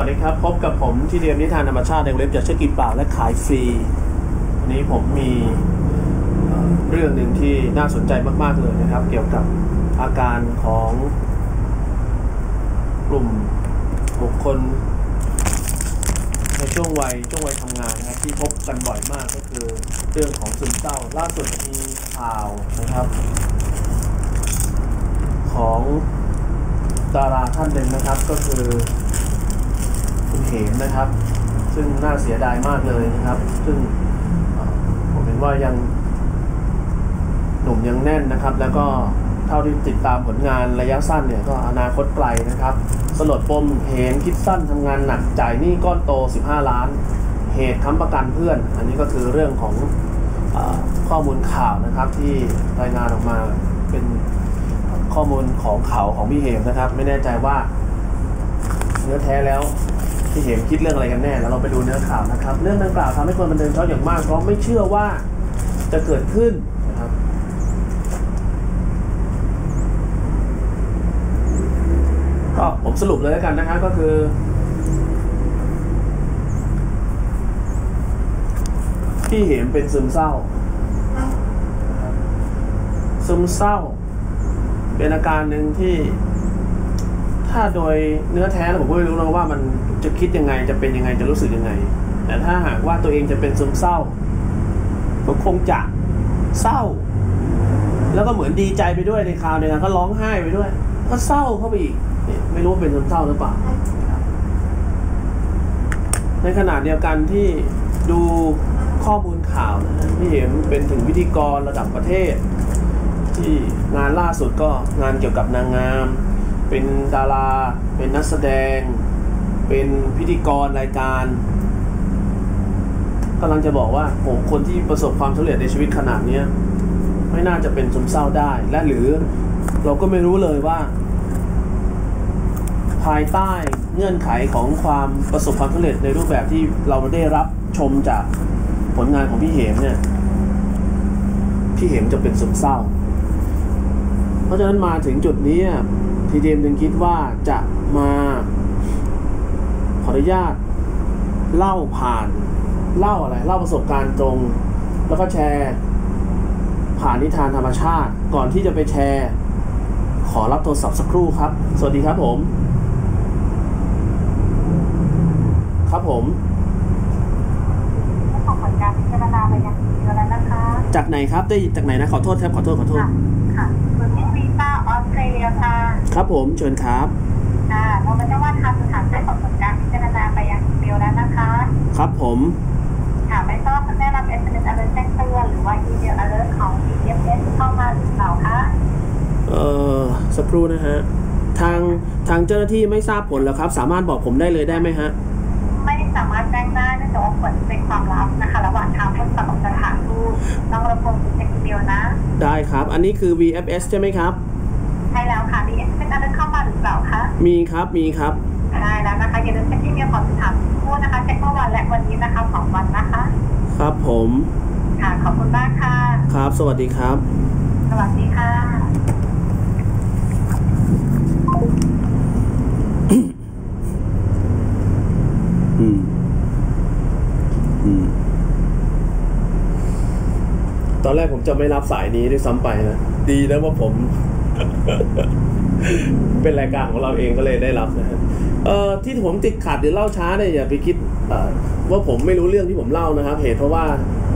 วัสดีครับพบกับผมที่เรียนนิทานธรรมชาติในเว็บจากเชื่อกินเปล่าและขายฟรีวันนี้ผมมีเรื่องหนึ่งที่น่าสนใจมากๆเลยนะครับเกี่ยวกับอาการของกลุ่มบุคคลในช่วงวัยทำงานนะครับที่พบกันบ่อยมากก็คือเรื่องของซึมเศร้าล่าสุดมีข่าวนะครับของดาราท่านหนึ่งนะครับก็คือคุณเหมนะครับซึ่งน่าเสียดายมากเลยนะครับซึ่งผมเห็นว่ายังหนุ่มยังแน่นนะครับแล้วก็เท่าที่ติดตามผลงานระยะสั้นเนี่ยก็อนาคตไกลนะครับสลดปมเหมคิดสั้นทำงานหนักจ่ายหนี้ก้อนโต15 ล้านเหตุค้ำประกันเพื่อนอันนี้ก็คือเรื่องของข้อมูลข่าวนะครับที่รายงานออกมาเป็นข้อมูลของข่าวของพี่เหมนะครับไม่แน่ใจว่าเนื้อแท้แล้วพี่เหมคิดเรื่องอะไรกันแน่แล้วเราไปดูเนื้อข่าวนะครับเรื่องดังกล่าวทำให้คนบันเทิงช็อกอย่างมากเพราะไม่เชื่อว่าจะเกิดขึ้นนะครับก็ผมสรุปเลยแล้วกันนะครับก็คือพี่เหมเป็นซึมเศร้าซึมเศร้าเป็นอาการหนึ่งที่ถ้าโดยเนื้อแท้ผมก็ไม่รู้นะว่ามันจะคิดยังไงจะเป็นยังไงจะรู้สึกยังไงแต่ถ้าหากว่าตัวเองจะเป็นซึมเศร้าก็คงจะเศร้าแล้วก็เหมือนดีใจไปด้วยในคราวเดียวกันก็ร้องไห้ไปด้วยก็เศร้าเข้าไปอีกไม่รู้ว่าเป็นซึมเศร้าหรือเปล่าในขณะเดียวกันที่ดูข้อมูลข่าวนะที่เห็นเป็นถึงพิธีกรระดับประเทศที่งานล่าสุดก็งานเกี่ยวกับนางงามเป็นดาราเป็นนักแสดงเป็นพิธีกรรายการกำลังจะบอกว่าโหคนที่ประสบความสำเร็จในชีวิตขนาดนี้ไม่น่าจะเป็นซึมเศร้าได้และหรือเราก็ไม่รู้เลยว่าภายใต้เงื่อนไขของความประสบความสำเร็จในรูปแบบที่เราได้รับชมจากผลงานของพี่เหมเนี่ยพี่เหมจะเป็นซึมเศร้าเพราะฉะนั้นมาถึงจุดนี้ทีเดียมจึงคิดว่าจะมาขออนุญาตเล่าประสบการณ์ตรงแล้วก็แชร์ผ่านนิทานธรรมชาติก่อนที่จะไปแชร์ขอรับโทรศัพท์สักครู่ครับสวัสดีครับผมครับผมของผลการพิจารณาไปยังเดียวแล้วนะคะจากไหนครับได้จากไหนนะขอโทษครับขอโทษค่ะคุณมิสวีต้าออสเตรเลียค่ะครับผมเชิญครับเราไม่ได้ว่าทางสถานได้ของผลการพิจารณาไปยังเดียวแล้วนะคะครับผมไม่ทราบคุณได้รับ SMS alert แจ้งเตือนหรือว่า email alert ของ BFS เข้ามาหรือเปล่าคะสักครู่นะฮะทางเจ้าหน้าที่ไม่ทราบผลแล้วครับสามารถบอกผมได้เลยได้ไหมฮะไม่สามารถแจ้งได้เนื่องจากว่าผลเป็นความลับนะคะระหว่างทางผู้ประกอบสถานทูตต้องระบบเช็คอีเมลนะได้ครับอันนี้คือ VFS ใช่ไหมครับใช่แล้วค่ะ VFS alert เข้ามาหรือเปล่าคะมีครับได้แล้วนะคะอย่าลืมเช็คอีเมลของสถานทูตนะคะเช็คเมื่อวันและวันนี้นะคะ2 วันนะคะครับผมค่ะขอบคุณมากค่ะครับสวัสดีครับสวัสดีค่ะตอนแรกผมจะไม่รับสายนี้ด้วยซ้ำไปนะดีแล้วว่าผม เป็นรายการของเราเองก็เลยได้รับนะฮะที่ผมติดขัดหรือเล่าช้าเนี่ยอย่าไปคิดว่าผมไม่รู้เรื่องที่ผมเล่านะครับเหตุเพราะว่า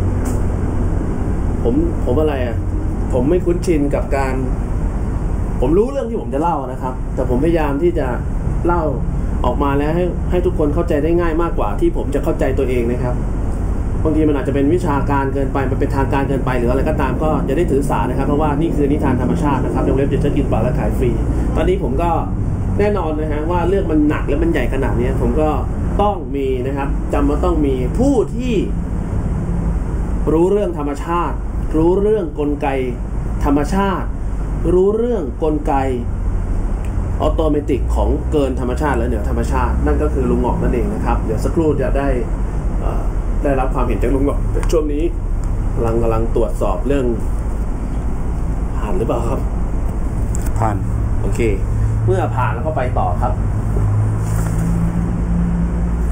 ผมอะไรผมไม่คุ้นชินกับการผมรู้เรื่องที่ผมจะเล่านะครับแต่ผมพยายามที่จะเล่าออกมาแล้วให้ทุกคนเข้าใจได้ง่ายมากกว่าที่ผมจะเข้าใจตัวเองนะครับบางทีมันอาจจะเป็นวิชาการเกินไปมันเป็นทางการเกินไปหรืออะไรก็ตามก็อย่าได้ถือสานะครับเพราะว่านี่คือนิทานธรรมชาตินะครับในเว็บจะกินเปล่าและขายฟรีตอนนี้ผมก็แน่นอนนะฮะว่าเรื่องมันหนักและมันใหญ่ขนาดนี้ผมก็ต้องมีนะครับต้องมีผู้ที่รู้เรื่องธรรมชาติรู้เรื่องกลไกธรรมชาติรู้เรื่องกลไกออโตเมติกของเกินธรรมชาติและเหนือธรรมชาตินั่นก็คือลุงหงอกนั่นเองนะครับเดี๋ยวสักครู่จะได้รับความเห็นจากลุงหงอกช่วงนี้กำลังตรวจสอบเรื่องผ่านหรือเปล่าครับผ่านโอเคเมื่อผ่านแล้วก็ไปต่อครับ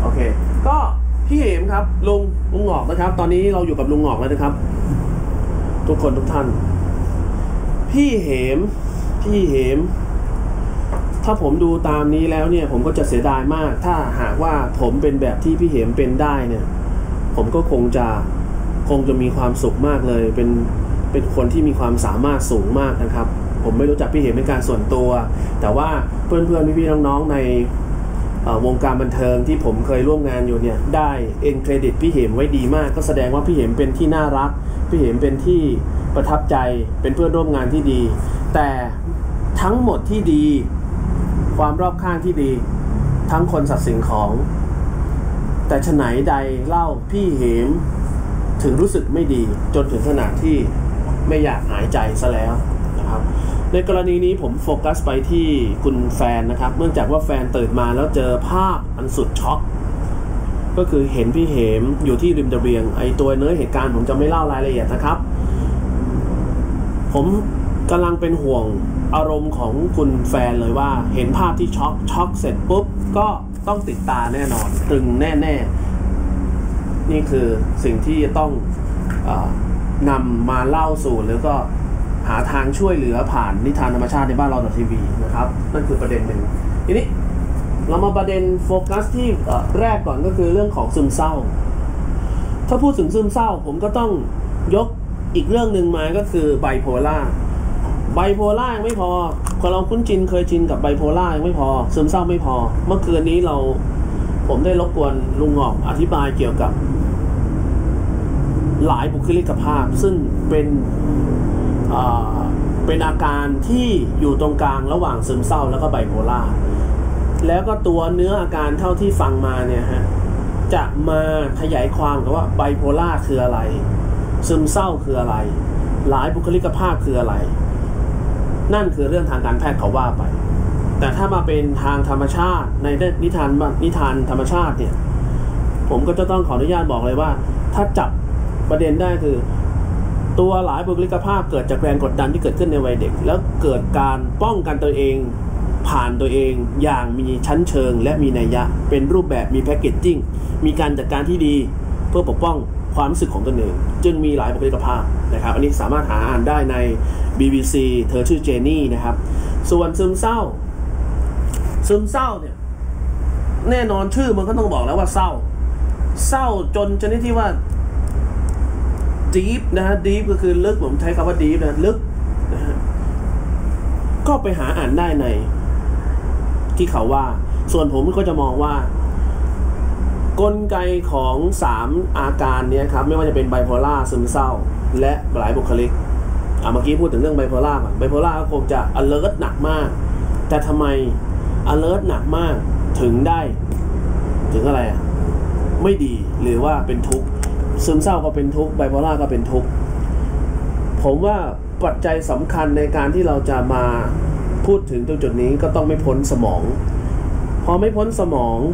โอเคก็พี่เหมครับลุงหงอกนะครับตอนนี้เราอยู่กับลุงหงอกแล้วนะครับทุกคนทุกท่านพี่เหมถ้าผมดูตามนี้แล้วเนี่ยผมก็จะเสียดายมากถ้าหากว่าผมเป็นแบบที่พี่เหมเป็นได้เนี่ยผมก็คงจะมีความสุขมากเลยเป็นคนที่มีความสามารถสูงมากนะครับผมไม่รู้จักพี่เหมเป็นการส่วนตัวแต่ว่าเพื่อนๆพี่ๆน้องๆในวงการบันเทิงที่ผมเคยร่วมงานอยู่เนี่ยได้เอ็นเครดิตพี่เหมไว้ดีมากก็แสดงว่าพี่เหมเป็นที่น่ารักพี่เหมเป็นที่ประทับใจเป็นเพื่อนร่วมงานที่ดีแต่ทั้งหมดที่ดีความรอบข้างที่ดีทั้งคนสัตว์สิ่งของแต่ฉะไหนใดเล่าพี่เหมถึงรู้สึกไม่ดีจนถึงขนาดที่ไม่อยากหายใจซะแล้วนะครับในกรณีนี้ผมโฟกัสไปที่คุณแฟนนะครับเนื่องจากว่าแฟนตื่นมาแล้วเจอภาพอันสุดช็อกก็คือเห็นพี่เหมอยู่ที่ริมระเบียงไอตัวเนื้อเหตุการณ์ผมจะไม่เล่ารายละเอียดนะครับผมกำลังเป็นห่วงอารมณ์ของคุณแฟนเลยว่าเห็นภาพที่ช็อกเสร็จปุ๊บก็ต้องติดตาแน่นอนตึงแน่ๆนี่คือสิ่งที่จะต้องนำมาเล่าสู่หรือก็หาทางช่วยเหลือผ่านนิทานธรรมชาติในบ้านเราทีวีนะครับนั่นคือประเด็นหนึ่งทีนี้เรามาประเด็นโฟกัสที่แรกก่อนก็คือเรื่องของซึมเศร้าถ้าพูดถึงซึมเศร้าผมก็ต้องยกอีกเรื่องหนึ่งมาก็คือไบโพล่ายังไม่พอคนเราคุ้นชินเคยชินกับไบโพล่ายังไม่พอซึมเศร้าไม่พอเมื่อคืนนี้ผมได้รบกวนลุงหงอกอธิบายเกี่ยวกับหลายบุคลิกภาพซึ่งเป็นอาการที่อยู่ตรงกลางระหว่างซึมเศร้าแล้วก็ไบโพล่าแล้วก็ตัวเนื้ออาการเท่าที่ฟังมาเนี่ยฮะจะมาขยายความกับว่าไบโพล่าคืออะไรซึมเศร้าคืออะไรหลายบุคลิกภาพคืออะไรนั่นคือเรื่องทางการแพทย์เขาว่าไปแต่ถ้ามาเป็นทางธรรมชาติในนิทานธรรมชาติเนี่ยผมก็จะต้องขออนุญาตบอกเลยว่าถ้าจับประเด็นได้คือตัวหลายบุคลิกภาพเกิดจากแรงกดดันที่เกิดขึ้นในวัยเด็กแล้วเกิดการป้องกันตัวเองผ่านตัวเองอย่างมีชั้นเชิงและมีนัยยะเป็นรูปแบบมีแพคเกจจิ้งมีการจัดการที่ดีเพื่อปกป้องความรู้สึกของตนเองจึงมีหลายบุคลิกภาพนะครับอันนี้สามารถหาอ่านได้ใน BBC เธอชื่อเจนนี่นะครับส่วนซึมเศร้าเนี่ยแน่นอนชื่อมันก็ต้องบอกแล้วว่าเศร้าจนชนิดที่ว่า deep นะฮะ deep ก็คือลึกผมใช้คำว่า deep นะลึกนะฮะก็ไปหาอ่านได้ในที่เขาว่าส่วนผมก็จะมองว่ากลไกของ3อาการนี้ครับไม่ว่าจะเป็นไบโพล่าซึมเศร้าและหลายบุคลิกเมื่อกี้พูดถึงเรื่องไบโพล่าไบโพล่าก็คงจะ alert หนักมากแต่ทำไม alert หนักมากถึงอะไรไม่ดีหรือว่าเป็นทุกข์ซึมเศร้าก็เป็นทุกข์ไบโพล่าก็เป็นทุกข์ผมว่าปัจจัยสำคัญในการที่เราจะมาพูดถึงตรงจุดนี้ก็ต้องไม่พ้นสมองพอไม่พ้นสมอง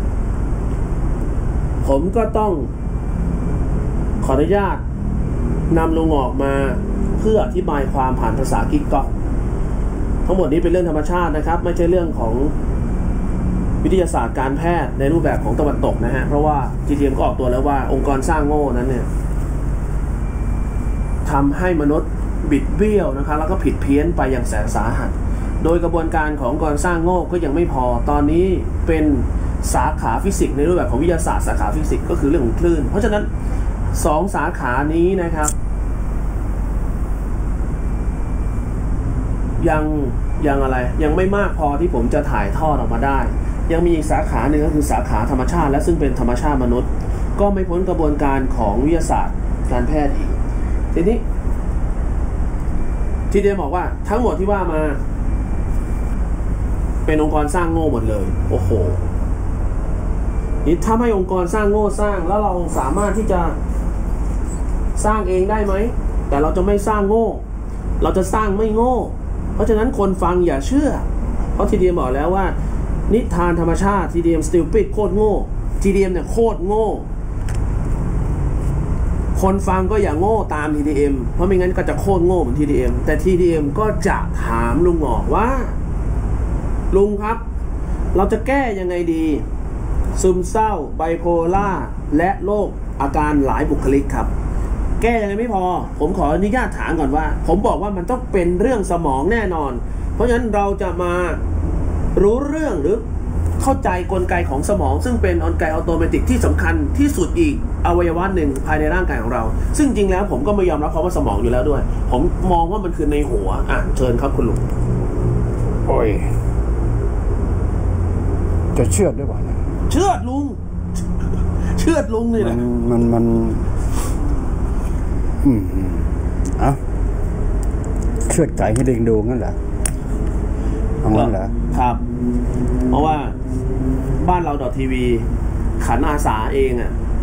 ผมก็ต้องขออนุญาตนำลุงออกมาเพื่ออธิบายความผ่านภาษากิ๊กก๊อกทั้งหมดนี้เป็นเรื่องธรรมชาตินะครับไม่ใช่เรื่องของวิทยาศาสตร์การแพทย์ในรูปแบบของตะวันตกนะฮะเพราะว่า GTM ก็ออกตัวแล้วว่าองค์กรสร้างโง่นั้นเนี่ยทำให้มนุษย์บิดเบี้ยวนะครับแล้วก็ผิดเพี้ยนไปอย่างแสนสาหัสโดยกระบวนการขององค์กรสร้างโง่ก็ยังไม่พอตอนนี้เป็นสาขาฟิสิกส์ในรูปแบบของวิทยาศาสตร์สาขาฟิสิกส์ก็คือเรื่องของคลื่นเพราะฉะนั้น2สาขานี้นะครับยังอะไรยังไม่มากพอที่ผมจะถ่ายทอดออกมาได้ยังมีอีกสาขาหนึ่งก็คือสาขาธรรมชาติและซึ่งเป็นธรรมชาติมนุษย์ก็ไม่พ้นกระบวนการของวิทยาศาสตร์การแพทย์อีกทีนี้ที่เดียบอกว่าทั้งหมดที่ว่ามาเป็นองค์กรสร้างโง่หมดเลยโอ้โหนี่ถ้าให้องค์กรสร้างโง่สร้างแล้วเราสามารถที่จะสร้างเองได้ไหมแต่เราจะไม่สร้างโง่เราจะสร้างไม่โง่เพราะฉะนั้นคนฟังอย่าเชื่อเพราะทีเดียบอกแล้วว่านิทานธรรมชาติทีเดียม stupid โคตรโง่ทีเดียมเนี่ยโคตรโง่คนฟังก็อย่าโง่ตาม TDM เพราะไม่งั้นก็จะโคตรโง่เหมือน TDM แต่ TDM ก็จะถามลุงหงอกว่าลุงครับเราจะแก้ยังไงดีซึมเศร้าไบโพล่าและโรคอาการหลายบุคลิกครับแก้ยังไงไม่พอผมขออนุญาตถามก่อนว่าผมบอกว่ามันต้องเป็นเรื่องสมองแน่นอนเพราะฉะนั้นเราจะมารู้เรื่องหรือเข้าใจกลไกของสมองซึ่งเป็นกลไกอัตโนมัติที่สำคัญที่สุดอีกอวัยวะหนึ่งภายในร่างกายของเราซึ่งจริงแล้วผมก็ไม่ยอมรับคำว่าสมองอยู่แล้วด้วยผมมองว่ามันคือในหัวเชิญครับคุณลุงโอ้ยจะเชื่อดด้วยวะเนี่ยเชื่อดลุงเชื่อดลุงนี่แหละมันเชื่อดไก่ให้เด็กดูงั้นเหรอเอางั้นเหรอครับเพราะว่าบ้านเรา.ทีวีขันอาสาเอง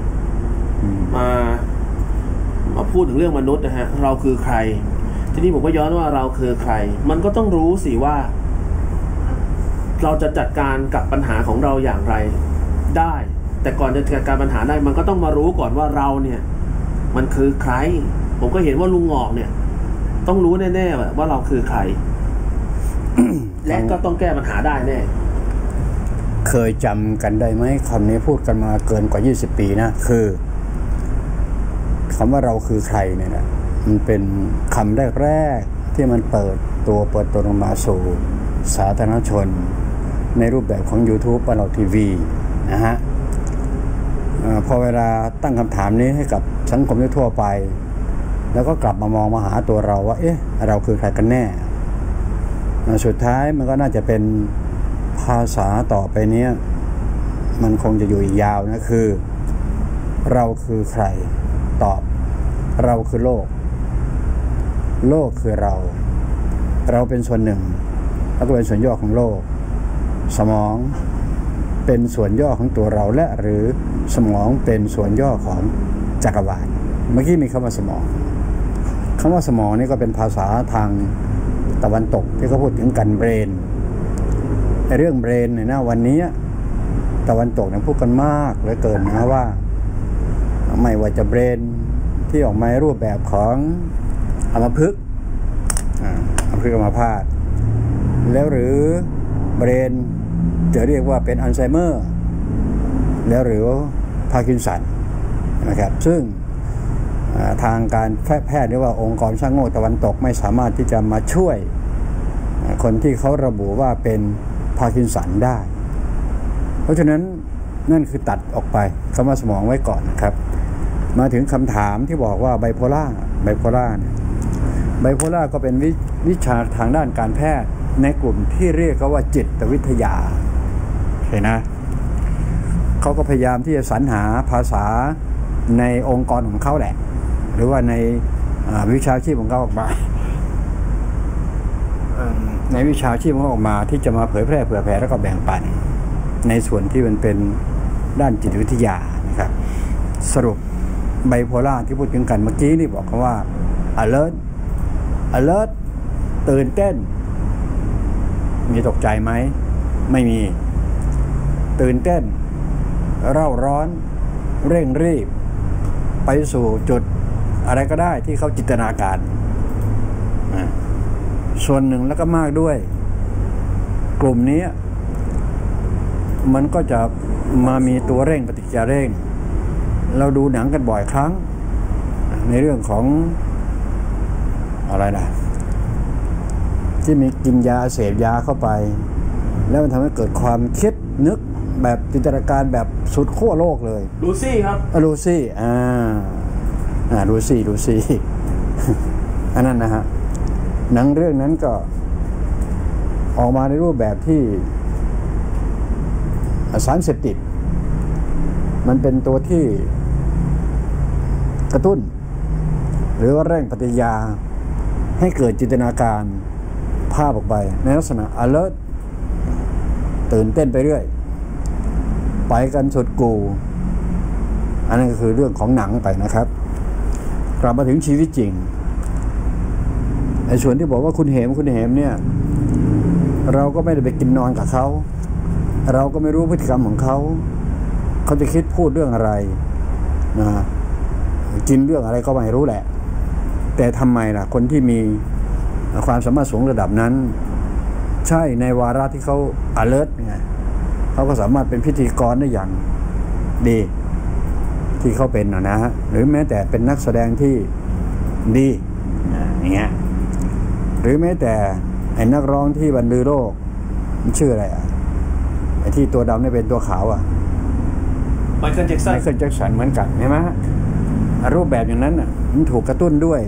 มาพูดถึงเรื่องมนุษย์นะฮะเราคือใครทีนี้ผมก็ย้อนว่าเราคือใครมันก็ต้องรู้สิว่าเราจะจัดการกับปัญหาของเราอย่างไรได้แต่ก่อนจะจัดการปัญหาได้มันก็ต้องมารู้ก่อนว่าเราเนี่ยมันคือใครผมก็เห็นว่าลุงงอกเนี่ยต้องรู้แน่ๆว่าเราคือใคร และก็ต้องแก้ปัญหาได้แน่เคยจำกันได้ไหมคำนี้พูดกันมาเกินกว่า20ปีนะคือคำว่าเราคือใครเนี่ยนะมันเป็นคำแรกๆที่มันเปิดตัวลงมาสู่สาธารณชนในรูปแบบของ YouTube บ้านเราทีวีนะฮะพอเวลาตั้งคำถามนี้ให้กับสังคมทั่วไปแล้วก็กลับมามองมาหาตัวเราว่าเราคือใครกันแน่สุดท้ายมันก็น่าจะเป็นภาษาต่อไปเนี้ยมันคงจะอยู่อีกยาวนะคือเราคือใครตอบเราคือโลกโลกคือเราเป็นส่วนหนึ่งแล้วก็เป็นส่วนย่อของโลกสมองเป็นส่วนย่อของตัวเราและหรือสมองเป็นส่วนย่อของจักรวาลเมื่อกี้มีคำว่าสมองคำว่าสมองนี่ก็เป็นภาษาทางตะวันตกที่เขาพูดถึงกันเบรนในเรื่องเบรนเนี่ยนะวันนี้ตะวันตกเนี่ยพูดกันมากเหลือเกินนะว่าไม่ว่าจะเบรนที่ออกมาในรูปแบบของอัมพฤกษ์อัมพาตแล้วหรือเบรนจะเรียกว่าเป็นอัลไซเมอร์แล้วหรือพาร์กินสันนะครับซึ่งทางการแพทย์เรียกว่าองค์กรช่างโง่ตะวันตกไม่สามารถที่จะมาช่วยคนที่เขาระบุว่าเป็นพาร์กินสันได้เพราะฉะนั้นนั่นคือตัดออกไปคำว่าสมองไว้ก่อนนะครับมาถึงคำถามที่บอกว่าไบโพล่าเนี่ยไบโพล่าก็เป็นวิชาทางด้านการแพทย์ในกลุ่มที่เรียกว่าจิตวิทยาเห็นนะเขาก็พยายามที่จะสรรหาภาษาในองค์กรของเขาแหละหรือว่าในวิชาชีพของเขาออกมาในวิชาชีพของเขาออกมาที่จะมาเผยแพร่เผื่อแผ่แล้วก็แบ่งปันในส่วนที่มันเป็นด้านจิตวิทยานะครับสรุปไบโพล่าที่พูดถึงกันเมื่อกี้นี่บอกเขาว่า alert ตื่นเต้นมีตกใจไหมไม่มีตื่นเต้นเร่าร้อนเร่งรีบไปสู่จุดอะไรก็ได้ที่เขาจินตนาการส่วนหนึ่งแล้วก็มากด้วยกลุ่มนี้มันก็จะมามีตัวเร่งปฏิกิริยาเร่งเราดูหนังกันบ่อยครั้งในเรื่องของอะไรนะที่มีกินยาเสพยาเข้าไปแล้วมันทำให้เกิดความคิดนึกแบบจินตนาการแบบสุดขั้วโลกเลยลูซี่ครับลูซี่ลูซี่อันนั้นนะฮะหนังเรื่องนั้นก็ออกมาในรูปแบบที่สารเสพติดมันเป็นตัวที่กระตุ้นหรือว่าเร่งปฏิกิริยาให้เกิดจินตนาการภาพออกไปในลักษณะ alert ตื่นเต้นไปเรื่อยไปกันสุดกูอันนั้นก็คือเรื่องของหนังไปนะครับกลับมาถึงชีวิตจริงในส่วนที่บอกว่าคุณเหมเนี่ยเราก็ไม่ได้ไปกินนอนกับเขาเราก็ไม่รู้พฤติกรรมของเขาจะคิดพูดเรื่องอะไรนะกินเรื่องอะไรก็ไม่รู้แหละแต่ทำไมล่ะคนที่มีความสามารถสูงระดับนั้นใช่ในวาระที่เขา alert ไงเขาก็สามารถเป็นพิธีกรได้อย่างดีที่เขาเป็นนะฮะหรือแม้แต่เป็นนักแสดงที่ดีอย่างเงี้ยหรือแม้แต่ไอ้นักร้องที่บรรลือโลกมันชื่ออะไรไอ้ที่ตัวดำนี่เป็นตัวขาวไมเคิลแจ็คสันเหมือนกันใช่ไหมรูปแบบอย่างนั้นมันถูกกระตุ้นด้วย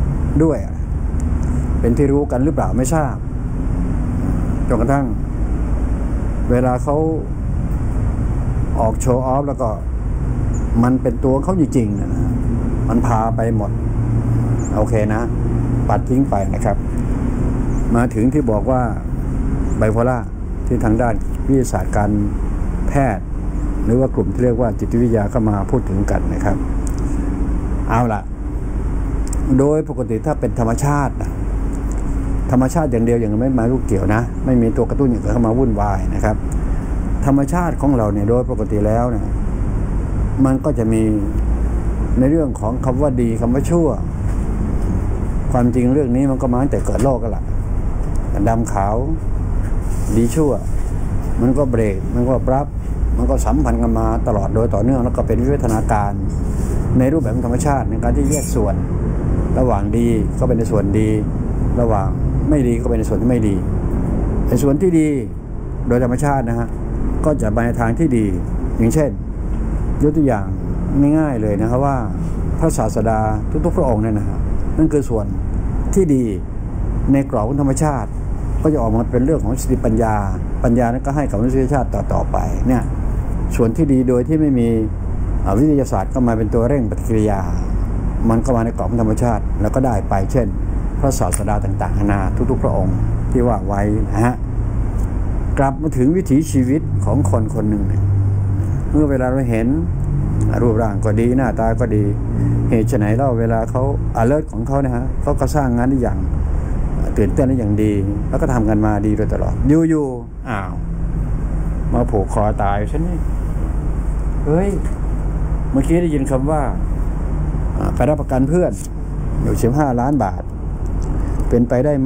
เป็นที่รู้กันหรือเปล่าไม่ทราบจนกระทั่งเวลาเขาออกโชว์ออฟแล้วก็มันเป็นตัวเขาจริงๆนะมันพาไปหมดโอเคนะปัดทิ้งไปนะครับมาถึงที่บอกว่าไบโพล่าที่ทางด้านวิทยาศาสตร์การแพทย์หรือว่ากลุ่มที่เรียกว่าจิตวิทยาก็มาพูดถึงกันนะครับเอาล่ะโดยปกติถ้าเป็นธรรมชาติอย่างเดียวอย่างไม่มาลูกเกี่ยวนะไม่มีตัวกระตุ้นอย่างอื่นเข้ามาวุ่นวายนะครับธรรมชาติของเราเนี่ยโดยปกติแล้วเนี่ยมันก็จะมีในเรื่องของคำว่าดีคำว่าชั่วความจริงเรื่องนี้มันก็มาตั้งแต่เกิดโลกกันละดำขาวดีชั่วมันก็เบรกมันก็ปรับมันก็สัมพันธ์กันมาตลอดโดยต่อเนื่องแล้วก็เป็นวิวัฒนาการในรูปแบบธรรมชาติในการที่แยกส่วนระหว่างดีก็เป็นในส่วนดีระหว่างไม่ดีก็เป็นในส่วนที่ไม่ดีในส่วนที่ดีโดยธรรมชาตินะฮะก็จะไปในทางที่ดีอย่างเช่นยกตัวอย่างง่ายๆเลยนะครับว่าพระศาสดาทุกๆพระองค์เนี่ยนะฮะนั่นคือส่วนที่ดีในกรอบของธรรมชาติก็จะออกมาเป็นเรื่องของสติปัญญานั้นก็ให้กับมนุษยชาติต่อไปเนี่ยส่วนที่ดีโดยที่ไม่มีวิทยาศาสตร์ก็มาเป็นตัวเร่งปฏิกิริยามันก็มาในกรอบของธรรมชาติแล้วก็ได้ไปเช่นพระศาสดาต่างๆนานาทุกๆพระองค์ที่ว่าไว้นะฮะกลับมาถึงวิถีชีวิตของคนคนหนึ่งเมื่อเวลาเราเห็นรูปร่างก็ดีหน้าตาก็ดีเหตุไฉนเล่าเวลาเขา alert ของเขาเนี่ยฮะเขาก็สร้างงานได้อย่างตื่นเต้นได้อย่างดีแล้วก็ทำกันมาดีโดยตลอดอยู่อ้าวมาผูกคอตายฉันนี่เฮ้ยเมื่อกี้ได้ยินคำว่าไปรับประกันเพื่อนอยู่15 ล้านบาทเป็นไปได้ไหม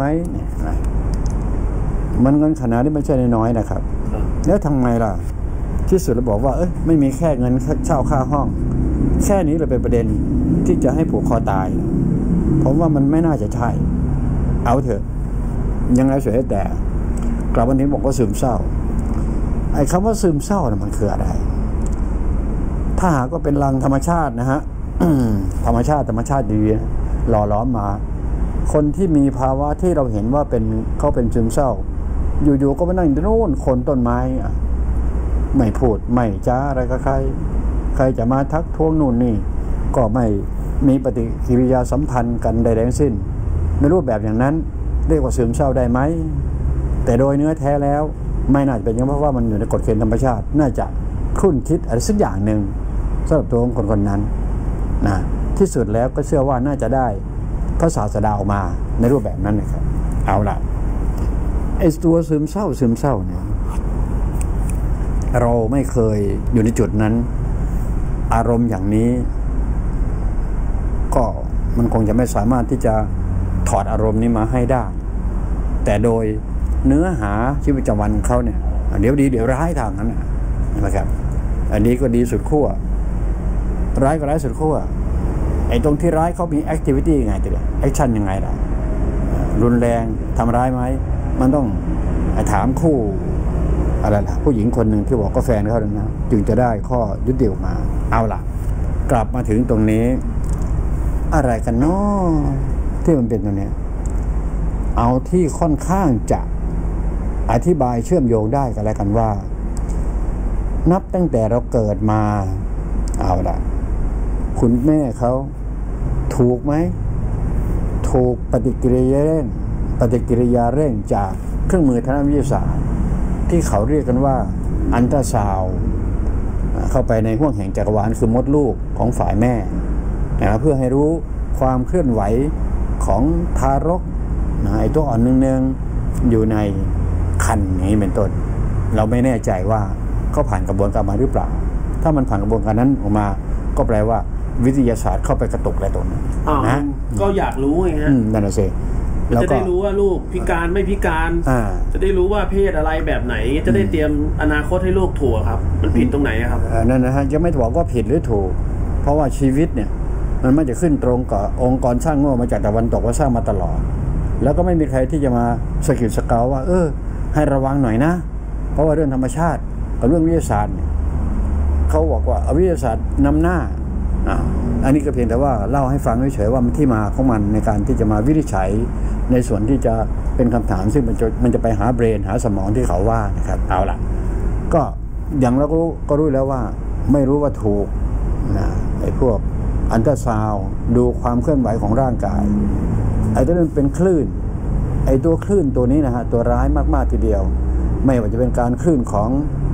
มันเงินขนาดนี้ไม่ใช่น้อยๆนะครับแล้วทำไงล่ะที่สุดเราบอกว่าไม่มีแค่เงินเช่าค่าห้องแค่นี้เลยเป็นประเด็นที่จะให้ผูกคอตายผมว่ามันไม่น่าจะใช่เอาเถอะยังไงเสียแต่กลับวันนี้บอกว่าซึมเศร้าไอ้คำว่าซึมเศร้าเนี่ยมันคืออะไรถ้าหากว่าเป็นรังธรรมชาตินะฮะ ธรรมชาติดีหล่อล้อมมาคนที่มีภาวะที่เราเห็นว่าเขาเป็นซึมเศร้าอยู่ๆก็มานั่งโน่นคนต้นไม้ไม่พูดไม่จ้าอะไรกับใครจะมาทักท้วงนู่นนี่ก็ไม่มีปฏิกิริยาสัมพันธ์กันใดๆทั้งสิ้นในรูปแบบอย่างนั้นเรียกว่าซึมเศร้าได้ไหมแต่โดยเนื้อแท้แล้วไม่น่าจะเป็นเพราะว่ามันอยู่ในกฎเกณฑ์ธรรมชาติน่าจะคุ้นคิดอะไรสักอย่างหนึ่งสำหรับตัวของคนนั้นนะที่สุดแล้วก็เชื่อว่าน่าจะได้พระศาสดาออกมาในรูปแบบนั้นนะครับเอาล่ะไอ้ตัวซึมเศร้าเนี่ยเราไม่เคยอยู่ในจุดนั้นอารมณ์อย่างนี้ก็มันคงจะไม่สามารถที่จะถอดอารมณ์นี้มาให้ได้แต่โดยเนื้อหาชีวิตประจำวันของเขาเนี่ยเดี๋ยวดีเดี๋ยวร้ายทางนั้นนะครับอันนี้ก็ดีสุดขั้วร้ายก็ร้ายสุดขั้วไอ้ตรงที่ร้ายเขามีแอคทิวิตี้ยังไงตัวเดียวแอคชั่นยังไงล่ะรุนแรงทำร้ายไหมมันต้องถามคู่อะไรล่ะผู้หญิงคนหนึ่งที่บอกก็แฟนเขาแล้วนะจึงจะได้ข้อยุติออกมาเอาล่ะกลับมาถึงตรงนี้อะไรกันเนาะที่มันเป็นตรงนี้เอาที่ค่อนข้างจะอธิบายเชื่อมโยงได้กันแล้วกันว่านับตั้งแต่เราเกิดมาเอาล่ะคุณแม่เขาถูกไหมถูกปฏิกิริยาเร่งจากเครื่องมือทางวิทยาศาสตร์ที่เขาเรียกกันว่าอัลตราซาวด์เข้าไปในห้วงแห่งจักรวาลคือมดลูกของฝ่ายแม่นะเพื่อให้รู้ความเคลื่อนไหวของทารกไอ้ตัวอ่อนนึงอยู่ในครรภ์นี้เป็นต้นเราไม่แน่ใจว่าเขาผ่านกระบวนการมาหรือเปล่าถ้ามันผ่านกระบวนการนั้นออกมาก็แปลว่าวิทยาศาสตร์เข้าไปกระตุกอะไรตรงนั้นนะก็อยากรู้ไงฮะนั่นน่ะสิจะได้รู้ว่าลูกพิการไม่พิการจะได้รู้ว่าเพศอะไรแบบไหนจะได้เตรียมอนาคตให้ลูกถูกครับมันผิดตรงไหนครับนั่นนะฮะจะไม่บอกว่าผิดหรือถูกเพราะว่าชีวิตเนี่ยมันไม่จะขึ้นตรงกับองค์กรสร้างโง่มาจากตะวันตกว่าสร้างมาตลอดแล้วก็ไม่มีใครที่จะมาสกิดสเกาว่าให้ระวังหน่อยนะเพราะว่าเรื่องธรรมชาติกับเรื่องวิทยาศาสตร์เขาบอกว่าวิทยาศาสตร์นำหน้าอันนี้ก็เพียงแต่ว่าเล่าให้ฟังเฉยๆว่ามันที่มาของมันในการที่จะมาวินิจฉัยในส่วนที่จะเป็นคำถามซึ่งมันจะไปหาเบรนหาสมองที่เขาว่านะครับเอาล่ะก็อย่างเราก็รู้แล้วว่าไม่รู้ว่าถูกนะไอ้พวกอัลตราซาวด์ดูความเคลื่อนไหวของร่างกายไอ้ตัวนั้นเป็นคลื่นไอ้ตัวคลื่นตัวนี้นะฮะตัวร้ายมากๆทีเดียวไม่ว่าจะเป็นการคลื่นของ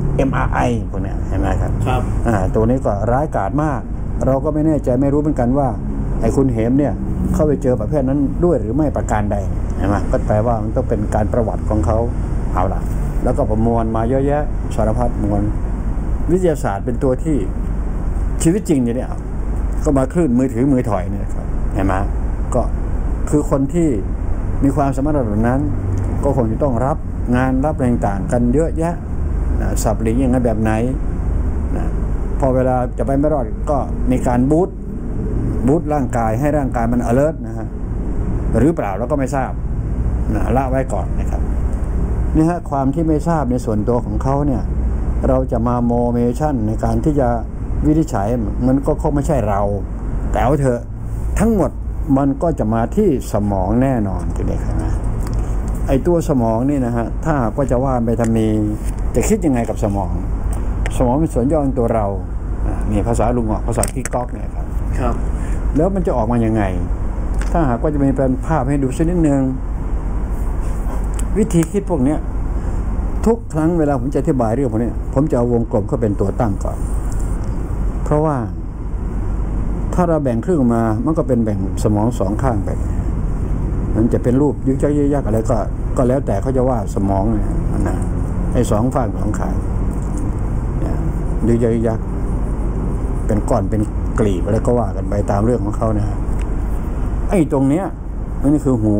MRI พวกนี้เห็นไหมครับครับตัวนี้ก็ร้ายกาจมากเราก็ไม่แน่ใจไม่รู้เหมือนกันว่าไอ้คุณเหมเนี่ยเข้าไปเจอประเภทนั้นด้วยหรือไม่ประการใดเห็นไหมก็แปลว่ามันต้องเป็นการประวัติของเขาเอาล่ะแล้วก็ประมวลมาเยอะแยะสารพัดมวลวิทยาศาสตร์เป็นตัวที่ชีวิตจริงเนี่ยก็มาคลื่นมือถือมือถอยเนี่ยครับเห็นไหมก็คือคนที่มีความสามารถแบบนั้นก็คงจะต้องรับงานรับแรงต่างกันเยอะแยะสับหลีอย่างไรแบบไหนนะพอเวลาจะไปไม่รอดก็มีการบูตร่างกายให้ร่างกายมัน alert นะฮะหรือเปล่าเราก็ไม่ทราบนะละไว้ก่อนนะครับนี่ฮะความที่ไม่ทราบในส่วนตัวของเขาเนี่ยเราจะมาโมเมชั่นในการที่จะวินิจฉัยมันก็คงไม่ใช่เราแต่เอาเถอะทั้งหมดมันก็จะมาที่สมองแน่นอนทีนี้ครับไอ้ตัวสมองนี่นะฮะถ้าก็จะว่าไปทำมีจะคิดยังไงกับสมองเป็นส่วนย่อของตัวเรานี่ภาษาลุงออกภาษาที่ก๊อกเนี่ยครับครับแล้วมันจะออกมายังไงถ้าหากว่าจะมีเป็นภาพให้ดูสักนิดนึงวิธีคิดพวกนี้ทุกครั้งเวลาผมจะอธิบายเรื่องพวกนี้ผมจะเอาวงกลมเข้าเป็นตัวตั้งก่อนเพราะว่าถ้าเราแบ่งครึ่งออกมามันก็เป็นแบ่งสมองสองข้างไปมันจะเป็นรูปยึกยักอะไรก็แล้วแต่เขาจะว่าสมองเนี่ยนะไอ้สองฝั่งสองข้างยึกยักเป็นก้อนเป็นกลีบอะไรก็ว่ากันไปตามเรื่องของเขานะไอ้ตรงเนี้ยนี่คือหู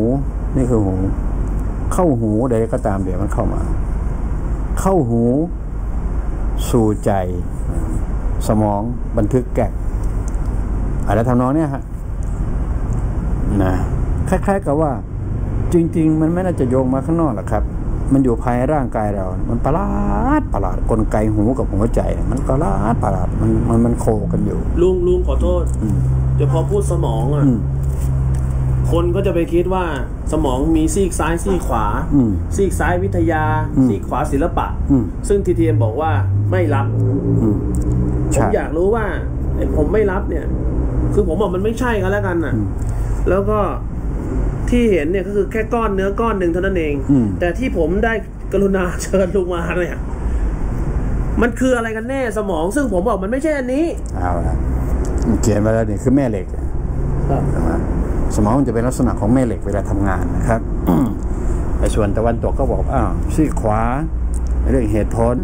เข้าหูใดก็ตามเดี๋ยวมันเข้ามาเข้าหูสู่ใจสมองบันทึกแกะอะไรทำนองเนี้ยฮะนะคล้ายๆกับว่าจริงๆมันไม่น่าจะโยงมาข้างนอกหรอกครับมันอยู่ภายในร่างกายเรามันประหลาดกลไกหูกับหัวใจมันประหลาดมันโคกันอยู่ลุงขอโทษเดี๋ยวพอพูดสมองคนก็จะไปคิดว่าสมองมีซีกซ้ายซีกขวาซีกซ้ายวิทยาซีกขวาศิลปะซึ่งทีเทียมบอกว่าไม่รับผมอยากรู้ว่าผมไม่รับเนี่ยคือผมบอกมันไม่ใช่กันแล้วกันน่ะแล้วก็ที่เห็นเนี่ยก็คือแค่ก้อนเนื้อก้อนหนึ่งเท่านั้นเองแต่ที่ผมได้กรุณาเชิญลุงมาเนี่ยมันคืออะไรกันแน่สมองซึ่งผมบอกมันไม่ใช่อันนี้เอาละเขียนมาแล้วนี่คือแม่เหล็กสมองมันจะเป็นลักษณะของแม่เหล็กเวลาทำงานนะครับไอ้ส่วนตะวันตกก็บอกซีกขวาเรื่องเหตุผล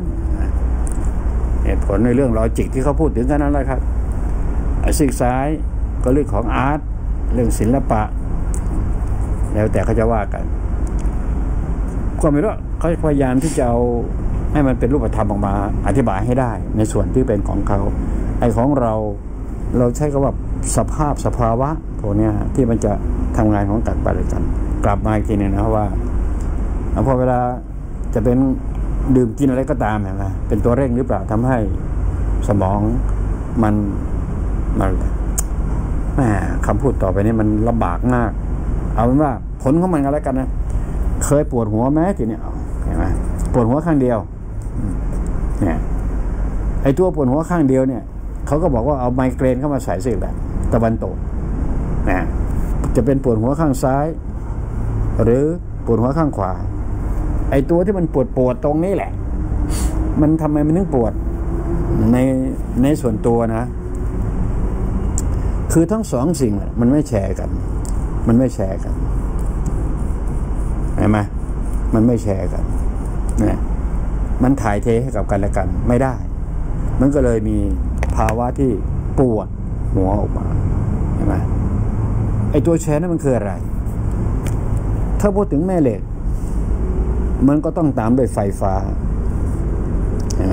ในเรื่องลอจิกที่เขาพูดถึงกันนั่นแหละครับไอ้ซีกซ้ายก็เรื่องของอาร์ตเรื่องศิลปะแล้วแต่เขาจะว่ากันก็ไม่รู้เขาพยายามที่จะเอาให้มันเป็นรูปธรรมออกมาอธิบายให้ได้ในส่วนที่เป็นของเขาไอ้ของเราใช้คำว่าสภาวะพวกนี้ที่มันจะทำงานของกัดไปเลยกันกลับมาอีกทีนึงนะว่าพอเวลาจะเป็นดื่มกินอะไรก็ตามเห็นไหมเป็นตัวเร่งหรือเปล่าทำให้สมองมันคำพูดต่อไปนี้มันลำบากมากเอาเป็นว่าผลของมันกันแล้วกันนะเคยปวดหัวไหมทีนี้เห็นไหมปวดหัวข้างเดียวเนี่ยไอ้ตัวปวดหัวข้างเดียวเนี่ยเขาก็บอกว่าเอาไมเกรนเข้ามาใส่สิแบบตะวันตกนะจะเป็นปวดหัวข้างซ้ายหรือปวดหัวข้างขวาไอ้ตัวที่มันปวดตรงนี้แหละมันทำไมมันถึงปวดในส่วนตัวนะคือทั้งสองสิ่งมันไม่แชร์กันเห็นไหมมันไม่แชร์กันนะมันถ่ายเทให้กับกันและกันไม่ได้มันก็เลยมีภาวะที่ปวดหัวออกมาเห็นไหมไอ้ตัวแชร์นั้นมันคืออะไรถ้าพูดถึงแม่เหล็กมันก็ต้องตามด้วยไฟฟ้าเห็นไหม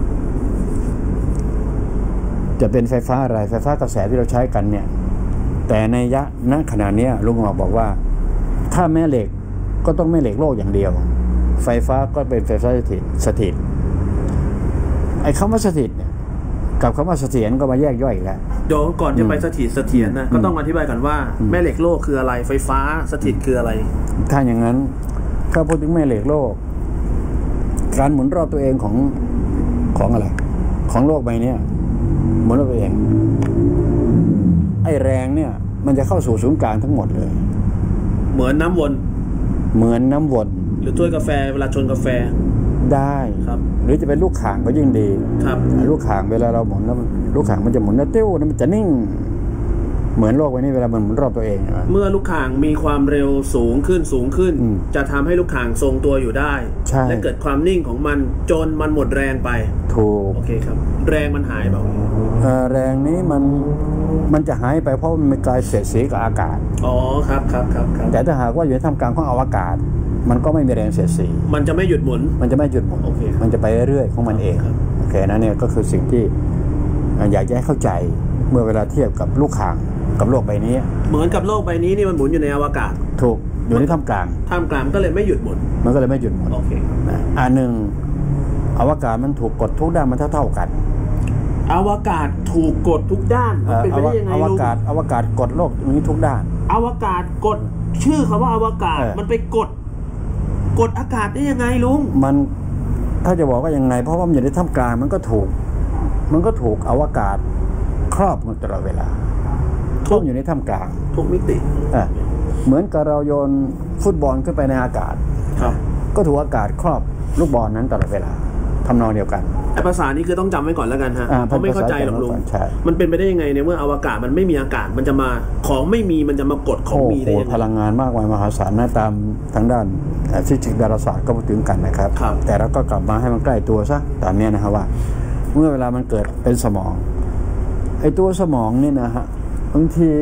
จะเป็นไฟฟ้าอะไรไฟฟ้ากระแสที่เราใช้กันเนี่ยแต่ในณขณะนี้ลุงหมอบอกว่าถ้าแม่เหล็กก็ต้องแม่เหล็กโลกอย่างเดียวไฟฟ้าก็เป็นไฟฟ้าสถิตไอ้คำว่าสถิตเนี่ยกับคำว่าเสถียรก็มาแยกย่อยอีกแล้วเดี๋ยวก่อนจะไปเสถียรนะก็ต้องอธิบายกันว่าแม่เหล็กโลกคืออะไรไฟฟ้าสถิตคืออะไรถ้าอย่างนั้นถ้าพูดถึงแม่เหล็กโลกการหมุนรอบตัวเองของอะไรของโลกใบนี้หมุนรอบตัวเองไอ้แรงเนี่ยมันจะเข้าสู่ศูนย์กลางทั้งหมดเลยเหมือนน้ำวนหรือถ้วยกาแฟเวลาชนกาแฟได้ครับหรือจะเป็นลูกข่างก็ยิ่งดีครับลูกข่างเวลาเราหมุนแล้วลูกข่างมันจะหมุนแล้วเตี้ยวมันจะนิ่งเหมือนโลกใบนี้เวลามันหมุนรอบตัวเองเมื่อลูกข่างมีความเร็วสูงขึ้นจะทำให้ลูกข่างทรงตัวอยู่ได้และเกิดความนิ่งของมันจนมันหมดแรงไปถูกโอเคครับแรงมันหายเปล่าแรงนี้มันจะหายไปเพราะมันกลายเสียดสีกับอากาศอ๋อครับแต่ถ้าหากว่าอยู่ในท่ามกลางของอวกาศมันก็ไม่มีแรงเสียดสีมันจะไม่หยุดหมุนโอเคมันจะไปเรื่อยๆของมันเองโอเคนะเนี่ยก็คือสิ่งที่อยากจะให้เข้าใจเมื่อเวลาเทียบกับลูกข่างกับโลกใบนี้เหมือนกับโลกใบนี้นี่มันหมุนอยู่ในอวกาศถูกอยู่ในท่ามกลางก็เลยไม่หยุดหมุนมันก็เลยไม่หยุดหมุนโอเคอันหนึ่งอวกาศมันถูกกดทุกด้านมันเท่ากันอวกาศถูกกดทุกด้านเป็นไปได้ยังไงลุงอวกาศกดโลกนี้ทุกด้านอวกาศกดชื่อคำว่าอวกาศมันไปกดอากาศได้ยังไงลุงมันถ้าจะบอกว่ายังไงเพราะว่ามันอยู่ในท่ามกลางมันก็ถูกอวกาศครอบมันตลอดเวลาทุกอยู่ในท่ามกลางทุกมิติเหมือนกับเราโยนฟุตบอลขึ้นไปในอากาศก็ถูกอากาศครอบลูกบอลนั้นตลอดเวลาทำนองเดียวกันภาษานี้คือต้องจำไว้ก่อนแล้วกันฮะเพราะไม่เข้าใจหรอกลุงมันเป็นไปได้ยังไงในเมื่ออวกาศมันไม่มีอากาศมันจะมาของไม่มีมันจะมากดของมีได้ยังไงพลังงานมากมายมหาศาลนะตามทางด้านฟิสิกส์ดาราศาสตร์ก็พูดถึงกันนะครับแต่เราก็กลับมาให้มันใกล้ตัวซะตามนี้นะครับว่าเมื่อเวลามันเกิดเป็นสมองไอ้ตัวสมองนี่นะฮะบางที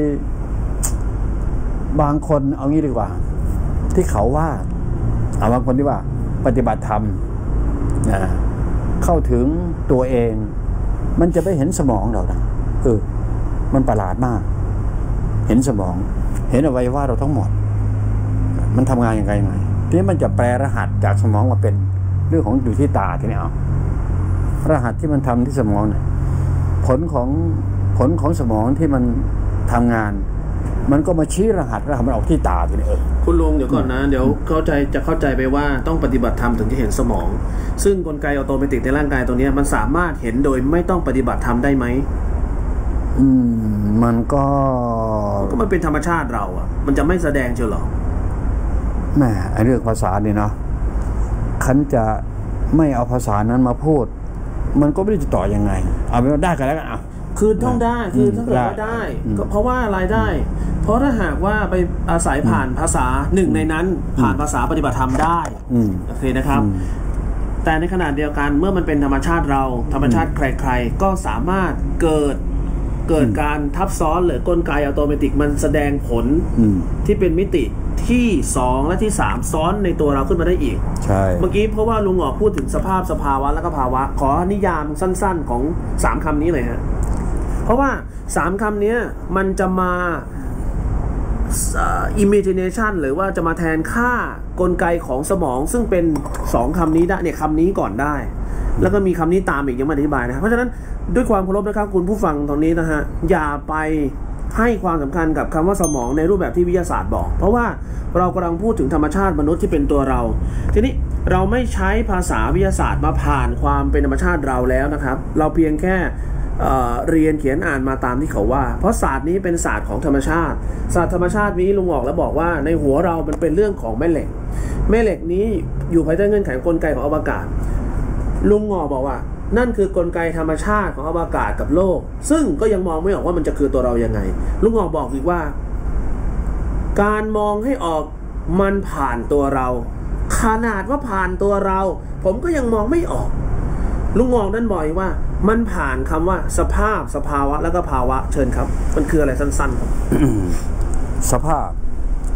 บางคนเอางี้ดีกว่าที่เขาว่าบางคนที่ว่าปฏิบัติธรรมเข้าถึงตัวเองมันจะไปเห็นสมองเรานะมันประหลาดมากเห็นสมองเห็นอวัยวะเราทั้งหมดมันทำงานยังไงทีนี้มันจะแปลรหัสจากสมองมาเป็นเรื่องของอยู่ที่ตาทีนี้รหัสที่มันทำที่สมองเนี่ยผลของสมองที่มันทำงานมันก็มาชี้รหัสมันออกที่ตาทีนี้คุณลุงเดี๋ยวก่อนนะเดี๋ยวเข้าใจไปว่าต้องปฏิบัติธรรมถึงจะเห็นสมองซึ่งกลไกออโตเมติกในร่างกายตัวนี้มันสามารถเห็นโดยไม่ต้องปฏิบัติธรรมได้ไหมมันก็มันเป็นธรรมชาติเรามันจะไม่แสดงเชียวหรอแม่ไอ้เรื่องภาษานี่เนาะคันจะไม่เอาภาษานั้นมาพูดมันก็ไม่ได้จะต่อยังไงเอาไปได้กันแล้วกันคือต้องได้คือถ้าเกิดว่าได้ก็เพราะว่าอะไรได้เพราะถ้าหากว่าไปอาศัยผ่านภาษาหนึ่งในนั้นผ่านภาษาปฏิบัติธรรมได้โอเคนะครับแต่ในขณะเดียวกันเมื่อมันเป็นธรรมชาติเราธรรมชาติใครๆก็สามารถเกิดการทับซ้อนหรือกลไกอัตโนมัติมันแสดงผลที่เป็นมิติที่2และที่3ซ้อนในตัวเราขึ้นมาได้อีกใช่เมื่อกี้เพราะว่าลุงออกพูดถึงสภาวะและก็ภาวะขอนิยามสั้นๆของ3คำนี้เลยฮะเพราะว่า3คำนี้มันจะมาimagination หรือว่าจะมาแทนค่ากลไกของสมองซึ่งเป็น2คำนี้ได้เนี่ยคำนี้ก่อนได้แล้วก็มีคำนี้ตามอีกยังไม่อธิบายนะเพราะฉะนั้นด้วยความเคารพนะครับคุณผู้ฟังตรงนี้นะฮะอย่าไปให้ความสำคัญกับคำว่าสมองในรูปแบบที่วิทยาศาสตร์บอกเพราะว่าเรากำลังพูดถึงธรรมชาติมนุษย์ที่เป็นตัวเราทีนี้เราไม่ใช้ภาษาวิทยาศาสตร์มาผ่านความเป็นธรรมชาติเราแล้วนะครับเราเพียงแค่เรียนเขียนอ่านมาตามที่เขาว่าเพราะศาสตร์นี้เป็นศาสตร์ของธรรมชาติศาสตร์ธรรมชาตินี้ลุงออกแล้วบอกว่าในหัวเรามันเป็นเรื่องของแม่เหล็กนี้อยู่ภายใต้เงื่อนไขกลไกของอวกาศลุงงอบอกว่านั่นคือกลไกธรรมชาติของอวกาศกับโลกซึ่งก็ยังมองไม่ออกว่ามันจะคือตัวเรายังไงลุงงอบอกอีกว่าการมองให้ออกมันผ่านตัวเราขนาดว่าผ่านตัวเราผมก็ยังมองไม่ออกลุงงอกนั่นบอกว่ามันผ่านคำว่าสภาวะแล้วก็ภาวะเชิญครับมันคืออะไรสั้นๆครับสภาพ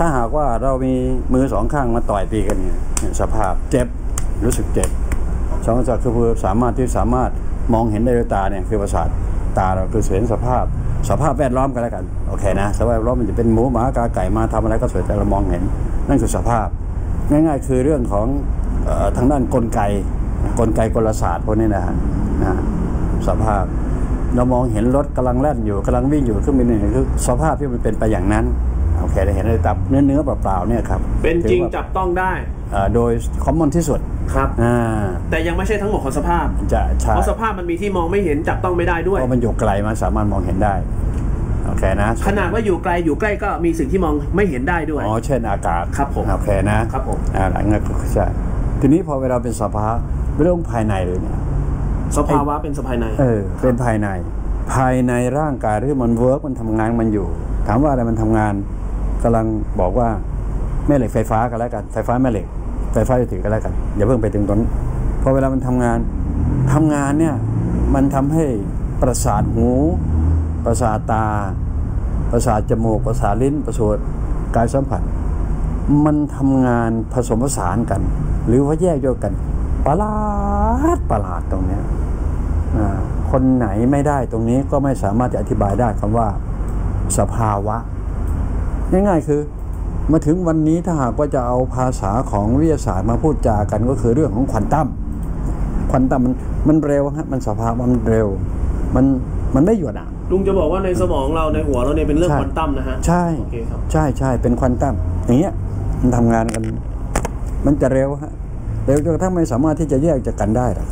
ถ้าหากว่าเรามีมือสองข้างมาต่อยตีกันเนี่ยสภาพเจ็บรู้สึกเจ็บสองจากคือสามารถมองเห็นได้ด้วยตาเนี่ยคือประสาทตาเราคือเห็นสภาพแวดล้อมกันแล้วกันโอเคนะสภาพแวดล้อมมันจะเป็นหมูหมากาไก่มาทำอะไรก็สวยแต่เรามองเห็นนั่นคือสภาพง่ายๆคือเรื่องของทางด้านกลไกกลศาสตร์พวกนี้นะสภาพเรามองเห็นรถกำลังแล่นอยู่กำลังวิ่งอยู่เครื่องบินนี่คือสภาพที่มันเป็นไปอย่างนั้นโอเคได้เห็นได้ตับเนื้อเปล่าๆเนี่ยครับเป็นจริงจับต้องได้โดยคอมมอนที่สุดครับแต่ยังไม่ใช่ทั้งหมดของสภาพเพราะสภาพมันมีที่มองไม่เห็นจับต้องไม่ได้ด้วยเพราะมันอยู่ไกลมันสามารถมองเห็นได้โอเคนะขนาดว่าอยู่ใกล้ก็มีสิ่งที่มองไม่เห็นได้ด้วยเช่นอากาศครับผมโอเคนะครับผมหลังนั้นก็ใช่ทีนี้พอเวลาเป็นสภาวะเรื่องภายในเลยเนี่ยสภาวะเป็นภายในเป็นภายในร่างกายที่มันเวิร์กมันทำงานมันอยู่ถามว่าอะไรมันทำงานกำลังบอกว่าแม่เหล็กไฟฟ้ากันแล้วกันไฟฟ้าแม่เหล็กไฟฟ้าจะถือกันแล้วกันอย่าเพิ่งไปถึงตรงนั้นพอเวลามันทำงานเนี่ยมันทำให้ประสาทหูประสาทตาประสาทจมูกประสาทลิ้นประสาทกายสัมผัสมันทำงานผสมผสานกันหรือว่าแยกย่อยกันประหลาดตรงนี้คนไหนไม่ได้ตรงนี้ก็ไม่สามารถจะอธิบายได้คำว่าสภาวะง่ายๆคือมาถึงวันนี้ถ้าหากว่าจะเอาภาษาของวิทยาศาสตร์มาพูดจากันก็คือเรื่องของควอนตัมมันเร็วฮะมันสภาวะมันเร็วมันไม่หยุดลุงจะบอกว่าในสมองเราในหัวเราเนี่ยเป็นเรื่องควอนตัมนะฮะใช่โอเคครับใช่เป็นควอนตัมอย่างเงี้ยมันทำงานกันมันจะเร็วฮะเร็วจนกระทั่งไม่สามารถที่จะแยกจากกันได้หรอก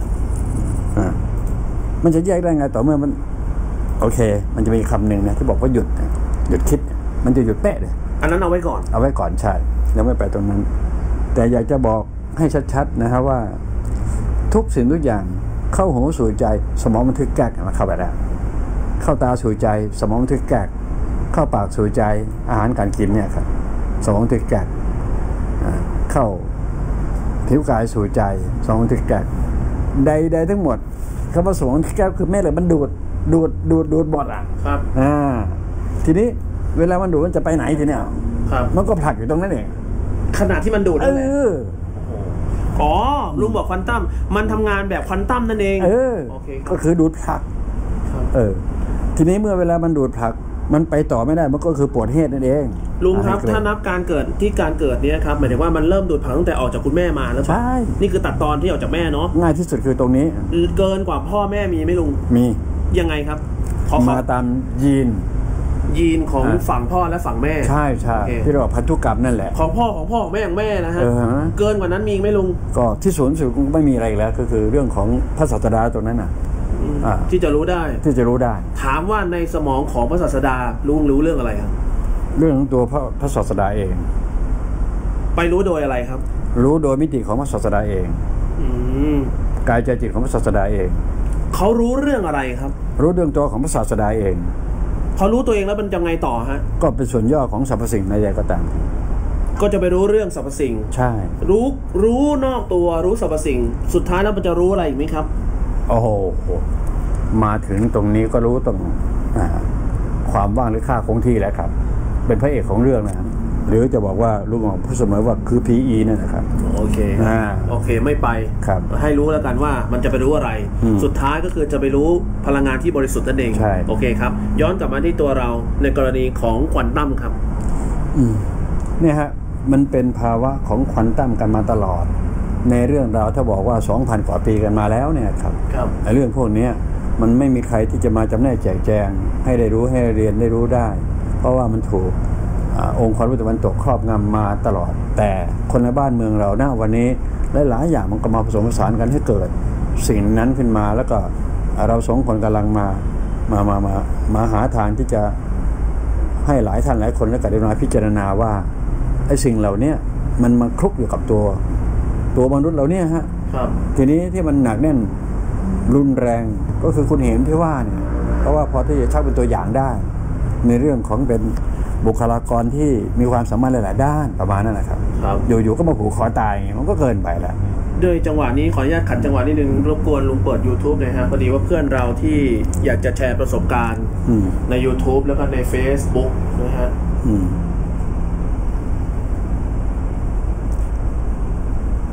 มันจะแยกได้ไงต่อเมื่อมันโอเคมันจะมีคำหนึ่งนะที่บอกว่าหยุดคิดมันจะหยุดเป๊ะเลยอันนั้นเอาไว้ก่อนใช่ยังไม่ไปตรงนั้นแต่อยากจะบอกให้ชัดๆนะครับว่าทุกสิ่งทุกอย่างเข้าหูสู่ใจสมองบันทึกแก๊กมาเข้าไปแล้วเข้าตาสู่ใจสมองบันทึกแก๊กเข้าปากสู่ใจอาหารการกินเนี่ยครับสมองบันทึกแก๊กเข้าผิวกายสู่ใจสมองบันทึกแก๊กใดทั้งหมดคำว่าสมองบันทึกแก๊กคือแม่เหล็กมันดูดบดครับทีนี้เวลามันดูดมันจะไปไหนทีเนี้ยมันก็ผลักอยู่ตรงนั้นเองขณะที่มันดูดนั่นแหละอ๋อลุงบอกควอนตัมมันทำงานแบบควอนตัมนั่นเองโอเคก็คือดูดผลักทีนี้เมื่อเวลามันดูดผลักมันไปต่อไม่ได้มันก็คือปวดเหตุนั่นเองลุงครับถ้านับการเกิดนี้ครับหมายถึงว่ามันเริ่มดูดผลักตั้งแต่ออกจากคุณแม่มาแล้วใช่นี่คือตัดตอนที่ออกจากแม่เนาะง่ายที่สุดคือตรงนี้เกินกว่าพ่อแม่มีไหมลุงมียังไงครับมาตามยีนของฝั่งพ่อและฝั่งแม่ใช่ที่เราบอกพันธุกรรมนั่นแหละของพ่อของแม่อย่างแม่นะฮะเกินกว่านั้นมีไหมลุงก็ที่ศูนย์สุดไม่มีอะไรแล้วก็คือเรื่องของพระศาสดาตรงนั้นที่จะรู้ได้ถามว่าในสมองของพระศาสดาลุงรู้เรื่องอะไรครับเรื่องของตัวพระศาสดาเองไปรู้โดยอะไรครับรู้โดยมิติของพระศาสดาเองกายใจจิตของพระศาสดาเองเขารู้เรื่องอะไรครับรู้เรื่องตัวของพระศาสดาเองพอรู้ตัวเองแล้วมันจะไงต่อฮะก็เป็นส่วนย่อของสรรพสิ่งในใดก็ตามก็จะไปรู้เรื่องสรรพสิ่งใช่รู้นอกตัวรู้สรรพสิ่งสุดท้ายแล้วมันจะรู้อะไรอีกไหมครับโอ้โหมาถึงตรงนี้ก็รู้ตรงความว่างหรือค่าคงที่แล้วครับเป็นพระเอกของเรื่องนะครับหรือจะบอกว่าลุงพูดเสมอว่าคือ PE นั่นนะครับโอเคไม่ไปให้รู้แล้วกันว่ามันจะไปรู้อะไรสุดท้ายก็คือจะไปรู้พลังงานที่บริสุทธิ์นั่นเองโอเคครับย้อนกลับมาที่ตัวเราในกรณีของควอนตัมครับเนี่ยฮะมันเป็นภาวะของควอนตัมกันมาตลอดในเรื่องราวถ้าบอกว่า 2,000 กว่าปีกันมาแล้วเนี่ยครับเรื่องพวกนี้มันไม่มีใครที่จะมาจำแนกแจกแจงให้ได้รู้ให้เรียนได้รู้ได้เพราะว่ามันถูกองค์ความรู้ตะวันตกครอบงำมาตลอดแต่คนในบ้านเมืองเราณวันนี้หลายอย่างมันก็มาผสมผสานกันให้เกิดสิ่งนั้นขึ้นมาแล้วก็เราสองคนกำลังมาหาทางที่จะให้หลายท่านหลายคนและกรุณาพิจารณาว่าไอ้สิ่งเหล่านี้มันมาคลุกอยู่กับตัวมนุษย์เราเนี่ยฮะทีนี้ที่มันหนักแน่นรุนแรงก็คือคุณเห็นที่ว่าเนี่ยเพราะว่าพอที่จะชักเป็นตัวอย่างได้ในเรื่องของเป็นบุคลากรที่มีความสามารถหลายๆด้านประมาณนั้นนะครับอยู่ๆก็มาผูกคอตายมันก็เกินไปแล้วด้วยจังหวะนี้ขออนุญาตขัดจังหวะนิดนึงรบกวนลุงเปิด YouTube หน่อยฮะพอดีว่าเพื่อนเราที่อยากจะแชร์ประสบการณ์ใน YouTube แล้วก็ใน Facebook นะฮะ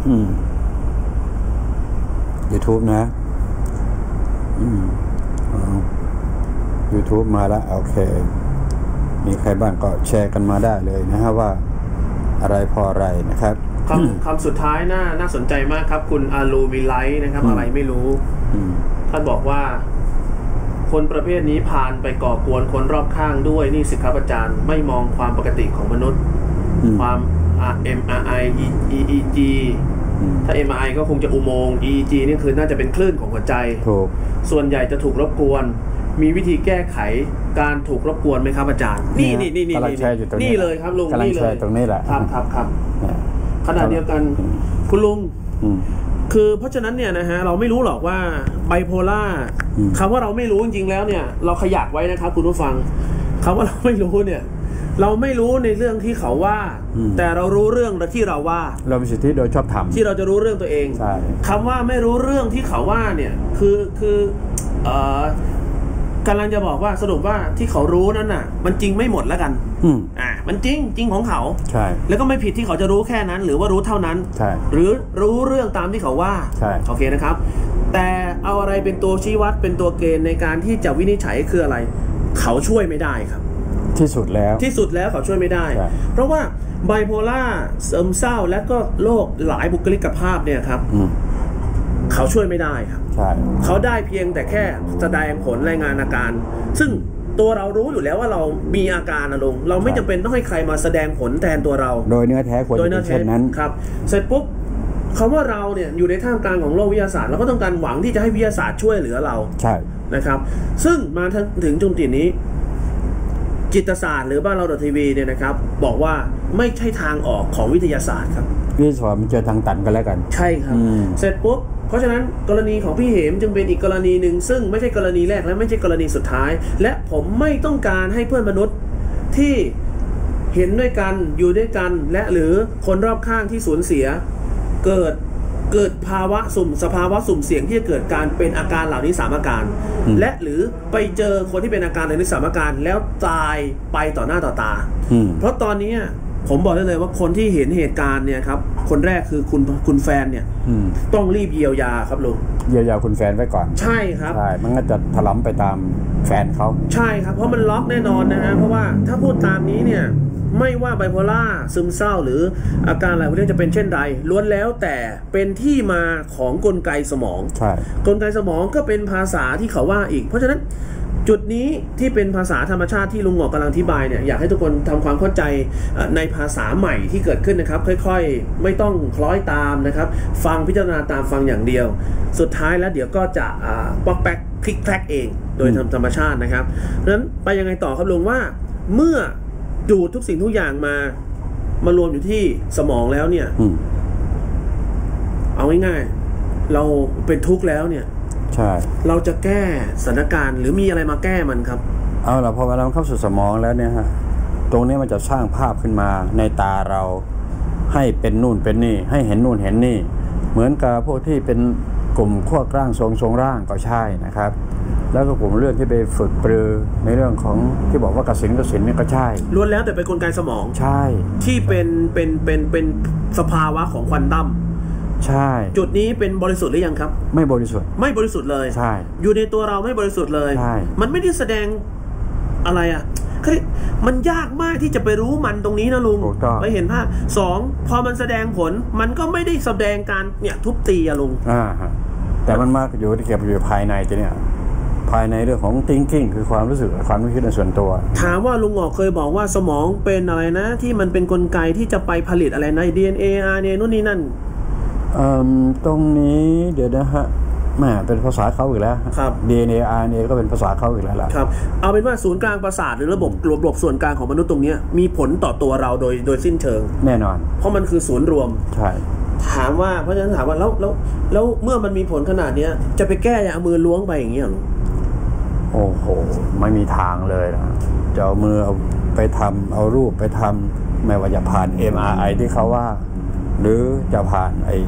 YouTube นะYouTube มาแล้วโอเคมีใครบ้างก็แชร์กันมาได้เลยนะฮะว่าอะไรพออะไรนะครับคำสุดท้ายน่าสนใจมากครับคุณอาลูวิไลท์นะครับอะไรไม่รู้ท่านบอกว่าคนประเภทนี้ผ่านไปก่อกวนคนรอบข้างด้วยนี่สิครับอาจารย์ไม่มองความปกติของมนุษย์ความ MRI EEG ถ้า MRI ก็คงจะอุโมงค์ EEG นี่คือน่าจะเป็นคลื่นของหัวใจส่วนใหญ่จะถูกรบกวนมีวิธีแก้ไขการถูกรบกวนไหมครับอาจารย์นี่เลยครับลุงนี่เลยตรงนี้แหละครับขณะเดียวกันคุณลุงคือเพราะฉะนั้นเนี่ยนะฮะเราไม่รู้หรอกว่าไบโพล่าคำว่าเราไม่รู้จริงๆแล้วเนี่ยเราขยักไว้นะครับคุณผู้ฟังคำว่าเราไม่รู้เนี่ยเราไม่รู้ในเรื่องที่เขาว่าแต่เรารู้เรื่องที่เราว่าเรามีสิทธิโดยชอบธรรมที่เราจะรู้เรื่องตัวเองคำว่าไม่รู้เรื่องที่เขาว่าเนี่ยคือกำลังจะบอกว่าสรุปว่าที่เขารู้นั้นน่ะมันจริงไม่หมดแล้วกันมันจริงของเขาใช่แล้วก็ไม่ผิดที่เขาจะรู้แค่นั้นหรือว่ารู้เท่านั้นใช่หรือรู้เรื่องตามที่เขาว่าใช่โอเคนะครับแต่เอาอะไรเป็นตัวชี้วัดเป็นตัวเกณฑ์ในการที่จะวินิจฉัยคืออะไรเขาช่วยไม่ได้ครับที่สุดแล้วเขาช่วยไม่ได้เพราะว่าไบโพล่าซึมเศร้าและก็โรคหลายบุคลิกภาพเนี่ยครับเขาช่วยไม่ได้ครับเขาได้เพียงแต่แค่แสดงผลรายงานอาการซึ่งตัวเรารู้อยู่แล้วว่าเรามีอาการนะลุงเราไม่จำเป็นต้องให้ใครมาแสดงผลแทนตัวเราโดยเนื้อแท้ควรจะเป็นเช่นนั้นครับเสร็จปุ๊บคำว่าเราเนี่ยอยู่ในท่ามกลางของโลกวิทยาศาสตร์เราก็ต้องการหวังที่จะให้วิทยาศาสตร์ช่วยเหลือเราใช่นะครับซึ่งมาถึงจุดนี้จิตศาสตร์หรือบ้านเราทีวีเนี่ยนะครับบอกว่าไม่ใช่ทางออกของวิทยาศาสตร์ครับวิทยาศาสตร์มันเจอทางตันกันแล้วกันใช่ครับเสร็จปุ๊บเพราะฉะนั้นกรณีของพี่เหมจึงเป็นอีกกรณีหนึ่งซึ่งไม่ใช่กรณีแรกและไม่ใช่กรณีสุดท้ายและผมไม่ต้องการให้เพื่อนมนุษย์ที่เห็นด้วยกันอยู่ด้วยกันและหรือคนรอบข้างที่สูญเสียเกิดสภาวะสุ่มเสี่ยงที่จะเกิดการเป็นอาการเหล่านี้3อาการและหรือไปเจอคนที่เป็นอาการเหล่านี้3อาการแล้วตายไปต่อหน้าต่อตาเพราะตอนนี้ผมบอกได้เลยว่าคนที่เห็นเหตุการณ์เนี่ยครับคนแรกคือคุณแฟนเนี่ยต้องรีบเยียวยาครับลุงเยียวยาคุณแฟนไว้ก่อนใช่ครับใช่มันก็จะถลำไปตามแฟนเขาใช่ครับเพราะมันล็อกแน่นอนนะฮะเพราะว่าถ้าพูดตามนี้เนี่ยไม่ว่าไบโพล่าซึมเศร้าหรืออาการอะไรพวกนี้จะเป็นเช่นใดล้วนแล้วแต่เป็นที่มาของกลไกสมองใช่กลไกสมองก็เป็นภาษาที่เขาว่าอีกเพราะฉะนั้นจุดนี้ที่เป็นภาษาธรรมชาติที่ลุงหงอกกำลังอธิบายเนี่ยอยากให้ทุกคนทำความเข้าใจในภาษาใหม่ที่เกิดขึ้นนะครับค่อยๆไม่ต้องคล้อยตามนะครับฟังพิจารณาตามฟังอย่างเดียวสุดท้ายแล้วเดี๋ยวก็จะป๊อกแป๊กคลิกแคลกเองโดยธรรมชาตินะครับเพราะฉะนั้นไปยังไงต่อครับลุงว่าเมื่อดูทุกสิ่งทุกอย่างมารวมอยู่ที่สมองแล้วเนี่ยเอาง่ายๆเราเป็นทุกข์แล้วเนี่ยใช่เราจะแก้สถานการณ์หรือมีอะไรมาแก้มันครับเอาล่ะพอเวลามันเข้าสู่สมองแล้วเนี่ยฮะตรงนี้มันจะสร้างภาพขึ้นมาในตาเราให้เป็นนู่นเป็นนี่ให้เห็นนู่นเห็นนี่เหมือนกับพวกที่เป็นกลุ่มขั้วกลางทรงร่างก็ใช่นะครับแล้วก็ผมเรื่องที่ไปฝึกปรือในเรื่องของที่บอกว่ากสิณนี่ก็ใช่ล้วนแล้วแต่เป็นกลไกสมองใช่ที่เป็นสภาวะของควอนตัมใช่จุดนี้เป็นบริสุทธิ์หรือยังครับไม่บริสุทธิ์เลยใช่อยู่ในตัวเราไม่บริสุทธิ์เลยใช่มันไม่ได้แสดงอะไรมันยากมากที่จะไปรู้มันตรงนี้นะลุงไปเห็นภาพ2พอมันแสดงผลมันก็ไม่ได้แสดงการเนี่ยทุบตีอะลุงแต่มันมากอยู่ที่เก็บอยู่ภายในจะเนี่ยภายในเรื่องของ thinking คือความรู้สึกความคิดในส่วนตัวถามว่าลุงหงอกเคยบอกว่าสมองเป็นอะไรนะที่มันเป็นกลไกที่จะไปผลิตอะไรใน DNA RNA นู่นนี่นั่นตรงนี้เดี๋ยวนะฮะแหมเป็นภาษาเขาอีกแล้วครับ DNA RNA ก็เป็นภาษาเขาอีกแล้วล่ะครับเอาเป็นว่าศูนย์กลางประสาทหรือระบบส่วนกลางของมนุษย์ตรงนี้มีผลต่อตัวเราโดยสิ้นเชิงแน่นอนเพราะมันคือศูนย์รวมใช่ถามว่าเพราะฉะนั้นถามว่าแล้วเมื่อมันมีผลขนาดนี้จะไปแก้อย่างเอามือล้วงไปอย่างเงี้ยโอ้โหไม่มีทางเลยนะจะเอามือเอาไปทำเอารูปไปทำไม่ว่าจะผ่าน MRI ที่เขาว่าหรือจะผ่านไอ้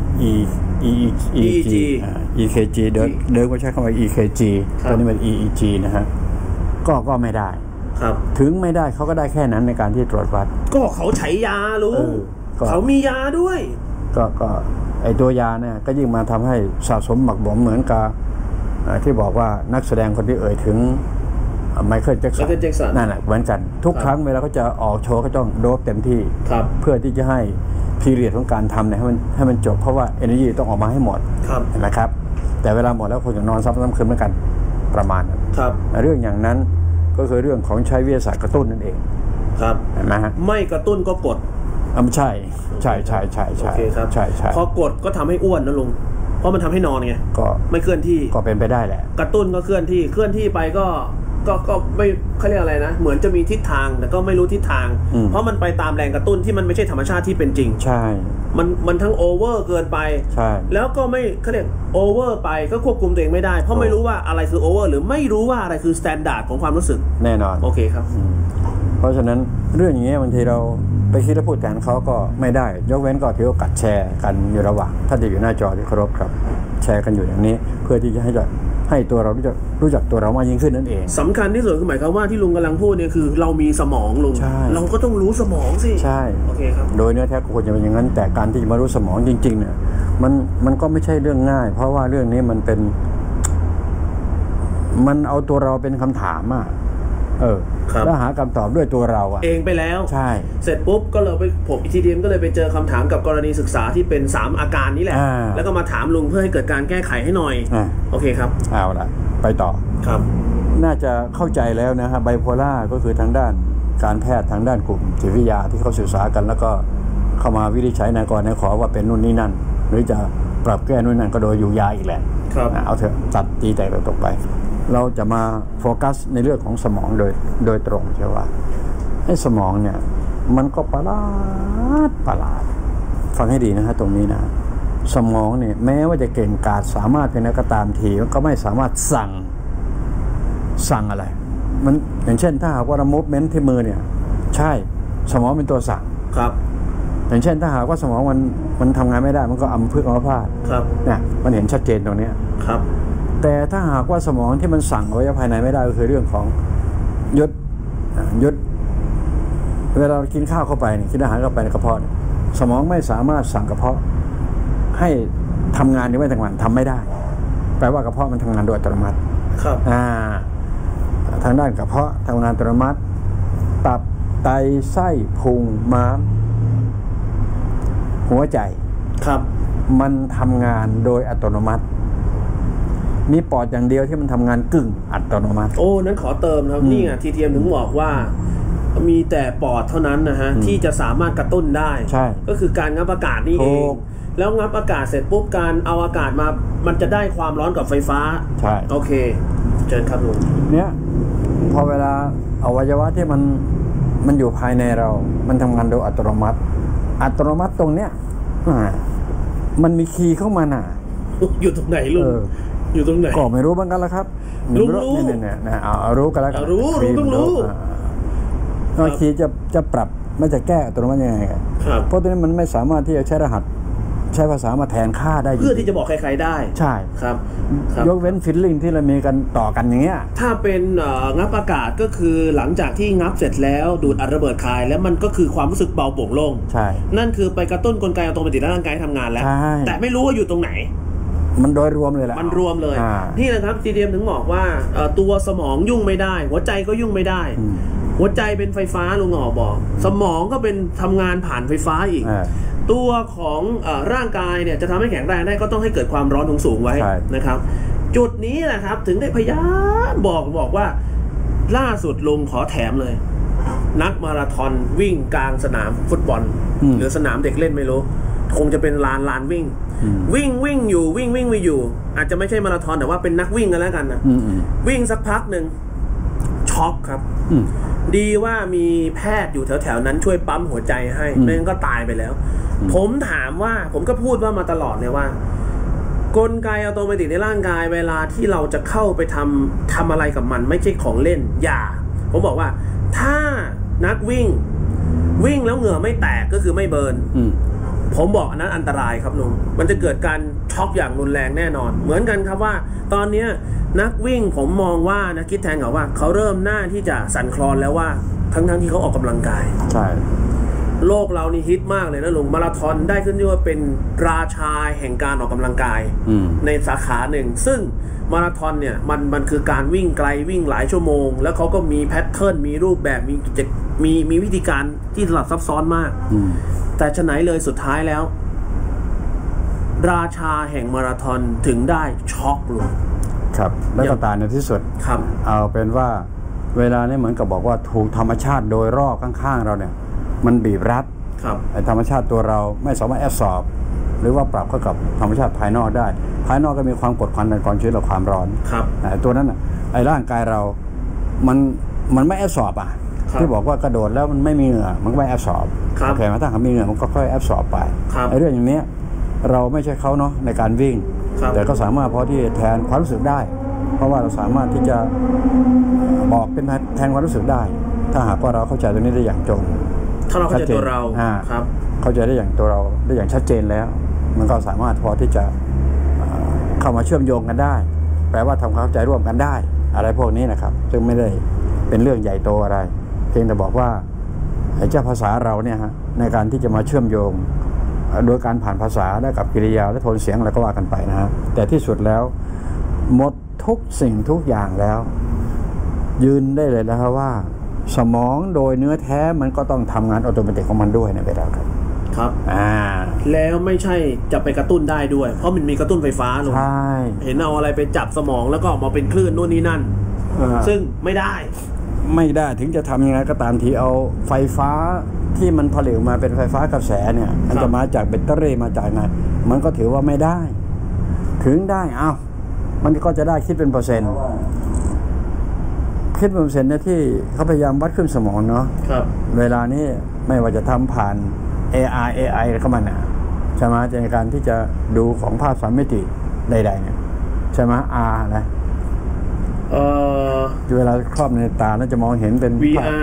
EKG เดิมก็ใช้คำว่า EKG ตอนนี้เป็น EEG นะฮะก็ไม่ได้ครับถึงไม่ได้เขาก็ได้แค่นั้นในการที่ตรวจวัดก็เขาใช้ยาลุงเขามียาด้วยกก็ไอตัวยาเนี่ยก็ยิ่งมาทำให้สะสมหมักหมมเหมือนกับที่บอกว่านักแสดงคนที่เอ่ยถึงไมเคิลแจ็คสันนั่นแหละเหมือนกันทุกครั้งเวลาเขาจะออกโชว์ก็ต้องโดบเต็มที่เพื่อที่จะให้พีเรียดของการทำเนี่ยให้มันจบเพราะว่า energy ต้องออกมาให้หมดเห็นไหมครับแต่เวลาหมดแล้วคนจะนอนซ้ำคืนเหมือนกันประมาณนั้นเรื่องอย่างนั้นก็คือเรื่องของใช้วิทยาศาสตร์กระตุ้นนั่นเองครับเห็นไหมฮะไม่กระตุ้นก็กดใช่ใช่พอกดก็ทำให้อ้วนนะลุงเพราะมันทำให้นอนไงก็ไม่เคลื่อนที่ก็เป็นไปได้แหละกระตุ้นก็เคลื่อนที่ไปก็ไม่เขาเรียกอะไรนะเหมือนจะมีทิศทางแต่ก็ไม่รู้ทิศทางเพราะมันไปตามแรงกระตุ้นที่มันไม่ใช่ธรรมชาติที่เป็นจริงใช่มันทั้งโอเวอร์เกินไปใช่แล้วก็ไม่เขาเรียกโอเวอร์ไปก็ควบคุมตัวเองไม่ได้เพราะไม่รู้ว่าอะไรคือโอเวอร์หรือไม่รู้ว่าอะไรคือสแตนดาร์ดของความรู้สึกแน่นอนโอเคครับเพราะฉะนั้นเรื่องอย่างเงี้ยบางทีเราไปคิดและพูดกันเขาก็ไม่ได้ยกเว้นก็ถือโอกาสแชร์กันอยู่ระหว่างท่านที่อยู่หน้าจอที่เคารพครับแชร์กันอยู่อย่างนี้เพื่อที่จะให้ตัวเรารู้จักตัวเรามากยิ่งขึ้นนั่นเองสำคัญที่สุดคือหมายความว่าที่ลุงกำลังพูดเนี่ยคือเรามีสมองลุงเราก็ต้องรู้สมองสิใช่โอเคครับโดยเนื้อแท้ควรจะเป็นอย่างนั้นแต่การที่จะมารู้สมองจริงๆเนี่ยมันก็ไม่ใช่เรื่องง่ายเพราะว่าเรื่องนี้มันเอาตัวเราเป็นคำถามอ่ะแล้วหาคำตอบด้วยตัวเราเองไปแล้วใช่เสร็จปุ๊บก็เลยผมอีทีเดียมก็เลยไปเจอคำถามกับกรณีศึกษาที่เป็น3อาการนี้แหละแล้วก็มาถามลุงเพื่อให้เกิดการแก้ไขให้หน่อยโอเคครับเอาละไปต่อครับน่าจะเข้าใจแล้วนะฮะไบโพล่าก็คือทางด้านการแพทย์ทางด้านกลุ่มจิตวิทยาที่เขาศึกษากันแล้วก็เข้ามาวินิจฉัยในกรณีขอว่าเป็นนู่นนี่นั่นหรือจะปรับแก้นู่นนั่นก็โดยอยู่ยาอีกแหละเอาเถอะตัดตีแตกตกไปเราจะมาโฟกัสในเรื่องของสมองโดยตรงใช่ว่าให้สมองเนี่ยมันก็ประหลาดฟังให้ดีนะฮะตรงนี้นะสมองเนี่ยแม้ว่าจะเก่งกาจสามารถเป็นนักก็ตามทีมันก็ไม่สามารถสั่งอะไรมันอย่างเช่นถ้าหากว่าเรามูฟเมนต์ที่มือเนี่ยใช่สมองเป็นตัวสั่งครับอย่างเช่นถ้าหากว่าสมองมันทำงานไม่ได้มันก็อัมพฤกษ์อัมพาตครับเนี่ยมันเห็นชัดเจนตรงนี้ครับแต่ถ้าหากว่าสมองที่มันสั่งอวัยวะภายในไม่ได้ก็คือเรื่องของยศเวลาเรากินข้าวเข้าไปกินอาหารเข้าไปในกระเพาะสมองไม่สามารถสั่งกระเพาะให้ทำงานหรือไม่ทำงานทำไม่ได้แปลว่ากระเพาะมันทำงานโดยอัตโนมัติครับทางด้านกระเพาะทำงานอัตโนมัติตับไตไส้พุงม้ามหัวใจครับมันทำงานโดยอัตโนมัติมีปอดอย่างเดียวที่มันทำงานกึ่งอัตโนมัติโอ้นั้นขอเติมครับนี่ไงทีเทียมถึงบอกว่ามีแต่ปอดเท่านั้นนะฮะที่จะสามารถกระตุ้นได้ใช่ก็คือการงับอากาศนี่เองแล้วงับอากาศเสร็จปุ๊บการเอาอากาศมามันจะได้ความร้อนกับไฟฟ้าใช่โอเคเชิญครับลุงเนี่ยพอเวลาอวัยวะที่มันอยู่ภายในเรามันทำงานโดยอัตโนมัติตรงเนี้ยมันมีคีย์เข้ามาน่ะอยู่ตรงไหนลุงอยู่ตรงไหนก็ไม่รู้เหมือนกันละครับรู้เนี่ยเอารู้กันแล้วกันรู้ต้องรู้คีย์จะปรับมันจะแก้อัตโนมัติยังไงเพราะตัวนี้มันไม่สามารถที่จะใช้รหัสใช้ภาษามาแทนค่าได้เพื่อที่จะบอกใครๆได้ใช่ครับยกเว้นฟิลลิ่งที่เรามีกันต่อกันอย่างเงี้ยถ้าเป็นงับอากาศก็คือหลังจากที่งับเสร็จแล้วดูดอัดระเบิดคายแล้วมันก็คือความรู้สึกเบาโปร่งโล่งใช่นั่นคือไปกระตุ้นกลไกอัตโนมัติในร่างกายทำงานแล้วแต่ไม่รู้ว่าอยู่ตรงไหนมันโดยรวมเลยแหละมันรวมเลยนี่แหละครับซีเดียมถึงบอกว่าตัวสมองยุ่งไม่ได้หัวใจก็ยุ่งไม่ได้หัวใจเป็นไฟฟ้าลุงบอกสมองก็เป็นทำงานผ่านไฟฟ้าอีกตัวของร่างกายเนี่ยจะทำให้แข็งแรงได้ก็ต้องให้เกิดความร้อนสูงไว้นะครับจุดนี้แหละครับถึงได้พยายามบอกว่าล่าสุดลุงขอแถมเลยนักมาราธอนวิ่งกลางสนามฟุตบอลหรือสนามเด็กเล่นไม่รู้คงจะเป็นลานวิ่งอยู่วิ่งอยู่อาจจะไม่ใช่มาราธอนแต่ว่าเป็นนักวิ่งกันแล้วกันนะวิ่งสักพักหนึ่งช็อกครับดีว่ามีแพทย์อยู่แถวๆนั้นช่วยปั๊มหัวใจให้ไม่งั้นก็ตายไปแล้วผมถามว่าผมก็พูดว่ามาตลอดเลยว่ากลไกอัตโนมัติในร่างกายเวลาที่เราจะเข้าไปทำอะไรกับมันไม่ใช่ของเล่นผมบอกว่าถ้านักวิ่งแล้วเหงื่อไม่แตกก็คือไม่เบิร์นผมบอกอันนั้นอันตรายครับลุงมันจะเกิดการช็อกอย่างรุนแรงแน่นอนเหมือนกันครับว่าตอนนี้นักวิ่งผมมองว่านะคิดแทนเขาว่าเขาเริ่มหน้าที่จะสั่นคลอนแล้วว่าทั้งที่เขาออกกำลังกายใช่โลกเรานี่ฮิตมากเลยนะลุงมาราธอนได้ขึ้นชื่อว่าเป็นราชาแห่งการออกกำลังกายในสาขาหนึ่งซึ่งมาราธอนเนี่ยมันคือการวิ่งไกลวิ่งหลายชั่วโมงแล้วเขาก็มีแพทเทิร์นมีรูปแบบมีวิธีการที่สลับซับซ้อนมากแต่ฉะไหนเลยสุดท้ายแล้วราชาแห่งมาราธอนถึงได้ช็อกลุงครับแล้วก็ตายในที่สุดครับเอาเป็นว่าเวลานี้เหมือนกับบอกว่าถูกธรรมชาติโดยรอบข้างๆเราเนี่ยมันบีบรัดธรรมชาติตัวเราไม่สามารถแอบสอบหรือว่าปรับเข้ากับธรรมชาติภายนอกได้ภายนอกก็มีความกดความดันความชื้นและความร้อนตัวนั้นไอ้ร่างกายเรามันไม่แอบสอบที่บอกว่ากระโดดแล้วมันไม่มีเหงื่อมันก็ไม่แอบสอบโอเคถ้าหากมีเหงื่อมันก็ค่อยแอบสอบไปไอ้เรื่องอย่างนี้เราไม่ใช่เขาเนาะในการวิ่งแต่ก็สามารถพอที่แทนความรู้สึกได้เพราะว่าเราสามารถที่จะบอกเป็นแทนความรู้สึกได้ถ้าหากว่าเราเข้าใจตรงนี้ได้อย่างตรงถ้าเราเข้าใจตัวเราครับเข้าใจได้อย่างตัวเราได้อย่างชัดเจนแล้วมันก็สามารถพอที่จะเข้ามาเชื่อมโยงกันได้แปลว่าทำความเข้าใจร่วมกันได้อะไรพวกนี้นะครับซึ่งไม่ได้เป็นเรื่องใหญ่โตอะไรเพียงแต่บอกว่าไอ้เจ้าภาษาเราเนี่ยฮะในการที่จะมาเชื่อมโยงโดยการผ่านภาษาและกับกิริยาและโทนเสียงอะไรก็ว่ากันไปนะฮะแต่ที่สุดแล้วหมดทุกสิ่งทุกอย่างแล้วยืนได้เลยนะครับว่าสมองโดยเนื้อแท้มันก็ต้องทำงานอัตโนมัติของมันด้วยในเวลาครับครับแล้วไม่ใช่จะไปกระตุ้นได้ด้วยเพราะมันมีกระตุ้นไฟฟ้าลงเห็นเอาอะไรไปจับสมองแล้วก็ออกมาเป็นคลื่นนู่นนี่นั่นซึ่งไม่ได้ถึงจะทำยังไงก็ตามทีเอาไฟฟ้าที่มันผลิตมาเป็นไฟฟ้ากระแสเนี่ยมันจะมาจากแบตเตอรี่มาจากไหนมันก็ถือว่าไม่ได้ถึงได้มันก็จะได้คิดเป็นเปอร์เซ็นต์คิดเป็นเปอร์เซ็นต์เนี่ยที่เขาพยายามวัดขึ้นสมองเนาะเวลานี้ไม่ว่าจะทำผ่าน AI เข้ามาเนี่ยใช่ไหมในการที่จะดูของภาพ3 มิติใดๆเนี่ยใช่ไหมนะเวลาครอบในตาแล้วจะมองเห็นเป็น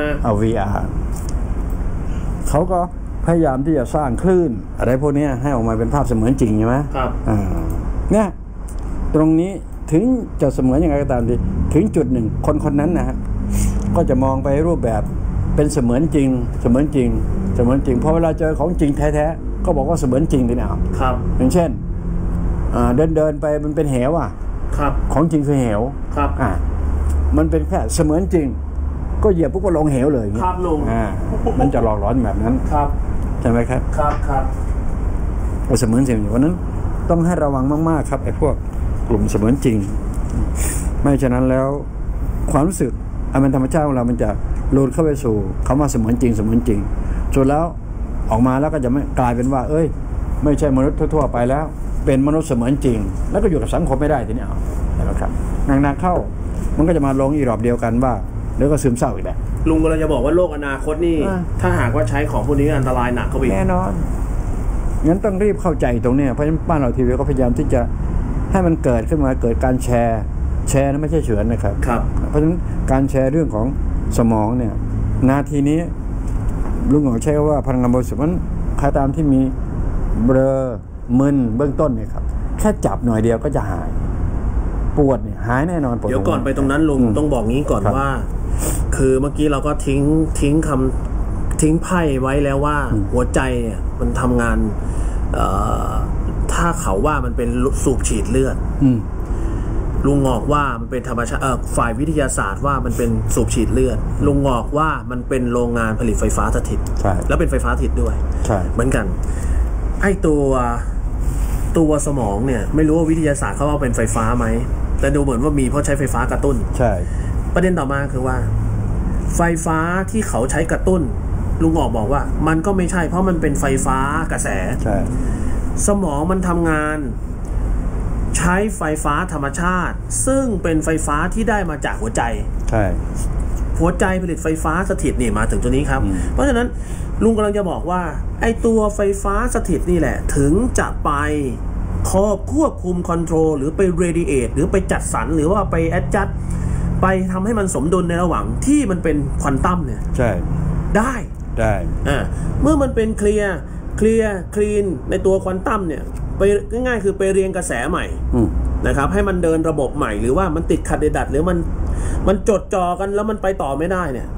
VR เขาก็พยายามที่จะสร้างคลื่นอะไรพวกนี้ให้ออกมาเป็นภาพเสมือนจริงใช่ไหมครับเนี่ยตรงนี้ถึงจะเสมือนยังไงก็ตามทีถึงจุดหนึ่งคนนั้นนะฮะก็จะมองไปรูปแบบเป็นเสมือนจริงพอเวลาเจอของจริงแท้ๆก็บอกว่าเสมือนจริงเลยครับอย่างเช่นเดินไปมันเป็นเหวครับของจริงคือเหวครับมันเป็นแค่เสมือนจริงก็เหยียบปุ๊บก็ลงเหวเลยครับลุงมันจะหลอกหลอนแบบนั้นครับใช่ไหมครับครับเสมือนจริงอยู่วันนั้นต้องให้ระวังมากๆครับไอ้พวกกลุ่มเสมือนจริงไม่ฉะนั้นแล้วความรู้สึกอันเป็นธรรมชาติของเรามันจะโลดเข้าไปสู่คำว่าเสมือนจริงจนแล้วออกมาแล้วก็จะไม่กลายเป็นว่าไม่ใช่มนุษย์ทั่วๆไปแล้วเป็นมนุษย์เสมือนจริงแล้วก็อยู่กับสังคมไม่ได้ทีนี้นะครับหนักๆเข้ามันก็จะมาลงอีรอบเดียวกันว่าแล้วก็ซึมเศร้าอีกแหละลุงก็เลยจะบอกว่าโลกอนาคตนี่ถ้าหากว่าใช้ของพวกนี้อันตรายหนักเข้าไปแน่นอนงั้นต้องรีบเข้าใจตรงนี้เพราะฉะนั้นบ้านเราทีวีก็พยายามที่จะให้มันเกิดขึ้นมาเกิดการแชร์นั้นไม่ใช่เฉือนนะครับเพราะฉะนั้นการแชร์เรื่องของสมองเนี่ยนาทีนี้ลุงหงอใช้ว่าพลังงานบริสุทธิ์มันใครตามที่มีเบลอมึนเบื้องต้นเนี่ยครับแค่จับหน่อยเดียวก็จะหายปวดเนี่ยหายแน่นอนเดี๋ยวก่อนไปตรงนั้นลุงต้องบอกงี้ก่อนว่าคือเมื่อกี้เราก็ทิ้งไพ่ไว้แล้วว่าหัวใจเนี่ยมันทำงานถ้าเขาว่ามันเป็นสูบฉีดเลือดลุงงอกว่ามันเป็นธรรมชาติฝ่ายวิทยาศาสตร์ว่ามันเป็นสูบฉีดเลือดลุงงอกว่ามันเป็นโรงงานผลิตไฟฟ้าสถิตแล้วเป็นไฟฟ้าสถิตด้วยเหมือนกันไอ้ตัวสมองเนี่ยไม่รู้ว่าวิทยาศาสตร์เขาว่าเป็นไฟฟ้าไหมแต่ดูเหมือนว่ามีเพราะใช้ไฟฟ้ากระตุ้นใช่ประเด็นต่อมาคือว่าไฟฟ้าที่เขาใช้กระตุ้นลุงงอกบอกว่ามันก็ไม่ใช่เพราะมันเป็นไฟฟ้ากระแสใช่สมองมันทำงานใช้ไฟฟ้าธรรมชาติซึ่งเป็นไฟฟ้าที่ได้มาจากหัวใจใช่หัวใจผลิตไฟฟ้าสถิตนี่มาถึงตัวนี้ครับเพราะฉะนั้นลุงกำลังจะบอกว่าไอ้ตัวไฟฟ้าสถิตนี่แหละถึงจะไปควบคุมคอนโทรลหรือไปเรดิเอทหรือไปจัดสรรหรือว่าไปแอดจัดไปทำให้มันสมดุลในระหว่างที่มันเป็นควอนตัมเนี่ยใช่ได้เมื่อมันเป็นเคลียร์คลีนในตัวควอนตัมเนี่ยไปง่ายๆคือไปเรียงกระแสใหม่นะครับให้มันเดินระบบใหม่หรือว่ามันติดขัดดัดหรือมันจดจ่อกันแล้วมันไปต่อไม่ได้เนี่ย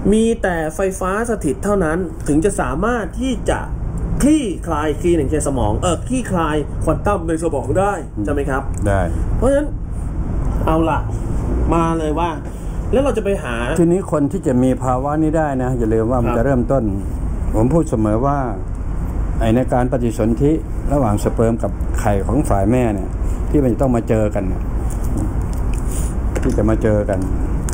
มีแต่ไฟฟ้าสถิตเท่านั้นถึงจะสามารถที่จะคลี่คลายคลีนในสมองคลี่คลายควอนตัมในสมองได้ใช่ไหมครับได้เพราะฉะนั้นเอาล่ะมาเลยว่าแล้วเราจะไปหาทีนี้คนที่จะมีภาวะนี้ได้นะอย่าลืมว่ามันจะเริ่มต้นผมพูดเสมอว่าในการปฏิสนธิระหว่างสเปิร์มกับไข่ของฝ่ายแม่เนี่ยที่มันจะต้องมาเจอกันที่จะมาเจอกัน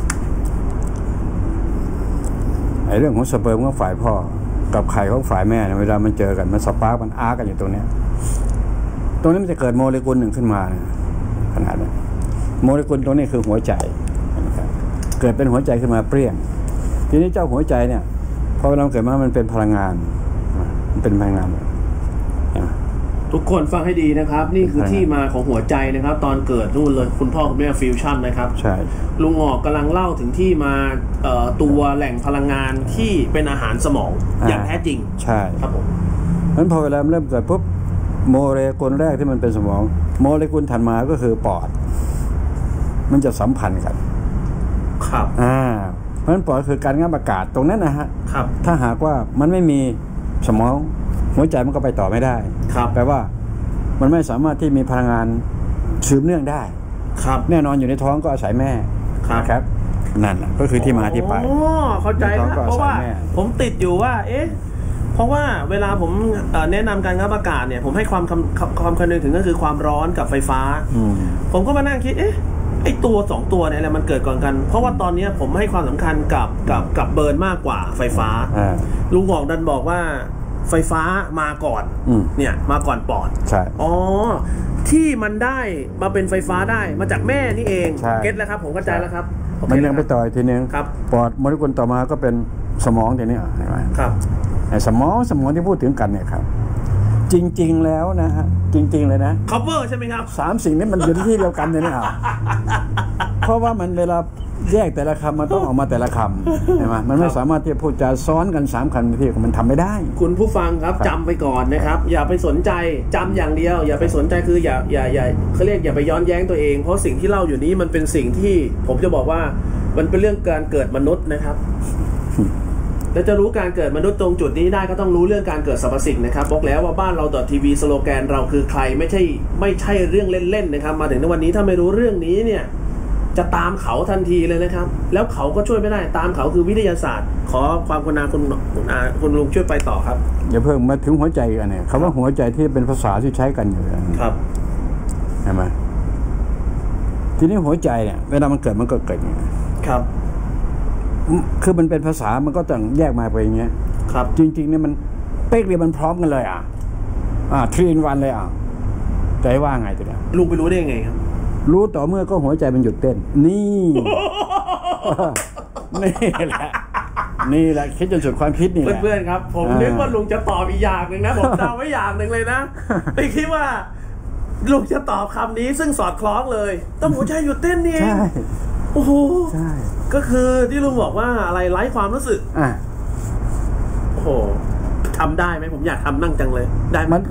เรื่องของสเปิร์มของฝ่ายพ่อกับไข่ของฝ่ายแม่เนี่ยเวลามันเจอกันมันสปาร์กมันอาร์กันอยู่ตรงนี้มันจะเกิดโมเลกุลหนึ่งขึ้นมานะขนาดนี้โมเลกุลตรงนี้คือหัวใจเกิดเป็นหัวใจขึ้นมาเปรี้ยงทีนี้เจ้าหัวใจเนี่ยพอเวลาเกิดมามันเป็นพลังงานมันเป็นพลังงานทุกคนฟังให้ดีนะครับนี่คือที่มาของหัวใจนะครับตอนเกิดนู่นเลยคุณพ่อคุณแม่ฟิวชั่นนะครับใช่ลุงหงอกกำลังเล่าถึงที่มาตัวแหล่งพลังงานที่เป็นอาหารสมองอย่างแท้จริงใช่ครับผมนั้นพอเวลาเริ่มเกิดปุ๊บโมเลกุลแรกที่มันเป็นสมองโมเลกุลถัดมาก็คือปอดมันจะสัมพันธ์กันครับเพราะฉะนั้นปอดคือการงับอากาศตรงนั้นนะฮะครับถ้าหากว่ามันไม่มีสมองหัวใจมันก็ไปต่อไม่ได้ครับแปลว่ามันไม่สามารถที่มีพลังงานสืบเนื่องได้ครับแน่นอนอยู่ในท้องก็อาศัยแม่ครับนั่นแหละก็คือที่มาที่ไปเข้าใจแล้วเพราะว่าผมติดอยู่ว่าเพราะว่าเวลาผมแนะนำการงับอากาศเนี่ยผมให้ความคำนึงถึงก็คือความร้อนกับไฟฟ้าผมก็มานั่งคิดไอ้ตัว2ตัวเนี่ยแหละมันเกิดก่อนกันเพราะว่าตอนนี้ผมให้ความสำคัญกับเบิร์นมากกว่าไฟฟ้าลุงหงอกดันบอกว่าไฟฟ้ามาก่อนเนี่ยมาก่อนปอดใช่ที่มันได้มาเป็นไฟฟ้าได้มาจากแม่นี่เองเก็ตแล้วครับผมเข้าใจแล้วครับมันยังไปต่อทีนึงครับปอดโมเลกุลต่อมาก็เป็นสมองทีนี้เห็นไหมครับสมองที่พูดถึงกันเนี่ยครับจริงๆแล้วนะฮะจริงๆเลยนะ cover ใช่ไหมครับ 3สิ่งนี้มันอยู่ที่เดียวกันเลยนี่เพราะว่ามันเวลาแยกแต่ละคำมันต้องออกมาแต่ละคำใช่ไหมมันไม่สามารถที่จะพูดจาซ้อนกัน3คำที่มันทำไม่ได้คุณผู้ฟังครับจำไปก่อนนะครับอย่าไปสนใจจำอย่างเดียวอย่าไปสนใจคืออย่าเขาเรียกอย่าไปย้อนแย้งตัวเองเพราะสิ่งที่เล่าอยู่นี้มันเป็นสิ่งที่ผมจะบอกว่ามันเป็นเรื่องการเกิดมนุษย์นะครับแล้วจะรู้การเกิดมนุษย์ตรงจุดนี้ได้ก็ต้องรู้เรื่องการเกิดสรรพสิ่งนะครับบอกแล้วว่าบ้านเรา.tv สโลแกนเราคือใครไม่ใช่เรื่องเล่นๆนะครับมาถึงในวันนี้ถ้าไม่รู้เรื่องนี้เนี่ยจะตามเขาทันทีเลยนะครับแล้วเขาก็ช่วยไม่ได้ตามเขาคือวิทยาศาสตร์ขอความกรุณาคุณลุงช่วยไปต่อครับอย่าเพิ่งมาถึงหัวใจกันเนี่ยคำว่าหัวใจที่เป็นภาษาที่ใช้กันอยู่ครับใช่ไหมทีนี้หัวใจเนี่ยเวลามันเกิดมันก็เกิดอย่างนี้ครับคือมันเป็นภาษามันก็ต้องแยกมาไปอย่างเงี้ยครับจริงๆเนี่ยมันเป๊กเลยมันพร้อมกันเลย3 in 1เลยใจว่าไงตัวเนี้ยลุงไปรู้ได้ยังไงครับรู้ต่อเมื่อก็หัวใจมันหยุดเต้นนี่นี่แหละคิดจนสุดความคิดนี่แหละเพื่อนๆครับผมนึกว่าลุงจะตอบอีกอย่างหนึ่งนะผมเดาไว้อย่างหนึ่งเลยนะไม่คิดว่าลุงจะตอบคำนี้ซึ่งสอดคล้องเลยต้องหัวใจหยุดเต้นนี่เองโอ้โหใช่ก็คือที่ลุงบอกว่าอะไรไร้ความรู้สึกโอ้โหทำได้ไหมผมอยากทำนั่งจังเลยได้ไหม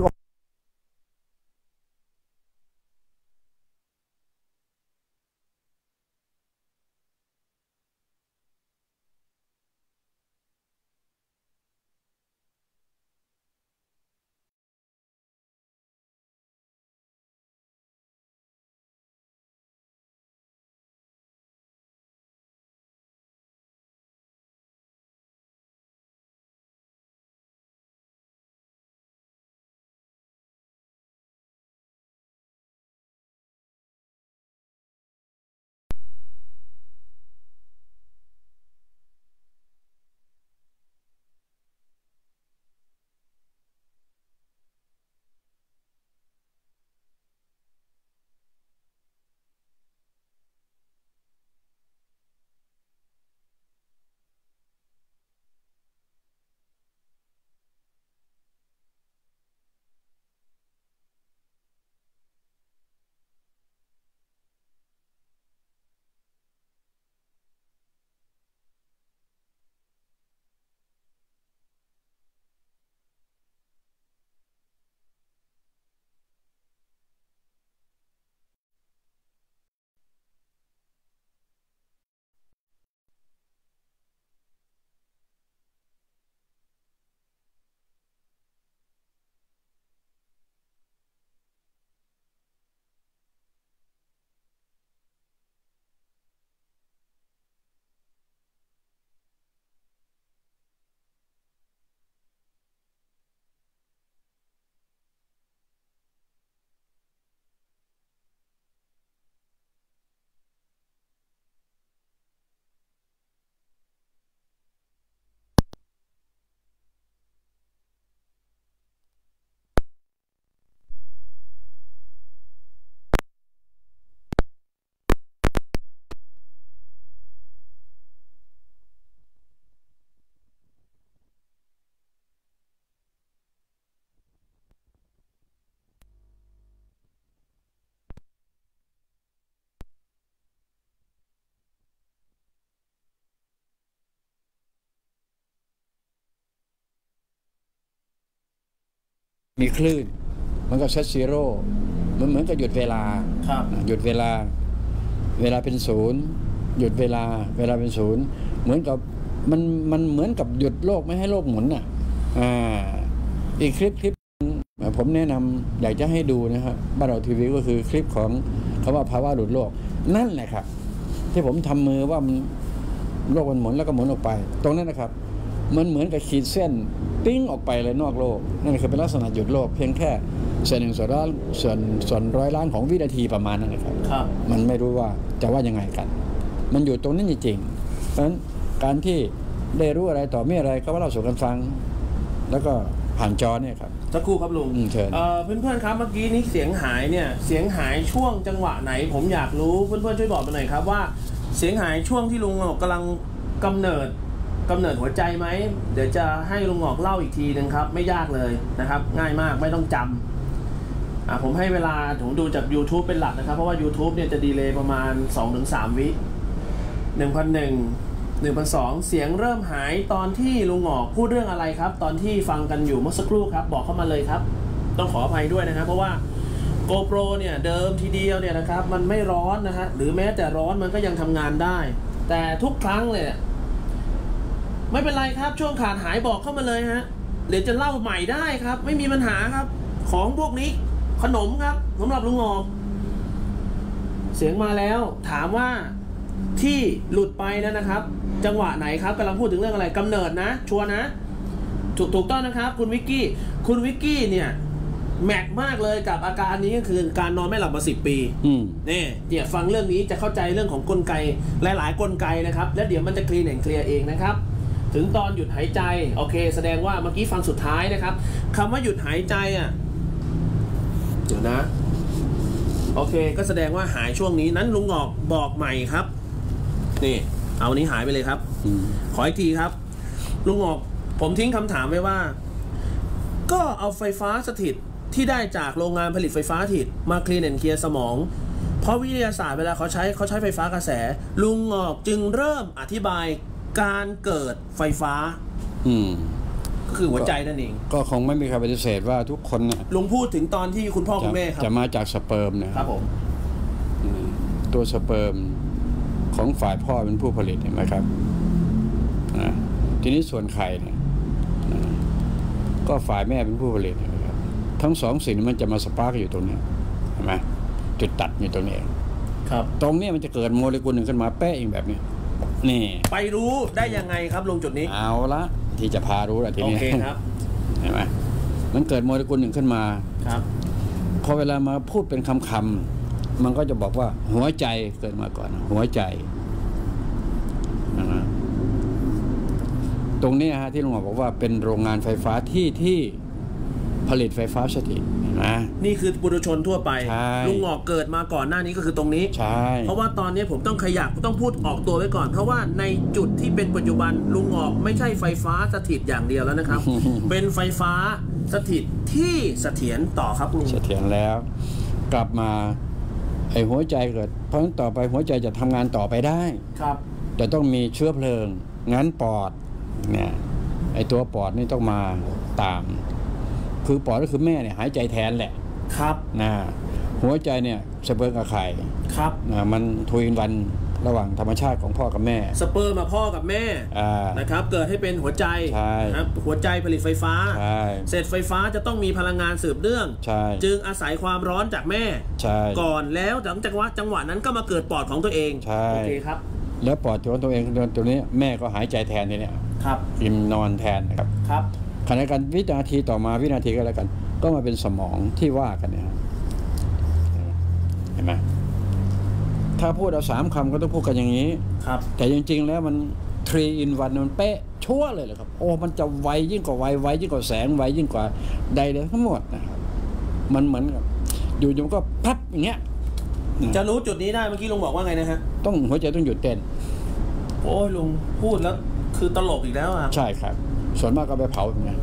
มีคลื่นมันก็เซตซีโร่มันเหมือนกับหยุดเวลาหยุดเวลาเป็นศูนย์หยุดเวลาเป็นศูนย์เหมือนกับมันเหมือนกับหยุดโลกไม่ให้โลกหมุนอีกคลิปผมแนะนำอยากจะให้ดูนะครับบ้านเราทีวีก็คือคลิปของคำว่าภาวะหลุดโลกนั่นแหละครับที่ผมทำมือว่ามันโลกมันหมุนแล้วก็หมุนออกไปตรงนั้นนะครับมันเหมือนกับขีดเส้นปิ้งออกไปเลยนอกโลกนั่นคือเป็นลักษณะหยุดโลกเพียงแค่ส่วนหนึ่งส่วนร้อยล้านของวินาทีประมาณนั้นนะครับมันไม่รู้ว่าจะว่ายังไงกันมันอยู่ตรงนั้นจริงๆเพราะฉะนั้นการที่ได้รู้อะไรต่อไม่อะไรก็ว่าเราสู่กันฟังแล้วก็ผ่านจอเนี่ยครับสักครู่ครับลุงเชิญเพื่อนๆครับเมื่อกี้นี้เสียงหายเนี่ยเสียงหายช่วงจังหวะไหนผมอยากรู้เพื่อนๆช่วยบอกมาหน่อยครับว่าเสียงหายช่วงที่ลุงกำลังกำเนิดหัวใจไหมเดี๋ยวจะให้ลุงเล่าอีกทีนึงครับไม่ยากเลยนะครับง่ายมากไม่ต้องจำผมให้เวลาผมดูจาก YouTube เป็นหลักนะครับเพราะว่า YouTube เนี่ยจะดีเลย์ประมาณ 2-3 วิ 1,200 เสียงเริ่มหายตอนที่ลุงพูดเรื่องอะไรครับตอนที่ฟังกันอยู่เมื่อสักครู่ครับบอกเข้ามาเลยครับต้องขออภัยด้วยนะครับเพราะว่า GoPro เนี่ยเดิมทีเดียวเนี่ยนะครับมันไม่ร้อนนะฮะหรือแม้แต่ร้อนมันก็ยังทำงานได้แต่ทุกครั้งเลยไม่เป็นไรครับช่วงขาดหายบอกเข้ามาเลยฮะเดี๋ยวจะเล่าใหม่ได้ครับไม่มีปัญหาครับของพวกนี้ขนมครับสำหรับลุงเสียงมาแล้วถามว่าที่หลุดไปนะครับจังหวะไหนครับกำลังพูดถึงเรื่องอะไรกำเนิดนะชัวร์นะถูกต้องนะครับคุณวิกกี้เนี่ยแมทมากเลยกับอาการนี้ก็คือการนอนไม่หลับมา10 ปีเนี่ยฟังเรื่องนี้จะเข้าใจเรื่องของกลไกหลายๆกลไกนะครับแล้วเดี๋ยวมันจะเคลียร์เองนะครับถึงตอนหยุดหายใจโอเคแสดงว่าเมื่อกี้ฟังสุดท้ายนะครับคำว่าหยุดหายใจเดี๋ยวนะโอเคก็แสดงว่าหายช่วงนี้นั้นลุงบอกใหม่ครับนี่เอานี้หายไปเลยครับขออีกทีครับลุงผมทิ้งคำถามไว้ว่าก็เอาไฟฟ้าสถิตที่ได้จากโรงงานผลิตไฟฟ้าสถิตมาเคลียร์สมองเพราะวิทยาศาสตร์เวลาเขาใช้ไฟฟ้ากระแสลุงจึงเริ่มอธิบายการเกิดไฟฟ้าก็คือหัวใจนั่นเองก็คงไม่มีใครปฏิเสธว่าทุกคนลุงพูดถึงตอนที่คุณพ่อคุณแม่ครับจะมาจากสเปิร์มนะครับผมตัวสเปิร์มของฝ่ายพ่อเป็นผู้ผลิตเห็นไหมครับทีนี้ส่วนไข่เนี่ยก็ฝ่ายแม่เป็นผู้ผลิตนะครับทั้งสองสิ่งมันจะมาสปาร์กอยู่ตรงนี้เห็นไหมจุดตัดอยู่ตรงนี้เองครับตรงนี้มันจะเกิดโมเลกุลหนึ่งขึ้นมาแป้งเองแบบนี้นี่ไปรู้ได้ยังไงครับลงจุดนี้เอาละที่จะพารู้ละทีนี้โอเคครับเห็นไหมมันเกิดโมเลกุลหนึ่งขึ้นมาครับพอเวลามาพูดเป็นคำมันก็จะบอกว่าหัวใจเกิดมาก่อนหัวใจตรงนี้ที่ลุงบอกว่าเป็นโรงงานไฟฟ้าที่ผลิตไฟฟ้าสถิตนะนี่คือปุถุชนทั่วไปลุงเกิดมาก่อนหน้านี้ก็คือตรงนี้ใช่เพราะว่าตอนนี้ผมต้องขยับต้องพูดออกตัวไว้ก่อนเพราะว่าในจุดที่เป็นปัจจุบันลุงไม่ใช่ไฟฟ้าสถิตอย่างเดียวแล้วนะครับ เป็นไฟฟ้าสถิตที่เสถียรต่อครับลุงเสถียรแล้วกลับมาไอ้หัวใจเกิดเพราะฉะนั้นต่อไปหัวใจจะทำงานต่อไปได้ครับแต่ต้องมีเชื้อเพลิงงั้นปอดเนี่ยไอ้ตัวปอดนี่ต้องมาตามคือปอดก็คือแม่เนี่ยหายใจแทนแหละครับหัวใจเนี่ยสเปิร์มกับไข่ครับมันทวินวันระหว่างธรรมชาติของพ่อกับแม่สเปิร์มมาพ่อกับแม่นะครับเกิดให้เป็นหัวใจนะครับหัวใจผลิตไฟฟ้าเสร็จไฟฟ้าจะต้องมีพลังงานสืบเนื่องจึงอาศัยความร้อนจากแม่ก่อนแล้วหลังจากว่าจังหวะนั้นก็มาเกิดปอดของตัวเองโอเคครับแล้วปอดของตัวเองตัวนี้แม่ก็หายใจแทนเนี่ยครับอิ่มนอนแทนนะครับครับขณะกันวินาทีต่อมาวินาทีก็แล้วกันก็มาเป็นสมองที่ว่ากันเนี่ยเห็นไหมถ้าพูดเอา3 คำก็ต้องพูดกันอย่างนี้ครับแต่จริงๆแล้วมัน3 in 1มันเป๊ะชั่วเลยเหรอครับโอ้มันจะไวยิ่งกว่าไวยิ่งกว่าแสงไวยิ่งกว่าใดเลยทั้งหมดนะครับมันเหมือนกับอยู่ๆก็พับอย่างเงี้ยจะรู้จุดนี้ได้เมื่อกี้ลุงบอกว่าไงนะฮะต้องหัวใจต้องหยุดเต้นโอ้ยลุงพูดแล้วคือตลกอีกแล้วอ่ะใช่ครับส่วนมากก็ไปเผาอย่างเงี้ย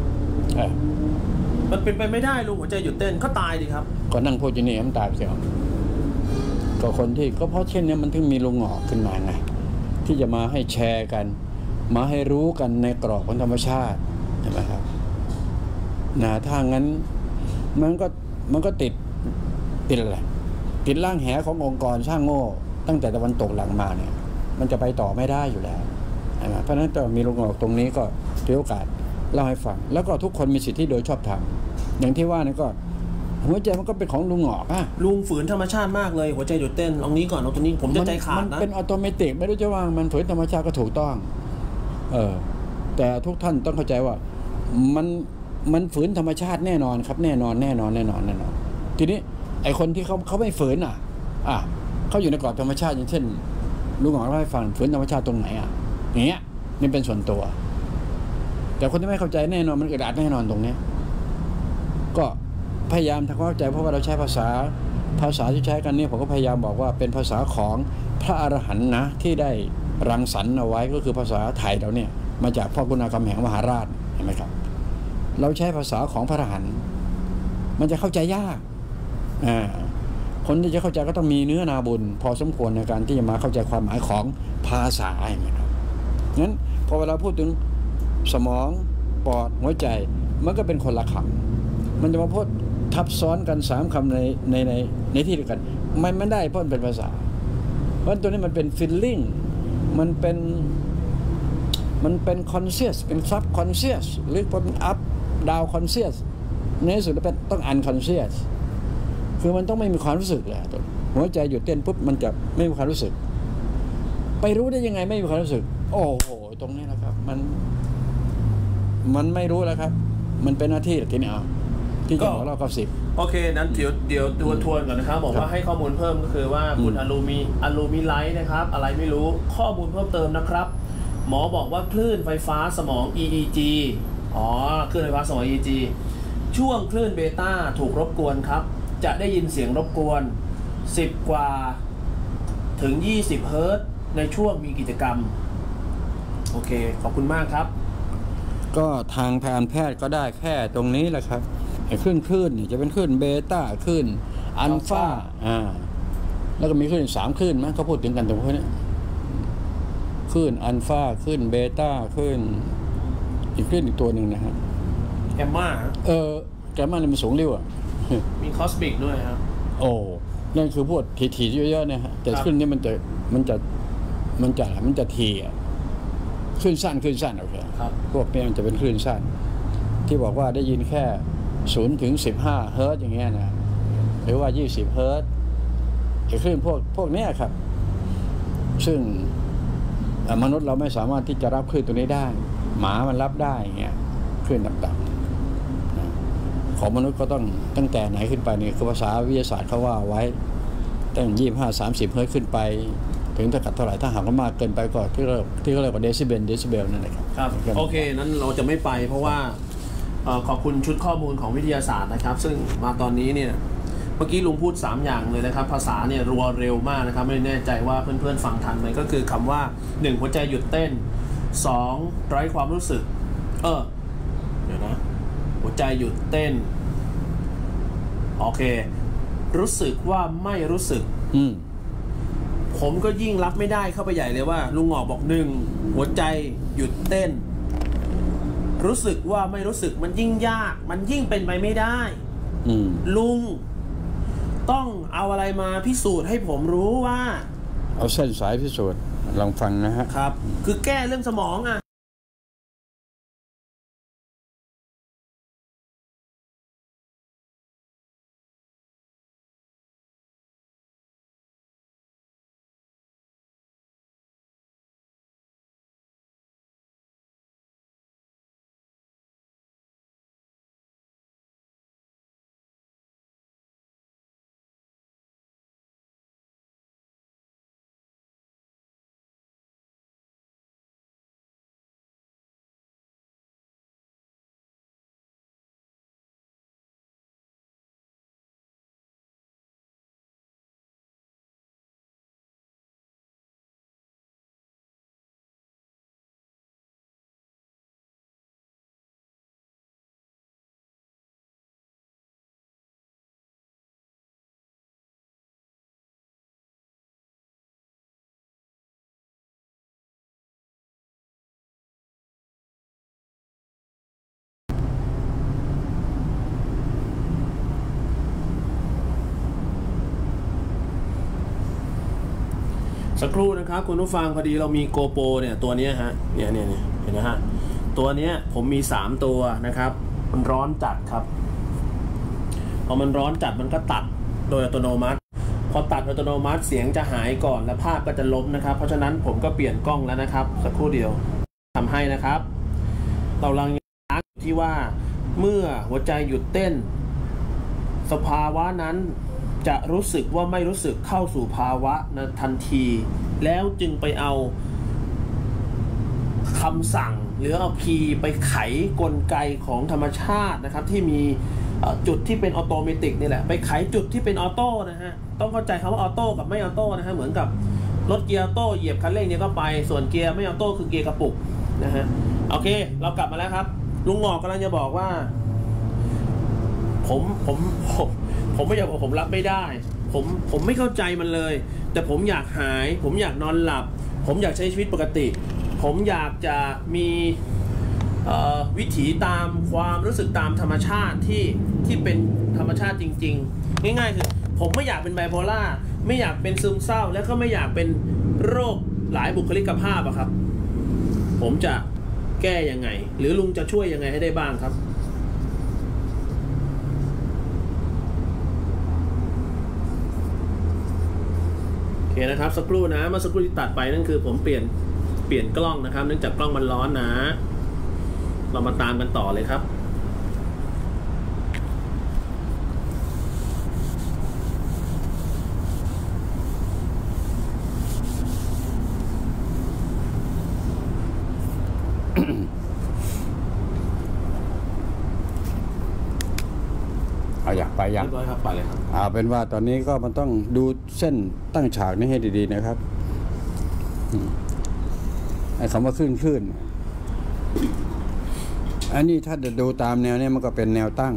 มันเป็นไปไม่ได้ลุงหัวใจหยุดเต้นก็ตายดิครับก็นั่งพูดอย่างนี้มันตายเสียก็คนที่ก็เพราะเช่นนี้มันถึงมีลุงขึ้นมาไงที่จะมาให้แชร์กันมาให้รู้กันในกรอบของธรรมชาติใช่ไหมครับนะถ้างั้นมันก็ติดอะไรติดร่างแหขององค์กรสร้างโง่ตั้งแต่ตะวันตกหลังมาเนี่ยมันจะไปต่อไม่ได้อยู่แล้วนะเพราะฉะนั้นจะมีลุงหงอกตรงนี้ก็ถือโอกาสเล่าให้ฟังแล้วก็ทุกคนมีสิทธิโดยชอบธรรมอย่างที่ว่านี่ก็หัวใจมันก็เป็นของลุงหงอกลุงฝืนธรรมชาติมากเลยหัวใจหยุดเต้นเอานี้ก่อนเอาตัวนี้ผมจะใจขาดนะมันเป็นอัตโนมัติไม่รู้จะว่ามันฝืนธรรมชาติก็ถูกต้องแต่ทุกท่านต้องเข้าใจว่ามันฝืนธรรมชาติแน่นอนครับแน่นอนทีนี้ไอคนที่เขาไม่ฝืนเขาอยู่ในกรอบธรรมชาติอย่างเช่นลุงหงอกเล่าให้ฟังฝืนธรรมชาติตรงไหนอย่างเงี้ยนี่เป็นส่วนตัวแต่คนที่ไม่เข้าใจแน่นอนมันอึดอัดแน่นอนตรงนี้ก็พยายามทำความเข้าใจเพราะว่าเราใช้ภาษาที่ใช้กันนี่ผมก็พยายามบอกว่าเป็นภาษาของพระอรหันต์นะที่ได้รังสรรค์เอาไว้ก็คือภาษาไทยเราเนี่ยมาจากพ่อกุณาคำแหงมหาราชเห็นไหมครับเราใช้ภาษาของพระอรหันต์มันจะเข้าใจยากคนที่จะเข้าใจก็ต้องมีเนื้อนาบุญพอสมควรในการที่จะมาเข้าใจความหมายของภาษาเห็นไหมครับงั้นพอเวลาพูดถึงสมองปอดหัวใจมันก็เป็นคนละคำมันจะมาพูดทับซ้อนกัน3คำในที่เดียวกันมันไม่ได้เพราะมันเป็นภาษาเพราะตัวนี้มันเป็น feeling มันเป็น conscious เป็น subconscious หรือเป็น up down conscious ในที่สุดเป็นต้อง unconscious คือมันต้องไม่มีความรู้สึกเลยหัวใจหยุดเต้นปุ๊บมันจะไม่มีความรู้สึกไปรู้ได้ยังไงไม่มีความรู้สึกโอ้โหตรงนี้นะครับมันไม่รู้แล้วครับมันเป็นหน้าที่ทีนี้ที่จะบอกเรากับ10 โอเคนั้นเดี๋ยวทวนก่อนนะครับบอกว่าให้ข้อมูลเพิ่มก็คือว่าคุณอลูมิไลท์นะครับอะไรไม่รู้ข้อมูลเพิ่มเติมนะครับหมอบอกว่าคลื่นไฟฟ้าสมอง EEG คลื่นไฟฟ้าสมอง EEG ช่วงคลื่นเบต้าถูกรบกวนครับจะได้ยินเสียงรบกวน10กว่าถึง20เฮิรตซ์ในช่วงมีกิจกรรมโอเคขอบคุณมากครับก็ทางการแพทย์ก็ได้แค่ตรงนี้แหละครับไอ้คลื่นนี่จะเป็นคลื่นเบต้าคลื่นอัลฟาแล้วก็มีคลื่น3คลื่นมั้ยเขาพูดถึงกันตรงนี้คลื่นอัลฟาคลื่นเบต้าคลื่นอีกคลื่นอีกตัวหนึ่งนะครับแกมมาแกมมาเนี่ยมันสูงเร็วมีคอสมิกด้วยครับโอ้นั่นคือพวกถี่ๆเยอะๆเนี่ยฮะแต่คลื่นนี้มันจะถี่คลื่นสั้นโอเคพวกนี้มันจะเป็นคลื่นสั้นที่บอกว่าได้ยินแค่0 ถึง 15 เฮิรตซ์อย่างเงี้ยนะหรือว่า20 เฮิรตซ์ไอ้คลื่นพวกนี้ครับซึ่งมนุษย์เราไม่สามารถที่จะรับคลื่นตัวนี้ได้หมามันรับได้อย่างเงี้ยคลื่นต่ำๆของมนุษย์ก็ต้องตั้งแต่ไหนขึ้นไปนี่คือภาษาวิทยาศาสตร์เขาว่าไว้ตั้ง25-30 เฮิรตซ์ขึ้นไปถึงถ้ากัดเท่าไหร่ถ้าหากว่ามากเกินไปก็ที่เขาเรียกว่าเดซิเบลนั่นแหละครับโอเคนั้นเราจะไม่ไปเพราะว่าขอบคุณชุดข้อมูลของวิทยาศาสตร์นะครับซึ่งมาตอนนี้เนี่ยเมื่อกี้ลุงพูด3อย่างเลยนะครับภาษาเนี่ยรัวเร็วมากนะครับไม่แน่ใจว่าเพื่อนๆฟังทันไหมก็คือคำว่า1หัวใจหยุดเต้น2ไร้ความรู้สึกเดี๋ยวนะหัวใจหยุดเต้นโอเครู้สึกว่าไม่รู้สึกผมก็ยิ่งรับไม่ได้เข้าไปใหญ่เลยว่าลุงหงอกบอก1หัวใจหยุดเต้นรู้สึกว่าไม่รู้สึกมันยิ่งยากมันยิ่งเป็นไปไม่ได้ลุงต้องเอาอะไรมาพิสูจน์ให้ผมรู้ว่าเอาเส้นสายพิสูจน์ลองฟังนะฮะครับคือแก้เรื่องสมองสักครู่นะครับคุณผู้ฟังพอดีเรามีโกโปรเนี่ยตัวนี้ฮะเนี่ยเห็นไหมฮะตัวเนี้ยผมมี3ตัวนะครับมันร้อนจัดครับพอมันร้อนจัดมันก็ตัดโดยอัตโนมัติพอตัดอัตโนมัติเสียงจะหายก่อนและภาพก็จะล้มนะครับเพราะฉะนั้นผมก็เปลี่ยนกล้องแล้วนะครับสักครู่เดียวทำให้นะครับเราลังที่ว่าเมื่อหัวใจหยุดเต้นสภาวะนั้นจะรู้สึกว่าไม่รู้สึกเข้าสู่ภาวะนะทันทีแล้วจึงไปเอาคำสั่งหรือเอาคีย์ไปไขกลไกของธรรมชาตินะครับที่มีจุดที่เป็นออโตเมติกนี่แหละไปไขจุดที่เป็นออโต้นะฮะต้องเข้าใจคำว่าออโต้กับไม่ออโต้นะฮะเหมือนกับรถเกียร์ออโต้เหยียบคันเร่งเนี่ยก็ไปส่วนเกียร์ไม่ออโต้คือเกียร์กระปุกนะฮะโอเคเรากลับมาแล้วครับลุงหงอกกำลังจะบอกว่าผมไม่อยากบอกผมรับไม่ได้ผมไม่เข้าใจมันเลยแต่ผมอยากหายผมอยากนอนหลับผมอยากใช้ชีวิตปกติผมอยากจะมีวิถีตามความรู้สึกตามธรรมชาติที่เป็นธรรมชาติจริงๆง่ายๆคือผมไม่อยากเป็นไบโพล่าไม่อยากเป็นซึมเศร้าแล้วก็ไม่อยากเป็นโรคหลายบุคลิกภาพอะครับผมจะแก้ยังไงหรือลุงจะช่วยยังไงให้ได้บ้างครับโอเคนะครับสักครู่นะเมื่อสักครู่ที่ตัดไปนั่นคือผมเปลี่ยนกล้องนะครับเนื่องจากกล้องมันร้อนนะเรามาตามกันต่อเลยครับอยากไปยังเรียบร้อยครับไปเลยครับเป็นว่าตอนนี้ก็มันต้องดูเส้นตั้งฉากนี้ให้ดีๆนะครับไอ้คำว่าคลื่นอันนี้ถ้าจะดูตามแนวนี้มันก็เป็นแนวตั้ง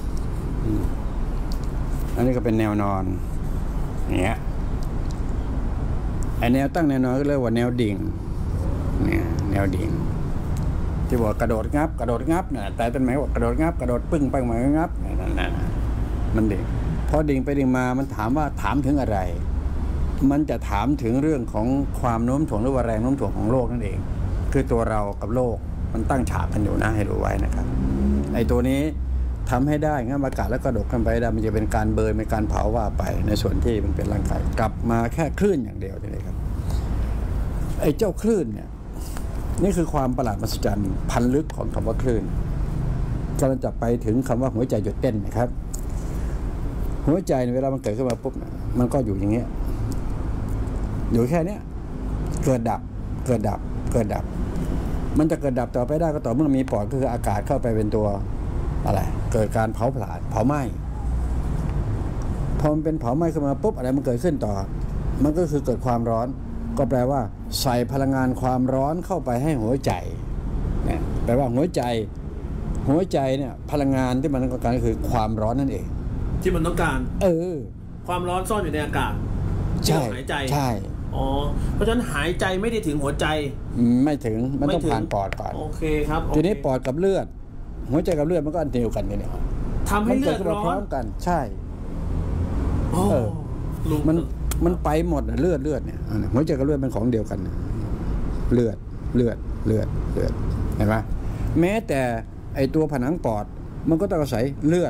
อันนี้ก็เป็นแนวนอนอย่างเงี้ยไอ้แนวตั้งแนวนอนก็เรียกว่าแนวดิ่งเนี่ยแนวดิ่งที่บอกกระโดดงับเนี่ยแต่เป็นหมายว่ากระโดดงับกระโดดปึ้งไปหมายงับนั่นมันดิ่งพอดิ่งไปดิ่งมามันถามถึงอะไรมันจะถามถึงเรื่องของความโน้มถ่วงหรือว่าแรงโน้มถ่วงของโลกนั่นเองคือตัวเรากับโลกมันตั้งฉากกันอยู่นะให้รู้ไว้นะครับไอ้ตัวนี้ทำให้ได้งั้นอากาศแล้วกระโดดขึ้นไปได้มันจะเป็นการเบิร์นเป็นการเผาว่าไปในส่วนที่มันเป็นร่างกายกลับมาแค่คลื่นอย่างเดียวนี่ครับไอ้เจ้าคลื่นเนี่ยนี่คือความประหลาดมหัศจรรย์พันลึกของคำว่าคลื่นกำลังจะไปถึงคำว่าหัวใจหยุดเต้นนะครับหัวใจเวลามันเกิดขึ้นมาปุ๊บมันก็อยู่อย่างเงี้ยอยู่แค่เนี้ยเกิดดับมันจะเกิดดับต่อไปได้ก็ต่อเมื่อมีปอดก็คืออากาศเข้าไปเป็นตัวอะไรเกิดการเผาผลาญเผาไหม้พอมันเป็นเผาไหม้ขึ้นมาปุ๊บอะไรมันเกิดขึ้นต่อมันก็คือเกิดความร้อนก็แปลว่าใส่พลังงานความร้อนเข้าไปให้หัวใจเนี่ยแปลว่าหัวใจเนี่ยพลังงานที่มันต้องการก็คือความร้อนนั่นเองที่มันต้องการความร้อนซ่อนอยู่ในอากาศใช่หายใจใช่เพราะฉะนั้นหายใจไม่ได้ถึงหัวใจไม่ถึงมันต้องผ่านปอดก่อนโอเคครับทีนี้ปอดกับเลือดหัวใจกับเลือดมันก็อันเดียวกันเนี่ยทำให้เลือดร้อนพร้อมกันใช่มันไปหมดเลือดเนี่ยหัวใจกับเลือดเป็นของเดียวกันเลือดเห็นไหมแม้แต่ไอตัวผนังปอดมันก็ต้องอาศัยเลือด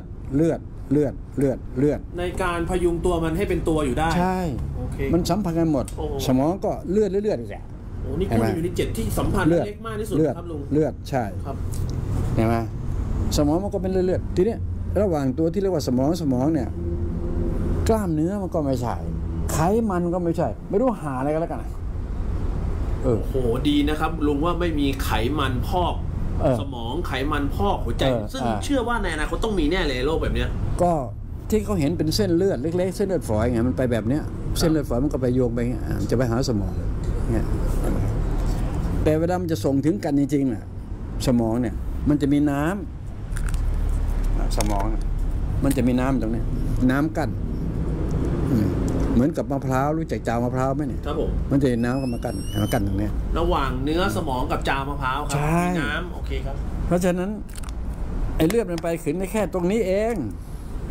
ในการพยุงตัวมันให้เป็นตัวอยู่ได้ใช่มันสัมพันธ์กันหมดสมองก็เลือดอีกแหละนี่คุณอยู่ใน7ที่สัมพันธ์เล็กมากที่สุดครับลุงเลือดใช่ครับเห็นไหมสมองมันก็เป็นเลือดทีนี้ระหว่างตัวที่เรียกว่าสมองเนี่ยกล้ามเนื้อมันก็ไม่ใช่ไขมันก็ไม่ใช่ไม่รู้หาอะไรกันแล้วกันโหดีนะครับลุงว่าไม่มีไขมันพอกสมองไขมันพอกหัวใจซึ่งเชื่อว่าในอนาคตต้องมีแน่เลยโรคแบบเนี้ยก็ที่เขาเห็นเป็นเส้นเลือดเล็กๆเส้นเลือดฝอยไงมันไปแบบเนี้ยเส้นเลือดฝอยมันก็ไปโยงไปจะไปหาสมองเนี่ยแต่เวลามันจะส่งถึงกันจริงๆน่ะสมองเนี่ยมันจะมีน้ำสมองมันจะมีน้ำตรงนี้น้ำกั้นเหมือนกับมะพร้าวรู้จักจาวมะพร้าวไหมเนี่ยครับผมมันจะน้ำก็มากั้นตรงนี้ระหว่างเนื้อสมองกับจาวมะพร้าวครับมีน้ำโอเคครับเพราะฉะนั้นไอ้เลือดมันไปขึ้นได้แค่ตรงนี้เอง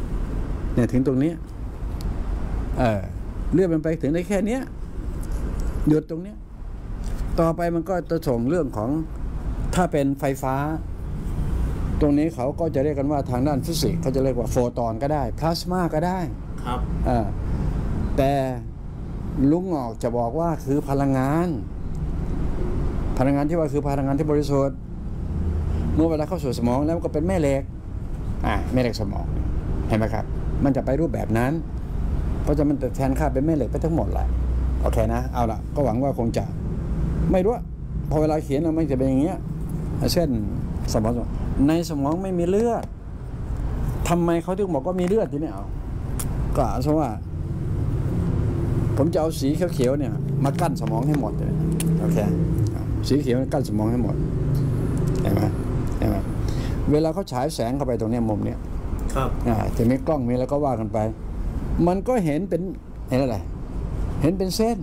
เนี่ยถึงตรงนี้เลือดมันไปถึงได้แค่เนี้ยหยุดตรงเนี้ยต่อไปมันก็จะส่งเรื่องของถ้าเป็นไฟฟ้าตรงนี้เขาก็จะเรียกกันว่าทางด้านฟิสิกส์เขาจะเรียกว่าโฟตอนก็ได้พลาสมาก็ได้ครับแต่ลุงออกจะบอกว่าคือพลังงานที่ว่าคือพลังงานที่บริสุทธิ์เมื่อเวลาเข้าสู่สมองแล้วก็เป็นแม่เหล็กแม่เหล็กสมองเห็นไหมครับมันจะไปรูปแบบนั้นเพราะจะมันแทนค่าเป็นแม่เหล็กไปทั้งหมดแหละโอเคนะเอาละก็หวังว่าคงจะไม่รู้พอเวลาเขียนเราไม่จะเป็นอย่างเงี้ยเช่นสมองในสมองไม่มีเลือดทำไมเขาถึงบอกว่ามีเลือดทีนี้เอาก็เพราะว่าผมจะเอาสีเขียวๆเนี่ยมากั้นสมองให้หมดเลยโอเคสีเขียวกั้นสมองให้หมดเห็นไหมเวลาเขาฉายแสงเข้าไปตรงนี้มุมเนี่ยครับจะมีกล้องมีแล้วก็ว่ากันไปมันก็เห็นเป็นเห็นอะไรเห็นเป็นเส้น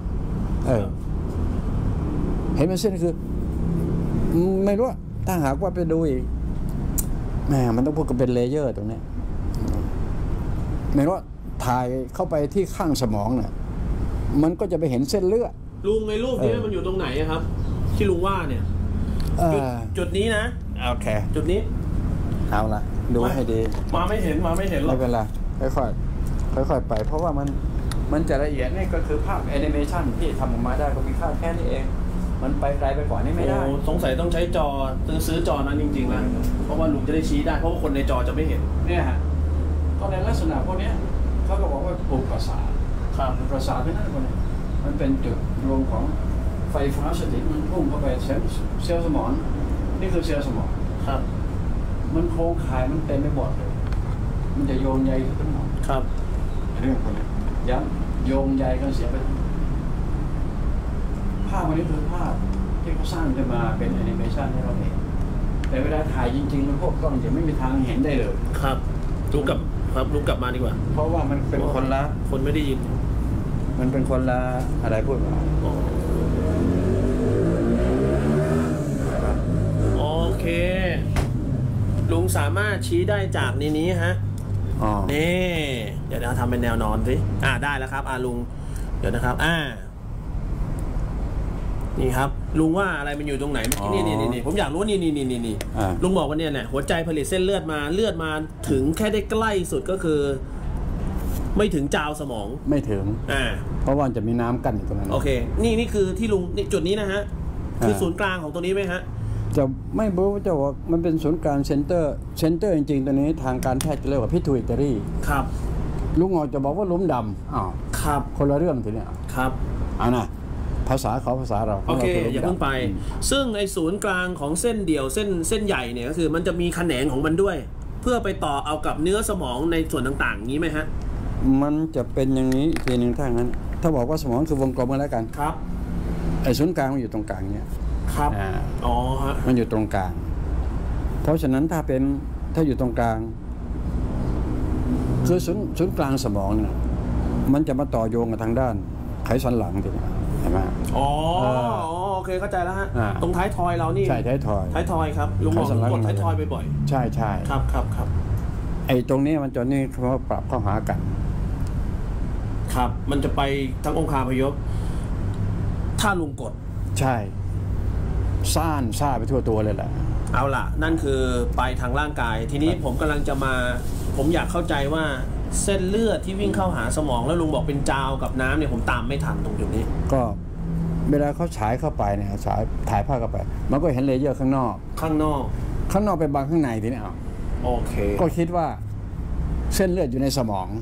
เห็นเป็นเส้นคือไม่รู้ถ้าหากว่าไปดูอีกมันต้องพูดกันเป็นเลเยอร์ตรงนี้ไม่รู้ถ่ายเข้าไปที่ข้างสมองเนี่ยมันก็จะไปเห็นเส้นเลือดลุงในรูปนี้มันอยู่ตรงไหนครับที่ลุงว่าเนี่ยจุดนี้นะโอเคจุดนี้เอาละดูให้ดีมาไม่เห็นหรอกไม่เป็นไรค่อยไปเพราะว่ามันจะละเอียดนี่ก็คือภาพแอนิเมชันที่ทำออกมาได้ก็มีค่าแค่นี้เองมันไปไกลไปกว่านี้ไม่ได้สงสัยต้องใช้จอซื้อจอนั้นจริงๆแล้วเพราะว่าลุงจะได้ชี้ได้เพราะว่าคนในจอจะไม่เห็นเนี่ยฮะก็ในลักษณะพวกนี้เขาก็บอกว่าปลูกประสาทประสาทที่นั่นคนนี้มันเป็นจุดรวมของไฟฟ้าสถิตมันพุ่งเข้าไปเซลล์สมองนี่คือเซลล์สมองครับมันโครงข่ายมันเต็มไปหมดเลยมันจะโยงใยขึ้นหมดครับเรื่องคนนี้ย้ำโยงใยกันเสียไปภาพวันนี้คือภาพที่เขาสร้างขึ้นมาเป็นแอนิเมชันให้เราเห็นแต่เวลาถ่ายจริงๆมันพวกกล้องจะไม่มีทางเห็นได้เลยครับลุกกลับมาดีกว่าเพราะว่ามันเป็นคนละคนไม่ได้ยินมันเป็นคนละอะไรพูดมาโอเคลุงสามารถชี้ได้จากนี้ฮะนี่เดี๋ยวทำเป็นแนวนอนสิได้แล้วครับลุงเดี๋ยวนะครับนี่ครับลุงว่าอะไรมันอยู่ตรงไหนเมื่อกี้นี่ผมอยากรู้นี่ลุงบอกว่าเนี่ยหัวใจผลิตเส้นเลือดมาถึงแค่ได้ใกล้สุดก็คือไม่ถึงจาวสมองไม่ถึงเพราะว่าจะมีน้ำกั้นอยู่ตรงนั้นโอเคนี่คือที่ลุงนี่จุดนี้นะฮะคือศูนย์กลางของตรงนี้ไหมฮะจะไม่รู้จะว่ามันเป็นศูนย์กลางเซ็นเตอร์จริงๆตัวนี้ทางการแพทย์จะเรียกว่าพิทูอิตารีครับลุงออกจะบอกว่าล้มดำครับคนละเรื่องทีเนี้ยครับนะภาษาเขาภาษาเราโอเคอย่าเพิ่งไปซึ่งไอ้ศูนย์กลางของเส้นเดี่ยวเส้นใหญ่เนี่ยก็คือมันจะมีแขนงของมันด้วยเพื่อไปต่อเอากับเนื้อสมองในส่วนต่างๆอย่างนี้ไหมฮะมันจะเป็นอย่างนี้ทีนึงถ้างั้นถ้าบอกว่าสมองคือวงกลมกันแล้วกันครับไอ้ศูนย์กลางมันอยู่ตรงกลางเนี่ยครับฮะมันอยู่ตรงกลางเพราะฉะนั้นถ้าอยู่ตรงกลางคือศูนย์กลางสมองเนี่ยมันจะมาต่อโยงกับทางด้านไขสันหลังทีนี้เห็นไหมโอเคเข้าใจแล้วฮะตรงท้ายทอยเรานี่ใช่ท้ายทอยครับลุงบอกกดท้ายทอยบ่อยๆใช่ครับไอ้ตรงนี้มันจะนี่เขาปรับเข้าหากันครับมันจะไปทั้งองคาพยพถ้าลุงกดใช่ซ่าไปทั่วตัวเลยแหละเอาล่ะนั่นคือไปทางร่างกายทีนี้ผมกำลังจะมาผมอยากเข้าใจว่าเส้นเลือดที่วิ่งเข้าหาสมองแล้วลุงบอกเป็นจาวกับน้ำเนี่ยผมตามไม่ทันตรงจุดนี้ก็เวลาเขาฉายเข้าไปเนี่ยฉายถ่ายภาพเข้าไปมันก็เห็นเลเยอร์ข้างนอกไปบังข้างในทีนี้โอเคก็คิดว่าเส้นเลือดอยู่ในสมอง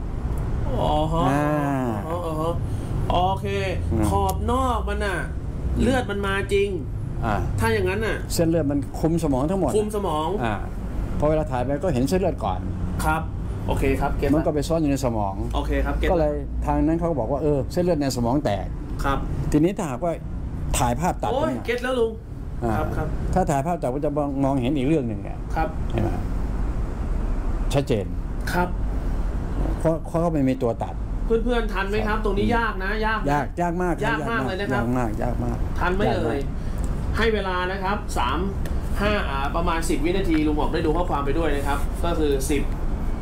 โอเคขอบนอกมันน่ะเลือดมันมาจริงถ้าอย่างนั้นน่ะเส้นเลือดมันคุมสมองทั้งหมดคุมสมองพอเวลาถ่ายไปก็เห็นเส้นเลือดก่อนครับโอเคครับมันก็ไปซ่อนอยู่ในสมองโอเคครับก็เลยทางนั้นเขาก็บอกว่าเส้นเลือดในสมองแตกครับทีนี้ถ้าหากว่าถ่ายภาพตัดเก็ตแล้วลุงครับถ้าถ่ายภาพตัดก็จะมองเห็นอีกเรื่องหนึ่งเนี่ยครับเห็นไหมชัดเจนครับเพราะเขาไม่มีตัวตัดเพื่อนๆทันไหมครับตรงนี้ยากนะยากมากเลยนะครับยากมากทันไหมให้เวลานะครับ5ประมาณ10 วินาทีลุงบอกได้ดูข้อความไปด้วยนะครับก็คือ10 9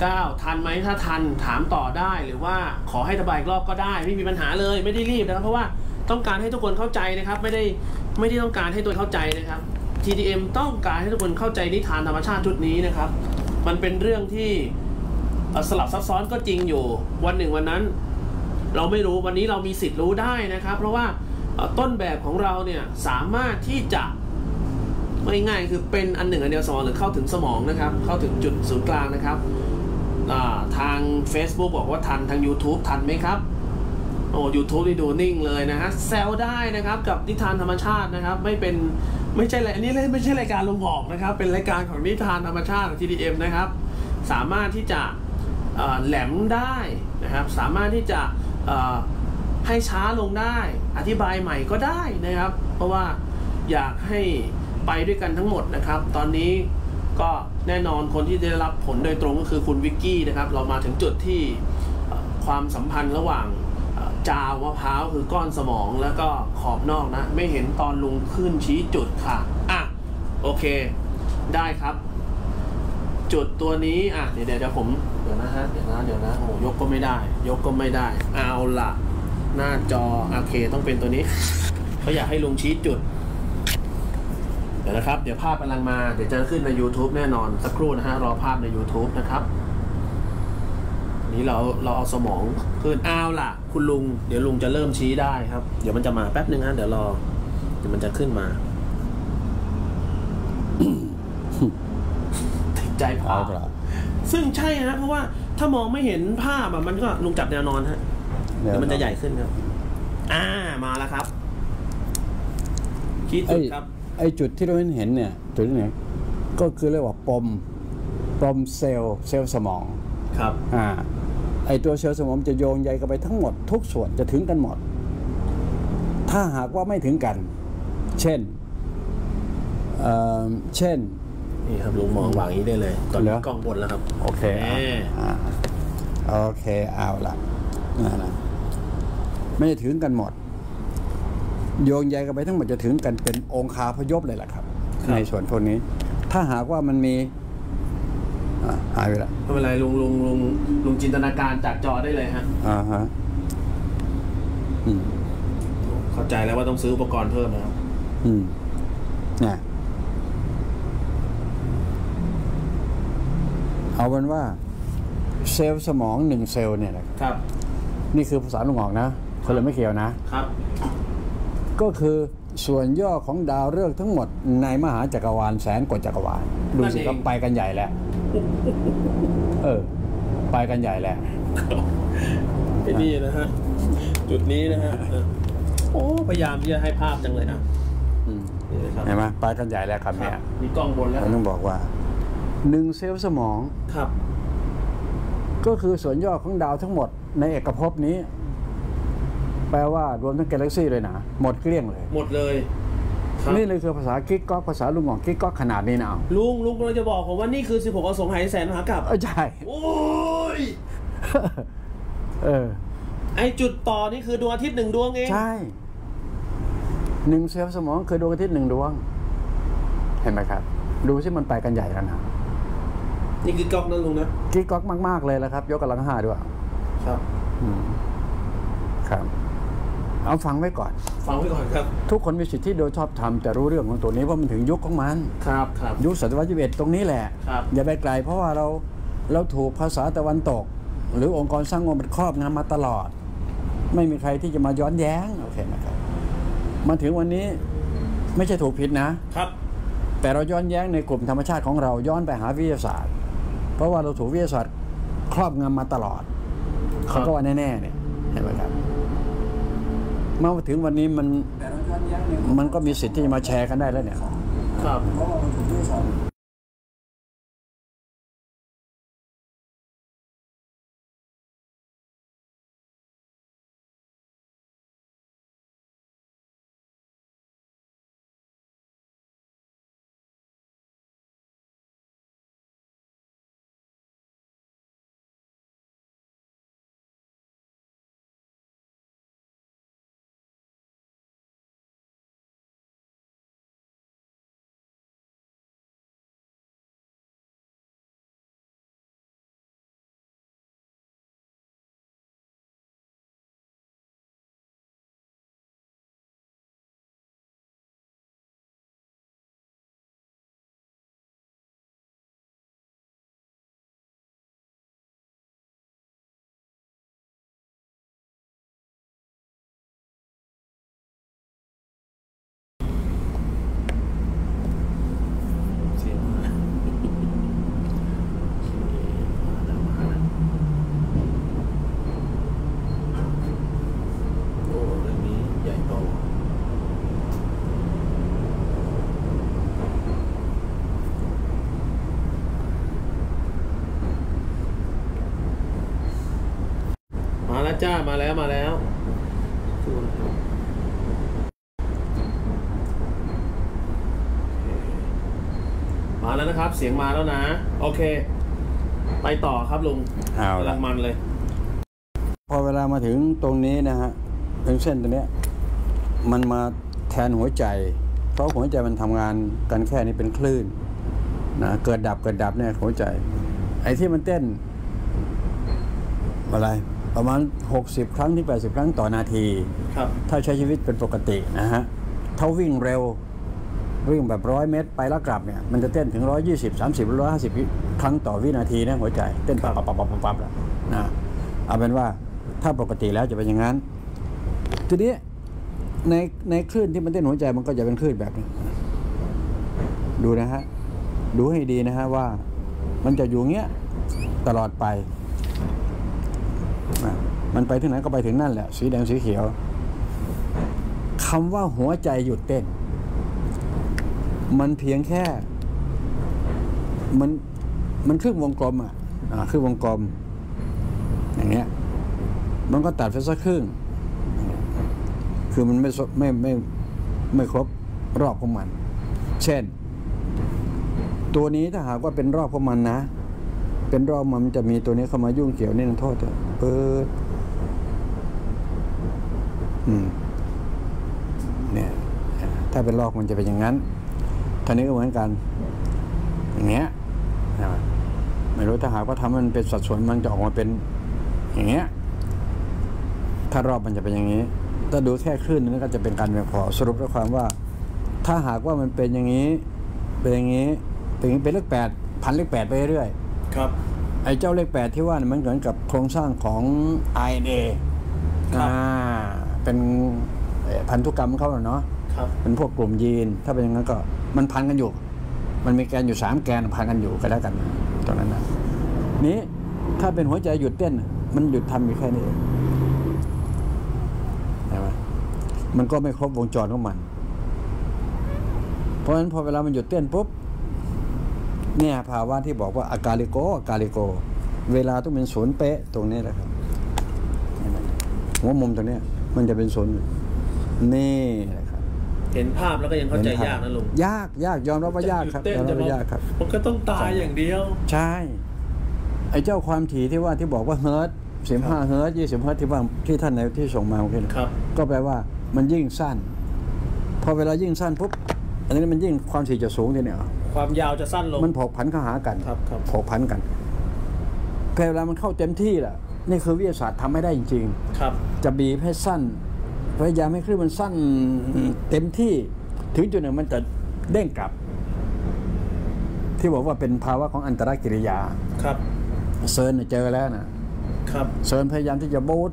9ทันไหมถ้าทันถามต่อได้หรือว่าขอให้ระบายอีกรอบก็ได้ไม่มีปัญหาเลยไม่ได้รีบนะครับเพราะว่าต้องการให้ทุกคนเข้าใจนะครับไม่ได้ต้องการให้ตัวเข้าใจนะครับ TDM ต้องการให้ทุกคนเข้าใจนิทานธรรมชาติชุดนี้นะครับมันเป็นเรื่องที่สลับซับซ้อนก็จริงอยู่วันหนึ่งวันนั้นเราไม่รู้วันนี้เรามีสิทธิ์รู้ได้นะครับเพราะว่าต้นแบบของเราเนี่ยสามารถที่จะไม่ง่ายคือเป็นอันหนึ่งอันเดียวสมองหรือเข้าถึงสมองนะครับเข้าถึงจุดศูนย์กลางนะครับทาง Facebook บอกว่าทันทาง YouTube ทันไหมครับโอ้ YouTube นี่ดูนิ่งเลยนะฮะแซวได้นะครับกับนิทานธรรมชาตินะครับไม่ใช่อันนี้ไม่ใช่รายการลุงบอกนะครับเป็นรายการของนิทานธรรมชาติของ TDM นะครับสามารถที่จะแหลมได้นะครับสามารถที่จะให้ช้าลงได้อธิบายใหม่ก็ได้นะครับเพราะว่าอยากให้ไปด้วยกันทั้งหมดนะครับตอนนี้ก็แน่นอนคนที่ได้รับผลโดยตรงก็คือคุณวิกกี้นะครับเรามาถึงจุดที่ความสัมพันธ์ระหว่างจาวมะพร้าวคือก้อนสมองแล้วก็ขอบนอกนะไม่เห็นตอนลุงขึ้นชี้จุดค่ะโอเคได้ครับจุดตัวนี้เดี๋ยวผมเดี๋ยวนะโอ้ยกก็ไม่ได้เอาละหน้าจอโอเคต้องเป็นตัวนี้เขาอยากให้ลุงชี้จุดเดี๋ยวนะครับเดี๋ยวภาพกำลังมาเดี๋ยวจะขึ้นใน YouTube แน่นอนสักครู่นะฮะรอภาพใน YouTube นะครับนี้เราเอาสมองขึ้นเอาล่ะคุณลุงเดี๋ยวลุงจะเริ่มชี้ได้ครับเดี๋ยวมันจะมาแป๊บนึงฮะเดี๋ยวมันจะขึ้นมาติดใจภาพซึ่งใช่นะเพราะว่าถ้ามองไม่เห็นภาพมันก็ลุงจับแนวนอนฮะเดี๋ยวมันจะใหญ่ขึ้นครับมาแล้วครับชี้จุดครับไอจุดที่เราเห็นเนี่ยจุดนี้ก็คือเรียกว่าปมเซลล์สมองครับไอตัวเซลล์สมองจะโยงใยกันไปทั้งหมดทุกส่วนจะถึงกันหมดถ้าหากว่าไม่ถึงกันเช่นนี่ครับลุงมองวางนี้ได้เลยตอนนี้กล้องบนแล้วครับโอเคเอาละไม่ถึงกันหมดโยงใยกันไปทั้งหมดจะถึงกันเป็นองคาพยพเลยแหละครับในส่วนพวกนี้ถ้าหากว่ามันมีหายไปละไม่เป็นไรลุงจินตนาการจากจอได้เลยฮะเข้าใจแล้วว่าต้องซื้ออุปกรณ์เพิ่มนะครับเนี่ยเอาเป็นว่าเซลล์สมอง1 เซลล์เนี่ยครับนี่คือภาษาลุงหอกนะคนเลยไม่เกี่ยวนะครับก็คือส่วนย่อของดาวฤกษ์ทั้งหมดในมหาจักรวาลแสนกว่าจักรวาลดูสิครับไปกันใหญ่แล้วไปกันใหญ่แล้วไอ้นี่นะฮะจุดนี้นะฮะโอ้พยายามที่จะให้ภาพจังเลยนะเห็นไหมไปกันใหญ่แล้วครับเนี่ยมีกล้องบนแล้วต้องบอกว่า1 เซลล์สมองครับก็คือส่วนย่อของดาวทั้งหมดในเอกภพนี้แปลว่ารวมทั้งกาแล็กซี่เลยนะหมดเกลี้ยงเลยหมดเลยนี่เลยคือภาษากิ๊กก๊อกภาษาลุงหงอกกิ๊กก๊อกขนาดนี้นะลุงเราจะบอกผมว่านี่คือ16อสงไขยแสนมหากาพย์ใช่โอ้ยไอจุดต่อนี่คือดวงอาทิตย์1 ดวงเองใช่1 เซลล์สมองคือดวงอาทิตย์1 ดวงเห็นไหมครับดูสิมันไปกันใหญ่แล้วนะนี่คือก๊อกนั่นลุงนะกิ๊กก๊อกมากๆเลยแล้วครับยกกำลัง5ด้วยครับครับเอาฟังไว้ก่อนครับทุกคนมีสิทธิโดยชอบธรรมจะรู้เรื่องของตัวนี้ว่ามันถึงยุคของมันครับยุคศตวรรษที่21ตรงนี้แหละอย่าไปไกลเพราะว่าเราถูกภาษาตะวันตกหรือองค์กรสร้างงานมันครอบงำมาตลอดไม่มีใครที่จะมาย้อนแย้งโอเคนะครับมาถึงวันนี้ไม่ใช่ถูกผิดนะครับแต่เราย้อนแย้งในกลุ่มธรรมชาติของเราย้อนไปหาวิทยาศาสตร์เพราะว่าเราถูกวิทยาศาสตร์ครอบงำมาตลอดเขาก็ว่าแน่ๆเนี่ยเห็นไหมครับมาถึงวันนี้มันก็มีสิทธิ์ที่จะมาแชร์กันได้แล้วเนี่ยครับจ้ามาแล้วมาแล้วมาแล้วนะครับเสียงมาแล้วนะโอเคไปต่อครับลุงกำลังมันเลยพอเวลามาถึงตรงนี้นะฮะถึงเส้นตรงนี้มันมาแทนหัวใจเพราะหัวใจมันทำงานกันแค่นี้เป็นคลื่นนะเกิดดับเนี่ยหัวใจไอ้ที่มันเต้นอะไรประมาณ60ครั้งถึง80ครั้งต่อนาทีครับถ้าใช้ชีวิตเป็นปกตินะฮะถ้าวิ่งเร็ววิ่งแบบ100 เมตรไปแล้วกลับเนี่ยมันจะเต้นถึง120 30 150ครั้งต่อวินาทีนะหัวใจเต้นปั๊บแล้วนะเอาเป็นว่าถ้าปกติแล้วจะเป็นอย่างนั้นทีนี้ในคลื่นที่มันเต้นหัวใจมันก็จะเป็นคลื่นแบบนี้ดูนะฮะดูให้ดีนะฮะว่ามันจะอยู่เงี้ยตลอดไปมันไปถึงไหนก็ไปถึงนั่นแหละสีแดงสีเขียวคำว่าหัวใจหยุดเต้นมันเพียงแค่มันครึ่งวงกลมครึ่งวงกลมอย่างเงี้ยมันก็ตัดไปสักครึ่งคือมันไม่ครบรอบของมันเช่นตัวนี้ถ้าหากว่าเป็นรอบของมันนะเป็นรอบมันจะมีตัวนี้เข้ามายุ่งเกี่ยวนี่นั่นโทษเปิดเนี่ยถ้าเป็นรอบมันจะเป็นอย่างนั้นท่านี้ก็เหมือนกันอย่างเงี้ยไม่รู้ถ้าหากว่าทำมันเป็นสัดส่วนมันจะออกมาเป็นอย่างเงี้ยถ้ารอบมันจะเป็นอย่างนี้ถ้าดูแค่คลื่นนั้นก็จะเป็นการเพียงพอสรุปด้วยความว่าถ้าหากว่ามันเป็นอย่างนี้เป็นอย่างนี้เป็นเลข8พันเลข8ไปเรื่อยครับไอ้เจ้าเลข8ที่ว่ามันเหมือนกับโครงสร้างของ RNA เป็นพันธุกรรมเขาเนาะเป็นพวกกลุ่มยีนถ้าเป็นอย่างนั้นก็มันพันกันอยู่มันมีแกนอยู่3แกนพันกันอยู่ก็แล้วกันตรงนั้นนะนี้ถ้าเป็นหัวใจหยุดเต้นมันหยุดทำอยู่แค่นี้เองใช่ไหมมันก็ไม่ครบวงจรของมันเพราะฉะนั้นพอเวลามันหยุดเต้นปุ๊บเนี่ยภาวะที่บอกว่าอาการลิโกเวลาต้องเป็นศูนย์เป๊ะตรงนี้แหละครับหัวมุมตรงนี้มันจะเป็นศูนย์นี่แหละครับเห็นภาพแล้วก็ยังเข้าใจยากนะลุงยากยอมรับว่ายากครับยอมรับว่ายากครับมันก็ต้องตายอย่างเดียวใช่ไอ้เจ้าความถี่ที่บอกว่าเฮิร์ต15 เฮิร์ต20 เฮิร์ตที่ท่านในที่ส่งมาเมื่อกี้ก็แปลว่ามันยิ่งสั้นพอเวลายิ่งสั้นปุ๊บอันนี้มันยิ่งความถี่จะสูงทีเนี่ยความยาวจะสั้นลงมันผกผันเข้าหากันครับผกผันกันเวลามันเข้าเต็มที่แหละนี่คือวิทยาศาสตร์ทำไม่ได้จริงๆครับจะบีบให้สั้นพยายามให้คลื่นมันสั้นเต็มที่ถึงจุดหนึ่งมันจะเด้งกลับที่บอกว่าเป็นภาวะของอันตรกิริยาครับเซิร์นเจอแล้วนะครับเซิร์นพยายามที่จะโบ๊ท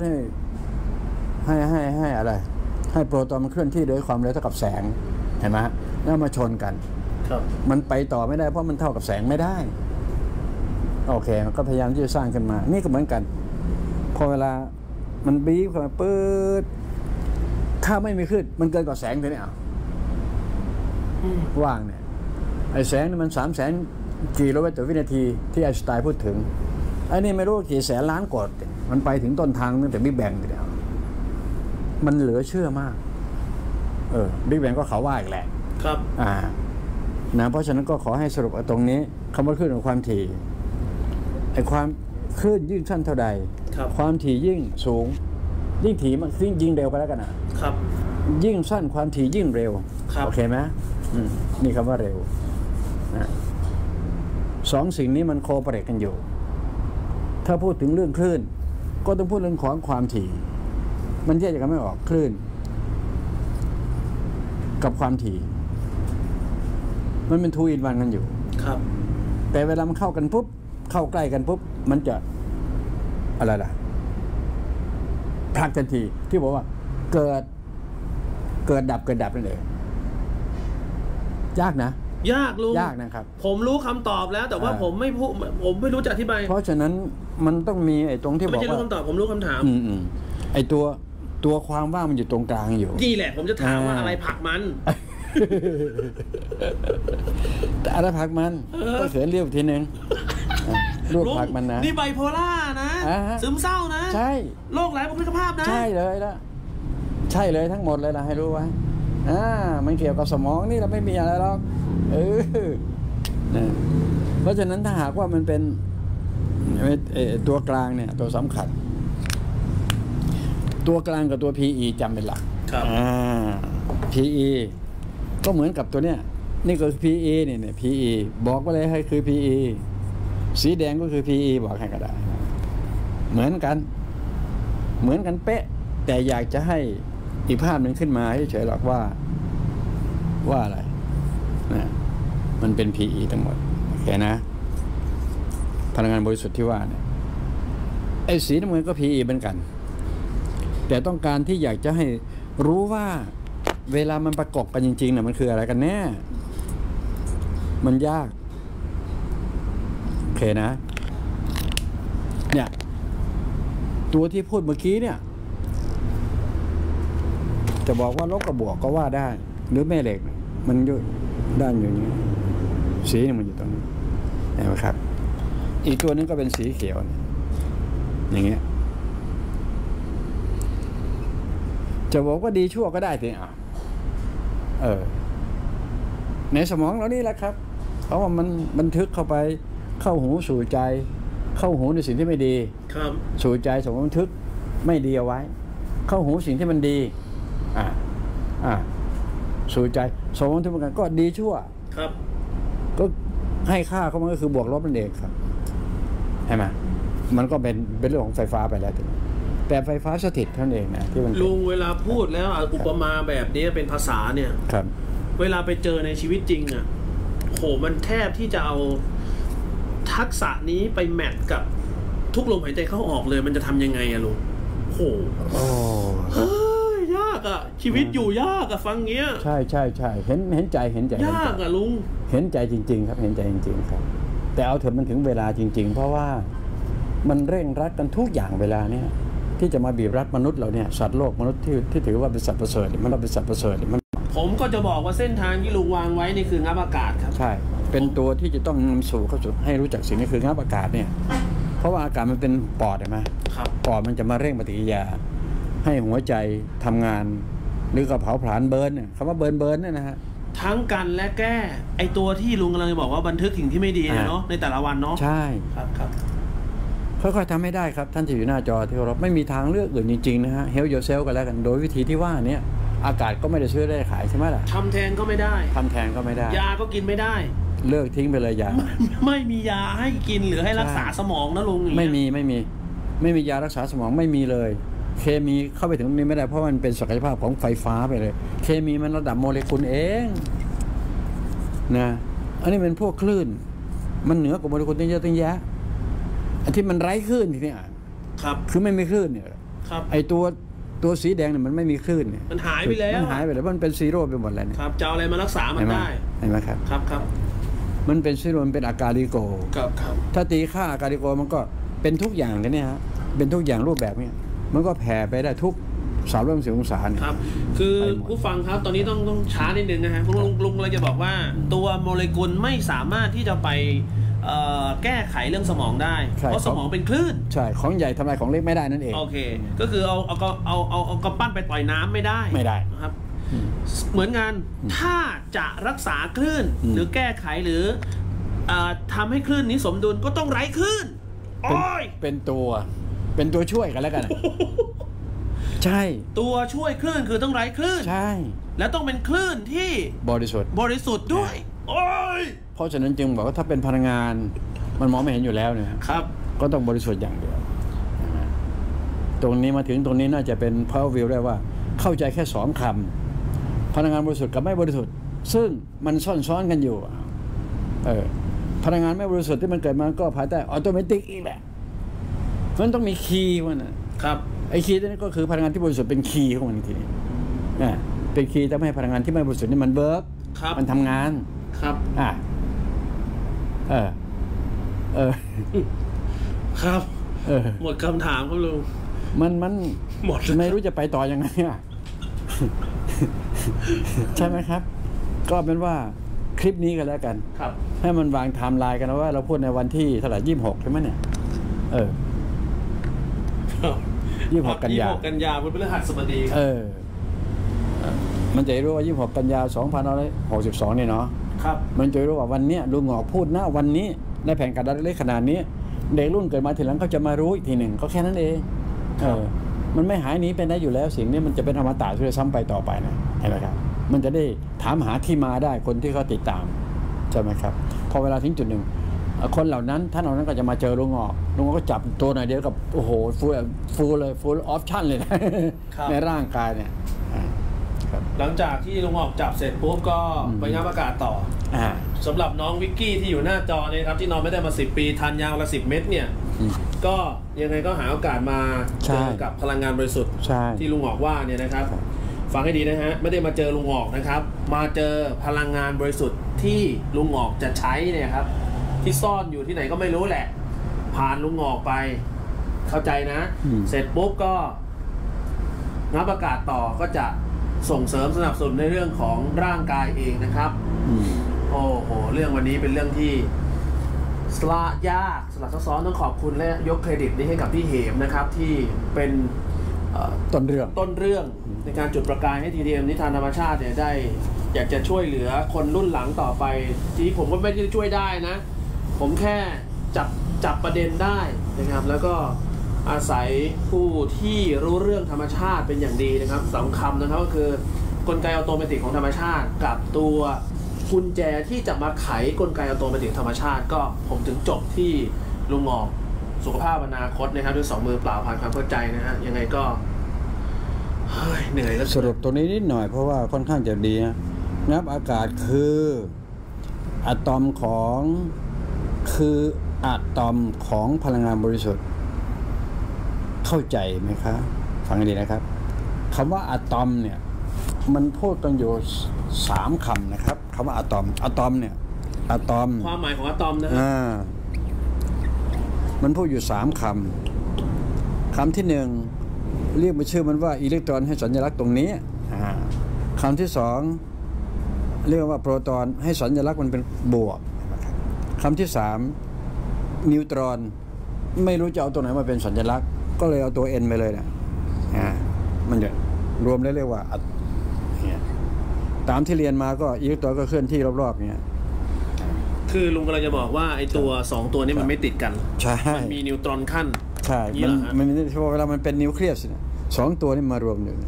ให้อะไรให้โปรตอนมันเคลื่อนที่ด้วยความเร็วเท่ากับแสงเห็นไหมแล้วมาชนกันครับมันไปต่อไม่ได้เพราะมันเท่ากับแสงไม่ได้โอเคมันก็พยายามที่จะสร้างขึ้นมานี่ก็เหมือนกันพอเวลามันบีบเข้ามาปื๊ดถ้าไม่มีคลื่นมันเกินกว่าแสงตัวนี้ว่างเนี่ยไอ้แสงนี่มัน300,000 กิโลเมตรต่อวินาทีที่ไอน์สไตน์พูดถึงไอ้นี่ไม่รู้กี่แสนล้านกว่ามันไปถึงต้นทางตั้งแต่บิ๊กแบงเดียวมันเหลือเชื่อมากบิ๊กแบงก็เขาว่าอีกแหละครับนะเพราะฉะนั้นก็ขอให้สรุปตรงนี้คำว่าคลื่นของความถี่ไอ้ความคลื่นยิ่งสั้นเท่าใดความถี่ยิ่งสูงยิ่งถี่มันยิ่งเร็วก็แล้วกันครับยิ่งสั้นความถี่ยิ่งเร็วโอเคไหมนี่คำว่าเร็วนะสองสิ่งนี้มันโคเปเรตกันอยู่ถ้าพูดถึงเรื่องคลื่นก็ต้องพูดเรื่องของความถี่มันแยกกันไม่ออกคลื่นกับความถี่มันเป็น2 in 1กันอยู่ครับแต่เวลามันเข้ากันปุ๊บเข้าใกล้กันปุ๊บมันจะอะไรล่ะพลักทันทีที่บอกว่าเกิดดับนั่นเองยากนะยากลุงยากนะครับผมรู้คำตอบแล้วแต่ว่าผมไม่รู้จะอธิบายเพราะฉะนั้นมันต้องมีไอ้ตรงที่บอกว่าไม่ใช่รู้คำตอบผมรู้คำถามไอ้ตัวความว่างมันอยู่ตรงกลางอยู่นี่แหละผมจะถามว่าอะไรผลักมันแต่อะไรผลักมันก็เขินเรียกทีนึงรูปผักมันนะนี่ไบโพล่านะซึมเศร้านะใช่โรคหลายประเภทภาพนะใช่เลยละใช่เลยทั้งหมดเลยนะให้รู้ไว้มันเกี่ยวกับสมองนี่เราไม่มีอะไรหรอกเพราะฉะนั้นถ้าหากว่ามันเป็นตัวกลางเนี่ยตัวสำคัญตัวกลางกับตัว PE จำเป็นหลักครับ PE ก็เหมือนกับตัวเนี้ยนี่ก็ PE เนี่ย PE บอกว่าเลยให้คือ PE สีแดงก็คือ PE บอกให้ก็ได้เหมือนกันเป๊ะแต่อยากจะให้อีกภาพหนึ่งขึ้นมาเฉยๆหรอกว่าอะไรนะมันเป็น PE ทั้งหมดโอเคนะพลังงานบริสุทธิ์ที่ว่าเนี่ยไอ้สีน้ำเงินก็ PE เหมือนกันแต่ต้องการที่อยากจะให้รู้ว่าเวลามันประกอบกันจริงๆเนี่ยมันคืออะไรกันแน่มันยากโอเคนะเนี่ยตัวที่พูดเมื่อกี้เนี่ยจะบอกว่าลบกับบวกก็ว่าได้หรือแม่เหล็กมันอยู่ด้านอยู่นี้สีมันอยู่ตรงนี้เห็นไหมครับอีกตัวนึงก็เป็นสีเขียวอย่างเงี้ยจะบอกว่าดีชั่วก็ได้สิในสมองเรานี่แหละครับเพราะว่ามันบันทึกเข้าไปเข้าหูสู่ใจเข้าหูในสิ่งที่ไม่ดีครับสู่ใจสมองบันทึกไม่ดีเอาไว้เข้าหูสิ่งที่มันดีสู่ใจสมองบันทึกเหมือนกันก็ดีชั่วครับก็ให้ค่าเขามันก็คือบวกลบนั่นเองครับใช่ไหมมันก็เป็นเรื่องของไฟฟ้าไปแล้วแต่ไฟฟ้าสถิตเท่านั้นเองนะที่มันลุงเวลาพูดแล้วอุปมาแบบนี้เป็นภาษาเนี่ยครับเวลาไปเจอในชีวิตจริงโหมันแทบที่จะเอาทักษะนี้ไปแมทกับทุกลมหายใจเข้าออกเลยมันจะทำยังไงลุงโหยากชีวิตอยู่ยากฟังเงี้ยใช่เห็นใจยากลุงเห็นใจจริงๆครับเห็นใจจริงๆครับแต่เอาเถอะมันถึงเวลาจริงๆเพราะว่ามันเร่งรัดกันทุกอย่างเวลาเนี้ยที่จะมาบีบรัดมนุษย์เราเนี่ยสัตว์โลกมนุษย์ที่ถือว่าเป็นสัตว์ประเสริฐมันเราเป็นสัตว์ประเสริฐมันผมก็จะบอกว่าเส้นทางที่ลุงวางไว้นี่คืองับอากาศครับใช่เป็นตัวที่จะต้องนำสู่เข้าสู่ให้รู้จักสิ่งนี้คืองับอากาศเนี่ยเพราะว่าอากาศมันเป็นปอดใช่ไหมครับปอดมันจะมาเร่งปฏิกิริยาให้หัวใจทำงานหรือกระเผาผลาญเบิร์นเนี่ยคำว่าเบิร์นเนี่ยนะฮะทั้งกันและแก้ไอตัวที่ลุงกำลังจะบอกว่าบันทึกสิ่งที่ไม่ดีเนาะในแต่ละวันเนาะใช่ครับค่อยๆทำให้ได้ครับท่านที่อยู่หน้าจอที่เราไม่มีทางเลือกอื่นจริงๆนะฮะ help yourself กันแล้วกันโดยวิธีที่ว่านี้อากาศก็ไม่ได้ซื้อได้ขายใช่ไหมล่ะทำแทนก็ไม่ได้ยาก็กินไม่ได้เลิกทิ้งไปเลยยาไม่มียาให้กินหรือให้รักษาสมองนะลุงไม่มียารักษาสมองไม่มีเลยเคมีเข้าไปถึงตรงนี้ไม่ได้เพราะมันเป็นศักยภาพของไฟฟ้าไปเลยเคมีมันระดับโมเลกุลเองนะอันนี้เป็นพวกคลื่นมันเหนือกว่าโมเลกุลตั้งเยอะตั้งแยะอันที่มันไร้คลื่นทีนี้ครับคือไม่มีคลื่นเนี่ยครับไอตัวสีแดงเนี่ยมันไม่มีคลื่นเนี่ยมันหายไปแล้วมันเป็นซีโร่ไปหมดเลยเนี่ยครับจะเอาอะไรมารักษามันได้เห็นไหมครับครับมันเป็นซีโร่มันเป็นอาการิโกครับถ้าตีค่าอาการิโกมันก็เป็นทุกอย่างกันเนี่ยฮะเป็นทุกอย่างรูปแบบนี้มันก็แผ่ไปได้ทุก360 องศาเนี่ยครับคือผู้ฟังครับตอนนี้ต้องช้านิดนึงนะฮะลุงเลยจะบอกว่าตัวโมเลกุลไม่สามารถที่จะไปแก้ไขเรื่องสมองได้เพราะสมองเป็นคลื่นใช่ของใหญ่ทำลายของเล็กไม่ได้นั่นเองโอเคก็คือเอากระปั้นไปปล่อยน้ำไม่ได้นะครับเหมือนกันถ้าจะรักษาคลื่นหรือแก้ไขหรือทำให้คลื่นนี้สมดุลก็ต้องไร้คลื่นเป็นตัวช่วยกันแล้วกันใช่ตัวช่วยคลื่นคือต้องไร้คลื่นใช่แล้วต้องเป็นคลื่นที่บริสุทธิ์ด้วยเพราะฉะนั้นจึงบอกว่าถ้าเป็นพลังงานมันมองไม่เห็นอยู่แล้วเนี่ยครับก็ต้องบริสุทธิ์อย่างเดียวตรงนี้มาถึงตรงนี้น่าจะเป็น power view ได้ว่าเข้าใจแค่2 คำพลังงานบริสุทธิ์กับไม่บริสุทธิ์ซึ่งมันซ้อนกันอยู่พลังงานไม่บริสุทธิ์ที่มันเกิดมาก็ภายใต้ออโตเมติกอีกแหละมันต้องมีคีย์มันครับไอ้คีย์นี้ก็คือพลังงานที่บริสุทธิ์เป็นคีย์ของมันทีนี้เป็นคีย์ทำให้พลังงานที่ไม่บริสุทธิ์นี่มันเบิร์กมันทำงานครับครับหมดคำถามครับลุงมันหมดไม่รู้จะไปต่อยังไงใช่ไหมครับก็เป็นว่าคลิปนี้กันแล้วกันครับให้มันวางไทม์ไลน์กันว่าเราพูดในวันที่เท่าไหร่26ใช่ไหมเนี่ย26 กันยา 26 กันยาพุธพฤหัสบดีมันจะรู้ว่า26 กันยา2562เนี่ยเนาะครับมันจะรู้ว่าวันนี้ลุงหงอกพูดนะวันนี้ในแผนการเล็กขนาดนี้เด็กรุ่นเกิดมาทีหลังเขาจะมารู้อีกทีหนึ่งก็แค่นั้นเองมันไม่หายหนีไปได้อยู่แล้วสิ่งนี้มันจะเป็นอมตะที่จะซ้ำไปต่อไปนะเห็นไหมครับมันจะได้ถามหาที่มาได้คนที่เขาติดตามใช่ไหมครับพอเวลาถึงจุดหนึ่งคนเหล่านั้นท่านเหล่านั้นก็จะมาเจอลุงหงอกก็จับตัวหน่อยเดียวกับโอ้โหฟูลออปชั่นเลยนะในร่างกายเนี่ยหลังจากที่ลุงหงอกจับเสร็จปุ๊บก็ไปงับอากาศต่อสำหรับน้องวิกกี้ที่อยู่หน้าจอเนี่ยครับที่นอนไม่ได้มา10 ปีทานยาละ10 เม็ดเนี่ยก็ยังไงก็หาโอกาสมาเจอกับพลังงานบริสุทธิ์ที่ลุงหงอกว่าเนี่ยนะครับฟังให้ดีนะฮะไม่ได้มาเจอลุงหงอกนะครับมาเจอพลังงานบริสุทธิ์ที่ลุงหงอกจะใช้เนี่ยครับที่ซ่อนอยู่ที่ไหนก็ไม่รู้แหละผ่านลุงหงอกไปเข้าใจนะเสร็จปุ๊บก็งับอากาศต่อก็จะส่งเสริมสนับสนุนในเรื่องของร่างกายเองนะครับโอ้โหเรื่องวันนี้เป็นเรื่องที่สละยากสลับซับซ้อนต้องขอบคุณและยกเครดิตนี้ให้กับพี่เหมนะครับที่เป็นต้นเรื่องในการจุดประกายให้ TTM นิทานธรรมชาติเนี่ยได้อยากจะช่วยเหลือคนรุ่นหลังต่อไปที่ผมก็ไม่ได้ช่วยได้นะผมแค่จับประเด็นได้นะครับแล้วก็อาศัยผู้ที่รู้เรื่องธรรมชาติเป็นอย่างดีนะครับสองคำนะครับก็คือกลไกอัตโนมัติของธรรมชาติกับตัวกุญแจที่จะมาไขกลไกอัตโนมัติธรรมชาติก็ผมถึงจบที่ลุงหงอกสุขภาพอนาคตนะครับด้วย2 มือเปล่าผ่านความเข้าใจนะฮะยังไงก็เหนื่อยแล้วสรุปตัวนี้นิดหน่อยเพราะว่าค่อนข้างจะดีนะงับอากาศคืออะตอมของพลังงานบริสุทธิ์เข้าใจไหมครับฟังให้ดีนะครับคำว่าอะตอมเนี่ยมันพูดกันอยู่3 คำนะครับคำว่าอะตอมเนี่ยอะตอมความหมายของอะตอมนะมันพูดอยู่3 คำที่1เรียกมาชื่อมันว่าอิเล็กตรอนให้สัญลักษณ์ตรงนี้คำที่2เรียกว่าโปรตอนให้สัญลักษณ์มันเป็นบวกคำที่3นิวตรอนไม่รู้จะเอาตัวไหนมาเป็นสัญลักษณ์ก็เลยเอาตัว N ไปเลยนะมันจะรวมแล้วเรียกว่าตามที่เรียนมาก็อิเล็กตรอนก็เคลื่อนที่รอบๆเนี่ยคือลุงกำลังจะบอกว่าไอ้ตัว2 ตัวนี้มันไม่ติดกันใช่มันมีนิวตรอนขั้นใช่มันเวลามันเป็นนิวเคลียสเนี่ย2 ตัวนี้มารวมอยู่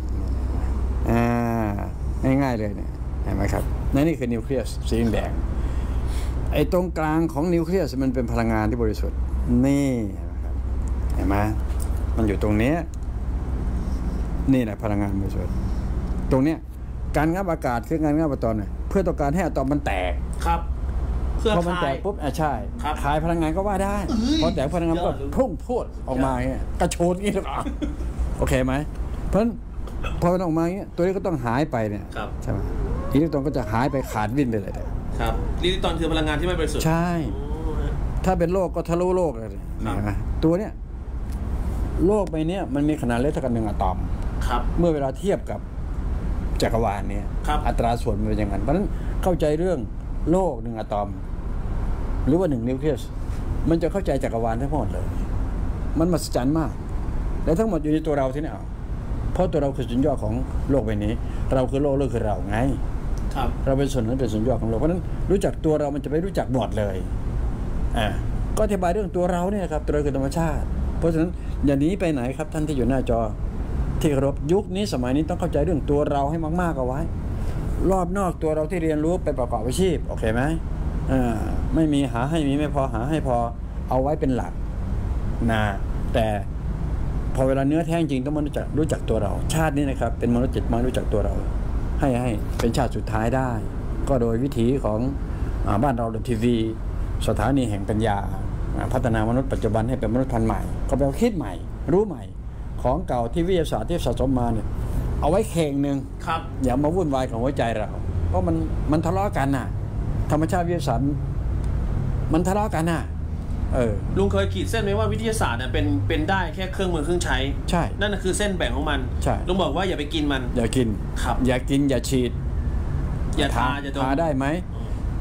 ง่ายๆเลยเนี่ยเห็นไหมครับนี่คือนิวเคลียสสีแดงไอ้ตรงกลางของนิวเคลียสมันเป็นพลังงานที่บริสุทธิ์นี่เห็นไหมมันอยู่ตรงนี้นี่แหละพลังงานบริสุทธิ์ตรงเนี้ยการงับอากาศคือการงับอะตอมเนี่ยเพื่อต้องการให้อะตอมมันแตกครับพอมันแตกปุ๊บใช่ขายพลังงานก็ว่าได้พอแตกพลังงานก็พุ่งพูดออกมาเงี้ยกระโชนงี้หรือเปล่าโอเคไหมเพราะพอมันออกมาเงี้ยตัวนี้ก็ต้องหายไปเนี่ยใช่ไหมอิเล็กตรอนก็จะหายไปขาดวิ่นไปเลยครับอิเล็กตรอนคือพลังงานที่ไม่บริสุทธิ์ใช่ถ้าเป็นโลกก็ทะลุโลกเลยนะตัวเนี้ยโลกใบนี้มันมีขนาดเล็กเท่ากับ1 อะตอมเมื่อเวลาเทียบกับจักรวาลเนี่ยอัตราส่วนมันเป็นอย่างนั้นเพราะฉะนั้นเข้าใจเรื่องโลก1 อะตอมหรือว่า1 นิวเคลียสมันจะเข้าใจจักรวาลทั้งหมดเลยมันมหัศจรรย์มากและทั้งหมดอยู่ในตัวเราที่นี่เพราะตัวเราคือสุดยอดของโลกใบนี้เราคือโลกคือเราไงเราเป็นส่วนนั้นเป็นสุดยอดของโลกเพราะฉะนั้นรู้จักตัวเรามันจะไม่รู้จักหมดเลยก็อธิบายเรื่องตัวเราเนี่ยครับตัวเราคือธรรมชาติเพราะฉะนั้นอย่าหนีไปไหนครับท่านที่อยู่หน้าจอที่เคารพยุคนี้สมัยนี้ต้องเข้าใจเรื่องตัวเราให้มากๆเอาไว้รอบนอกตัวเราที่เรียนรู้ไปประกอบอาชีพโอเคไหมไม่มีหาให้มีไม่พอหาให้พอเอาไว้เป็นหลักนะแต่พอเวลาเนื้อแท้จริงต้องมารู้จักตัวเราชาตินี้นะครับเป็นมนุษย์จิตมารู้จักตัวเราให้เป็นชาติสุดท้ายได้ก็โดยวิถีของบ้านเราทีวีสถานีแห่งปัญญาพัฒนามนุษย์ปัจจุบันให้เป็นมนุษย์พันธุ์ใหม่ก็แปลว่าคิดใหม่รู้ใหม่ของเก่าที่วิทยาศาสตร์ที่สะสมมาเนี่ยเอาไว้เข่งหนึ่งอย่ามาวุ่นวายของหัวใจเราเพราะมันทะเลาะกันน่ะธรรมชาติวิทยาศาสตร์มันทะเลาะกันน่ะลุงเคยขีดเส้นไหมว่าวิทยาศาสตร์เนี่ยเป็นได้แค่เครื่องมือเครื่องใช้ใช่นั่นคือเส้นแบ่งของมันใช่ลุงบอกว่าอย่าไปกินมันอย่ากินครับอย่ากินอย่าฉีดอย่าทาได้ไหม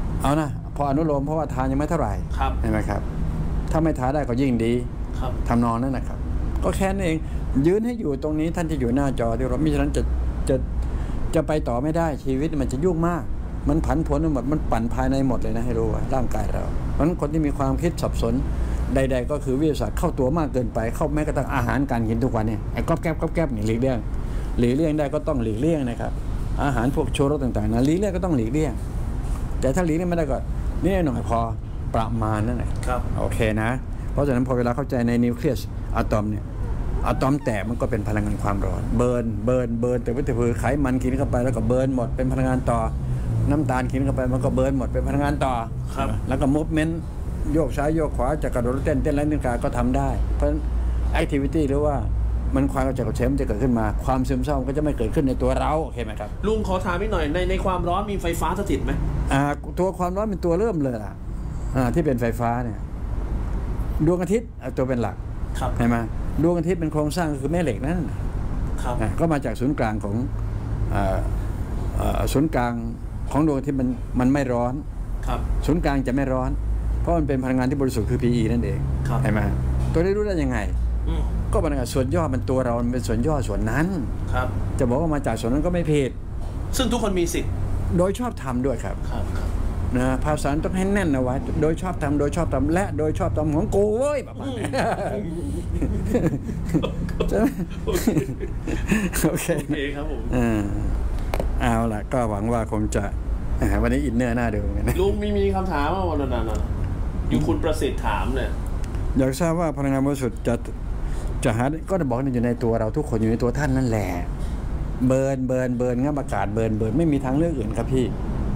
เอานะพออนุโลมเพราะว่าทานยังไม่เท่าไหร่เห็นไหมครับถ้าไม่ทานได้ก็ยิ่งดีทำนองนั้นนะครับก็แค่นั้นเองยืนให้อยู่ตรงนี้ท่านจะอยู่หน้าจอที่เรามิฉะนั้นจะไปต่อไม่ได้ชีวิตมันจะยุ่งมากมันผันผวนหมดมันปั่นภายในหมดเลยนะให้รู้ว่าร่างกายเราเพราะฉะนั้นคนที่มีความคิดสับสนใดๆก็คือวิทยาศาสตร์เข้าตัวมากเกินไปเข้าแม้กระทั่งอาหารการกินทุกวันเนี่ยไอ้ก๊อบแก๊บนี่หลีกเลี่ยงได้ก็ต้องหลีกเลี่ยงนะครับอาหารพวกชูรสต่างๆนะหลีกเลี่ยงก็ต้องหลีกเลี่ยงแต่ถ้าหลีกเลี่ยงไม่ได้ก็นี่หน่อยพอประมาณนั่นแหละโอเคนะเพราะฉะนั้นพอเวลาเข้าใจในนิวเคลียสอะตอมเนี่ยอะตอมแตกมันก็เป็นพลังงานความร้อนเบิร์นแต่ว่าถือไขมันกินเข้าไปแล้วก็เบิร์นหมดเป็นพลังงานต่อน้ำตาลกินเข้าไปมันก็เบิร์นหมดเป็นพลังงานต่อแล้วก็มูฟเมนต์โยกซ้ายโยกขวาจะกระโดดเต้นแล้วนิ้วกลางก็ทำได้เพราะฉะนั้นแอคทิวิตี้หรือว่ามันความเข้าใจกับเชมจะเกิดขึ้นมาความซึมเศร้าก็จะไม่เกิดขึ้นในตัวเราโอเคไหมครับลุงขอถามนิดหน่อยในความร้อนมีไฟฟ้าสถิตไหมตัวความร้อนเป็นตัวเริ่มเลยล่ะที่เป็นไฟฟ้าเนี่ยดวงอาทิตย์ตัวเป็นหลักใช่ไหมดวงอาทิตย์เป็นโครงสร้างคือแม่เหล็กนั่นก็มาจากศูนย์กลางของศูนย์กลางของดวงอาทิตย์มันไม่ร้อนศูนย์กลางจะไม่ร้อนเพราะมันเป็นพลังงานที่บริสุทธิ์คือ PE นั่นเองใช่ไหมตัวนี้รู้ได้ยังไงก็พลังงานส่วนย่อมันตัวเรามันเป็นส่วนย่อส่วนนั้นจะบอกว่ามาจากส่วนนั้นก็ไม่ผิดซึ่งทุกคนมีสิทธิ์โดยชอบทำด้วยครับนะภาษาต้องให้แน่นนะวะโดยชอบทำโดยชอบทำและโดยชอบทำของกูเว้ยประมาณนี้ใช่ไหมโอเคครับผมเอาล่ะก็หวังว่าคงจะวันนี้อินเนอร์หน้าดูกันลุงมีคำถามว่าวันนั้นอยู่คุณประสิทธิ์ถามเนี่ยอยากทราบว่าพลังงานบริสุทธิ์จะหาก็จะบอกว่าอยู่ในตัวเราทุกคนอยู่ในตัวท่านนั่นแหละเบิร์นงับอากาศเบิร์นไม่มีทางเลือกอื่นครับพี่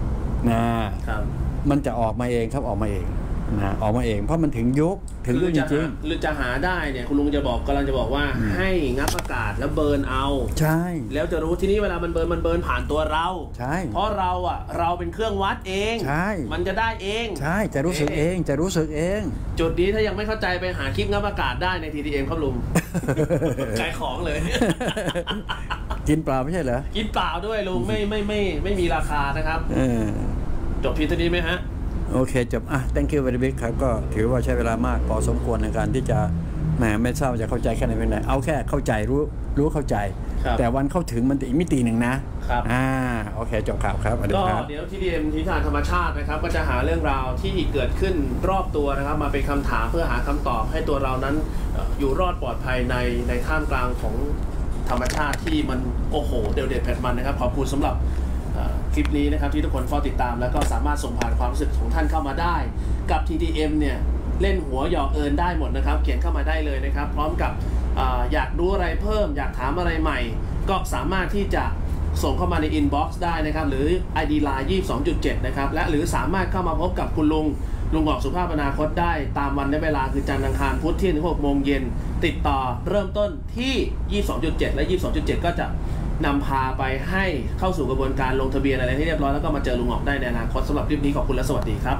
มันจะออกมาเองครับออกมาเองนะออกมาเองเพราะมันถึงยุคถึงยุคจริงๆหรือจะหาได้เนี่ยคุณลุงจะบอกกำลังจะบอกว่าให้งับอากาศแล้วเบิร์นเอาใช่แล้วจะรู้ที่นี้เวลามันเบิร์นผ่านตัวเราใช่เพราะเราเป็นเครื่องวัดเองใช่มันจะได้เองใช่จะรู้สึกเองจุดนี้ถ้ายังไม่เข้าใจไปหาคลิปงับอากาศได้ใน TDM ครับลุงขายของเลยกินเปล่าไม่ใช่เหรอกินเปล่าด้วยลุงไม่มีราคานะครับจบเพียงเท่านี้ไหมฮะโอเคจบthank you very much ครับก็ถือว่าใช้เวลามากพอสมควรในการที่จะไม่ทราบจะเข้าใจแค่ไหนเป็นไรเอาแค่เข้าใจรู้เข้าใจแต่วันเข้าถึงมันอีกมิติหนึ่งนะครับโอเคจบข่าวครับก็เดี๋ยวTDMนิทานธรรมชาตินะครับก็จะหาเรื่องราวที่เกิดขึ้นรอบตัวนะครับมาเป็นคำถามเพื่อหาคำตอบให้ตัวเรานั้นอยู่รอดปลอดภัยในท่ามกลางของธรรมชาติที่มันโอ้โหเด็ดเผ็ดมันนะครับขอบคุณสำหรับคลิปนี้นะครับที่ทุกคนเฝ้าติดตามแล้วก็สามารถส่งผ่านความรู้สึกของท่านเข้ามาได้กับ TDM เนี่ยเล่นหัวหยอกเอินได้หมดนะครับเขียนเข้ามาได้เลยนะครับพร้อมกับอยากรู้อะไรเพิ่มอยากถามอะไรใหม่ก็สามารถที่จะส่งเข้ามาใน inbox ได้นะครับหรือ ID Line 22.7 นะครับและหรือสามารถเข้ามาพบกับคุณลุงออกสุภาพอนาคตได้ตามวันและเวลาคือจันทร์อังคารพุธเที่ยงถึง 6 โมงเย็นติดต่อเริ่มต้นที่ 22.7 และ 22.7 ก็จะนำพาไปให้เข้าสู่กระบวนการลงทะเบียนอะไรให้เรียบร้อยแล้วก็มาเจอลุงออกได้ในอนาคตสำหรับคลิปนี้ขอบคุณและสวัสดีครับ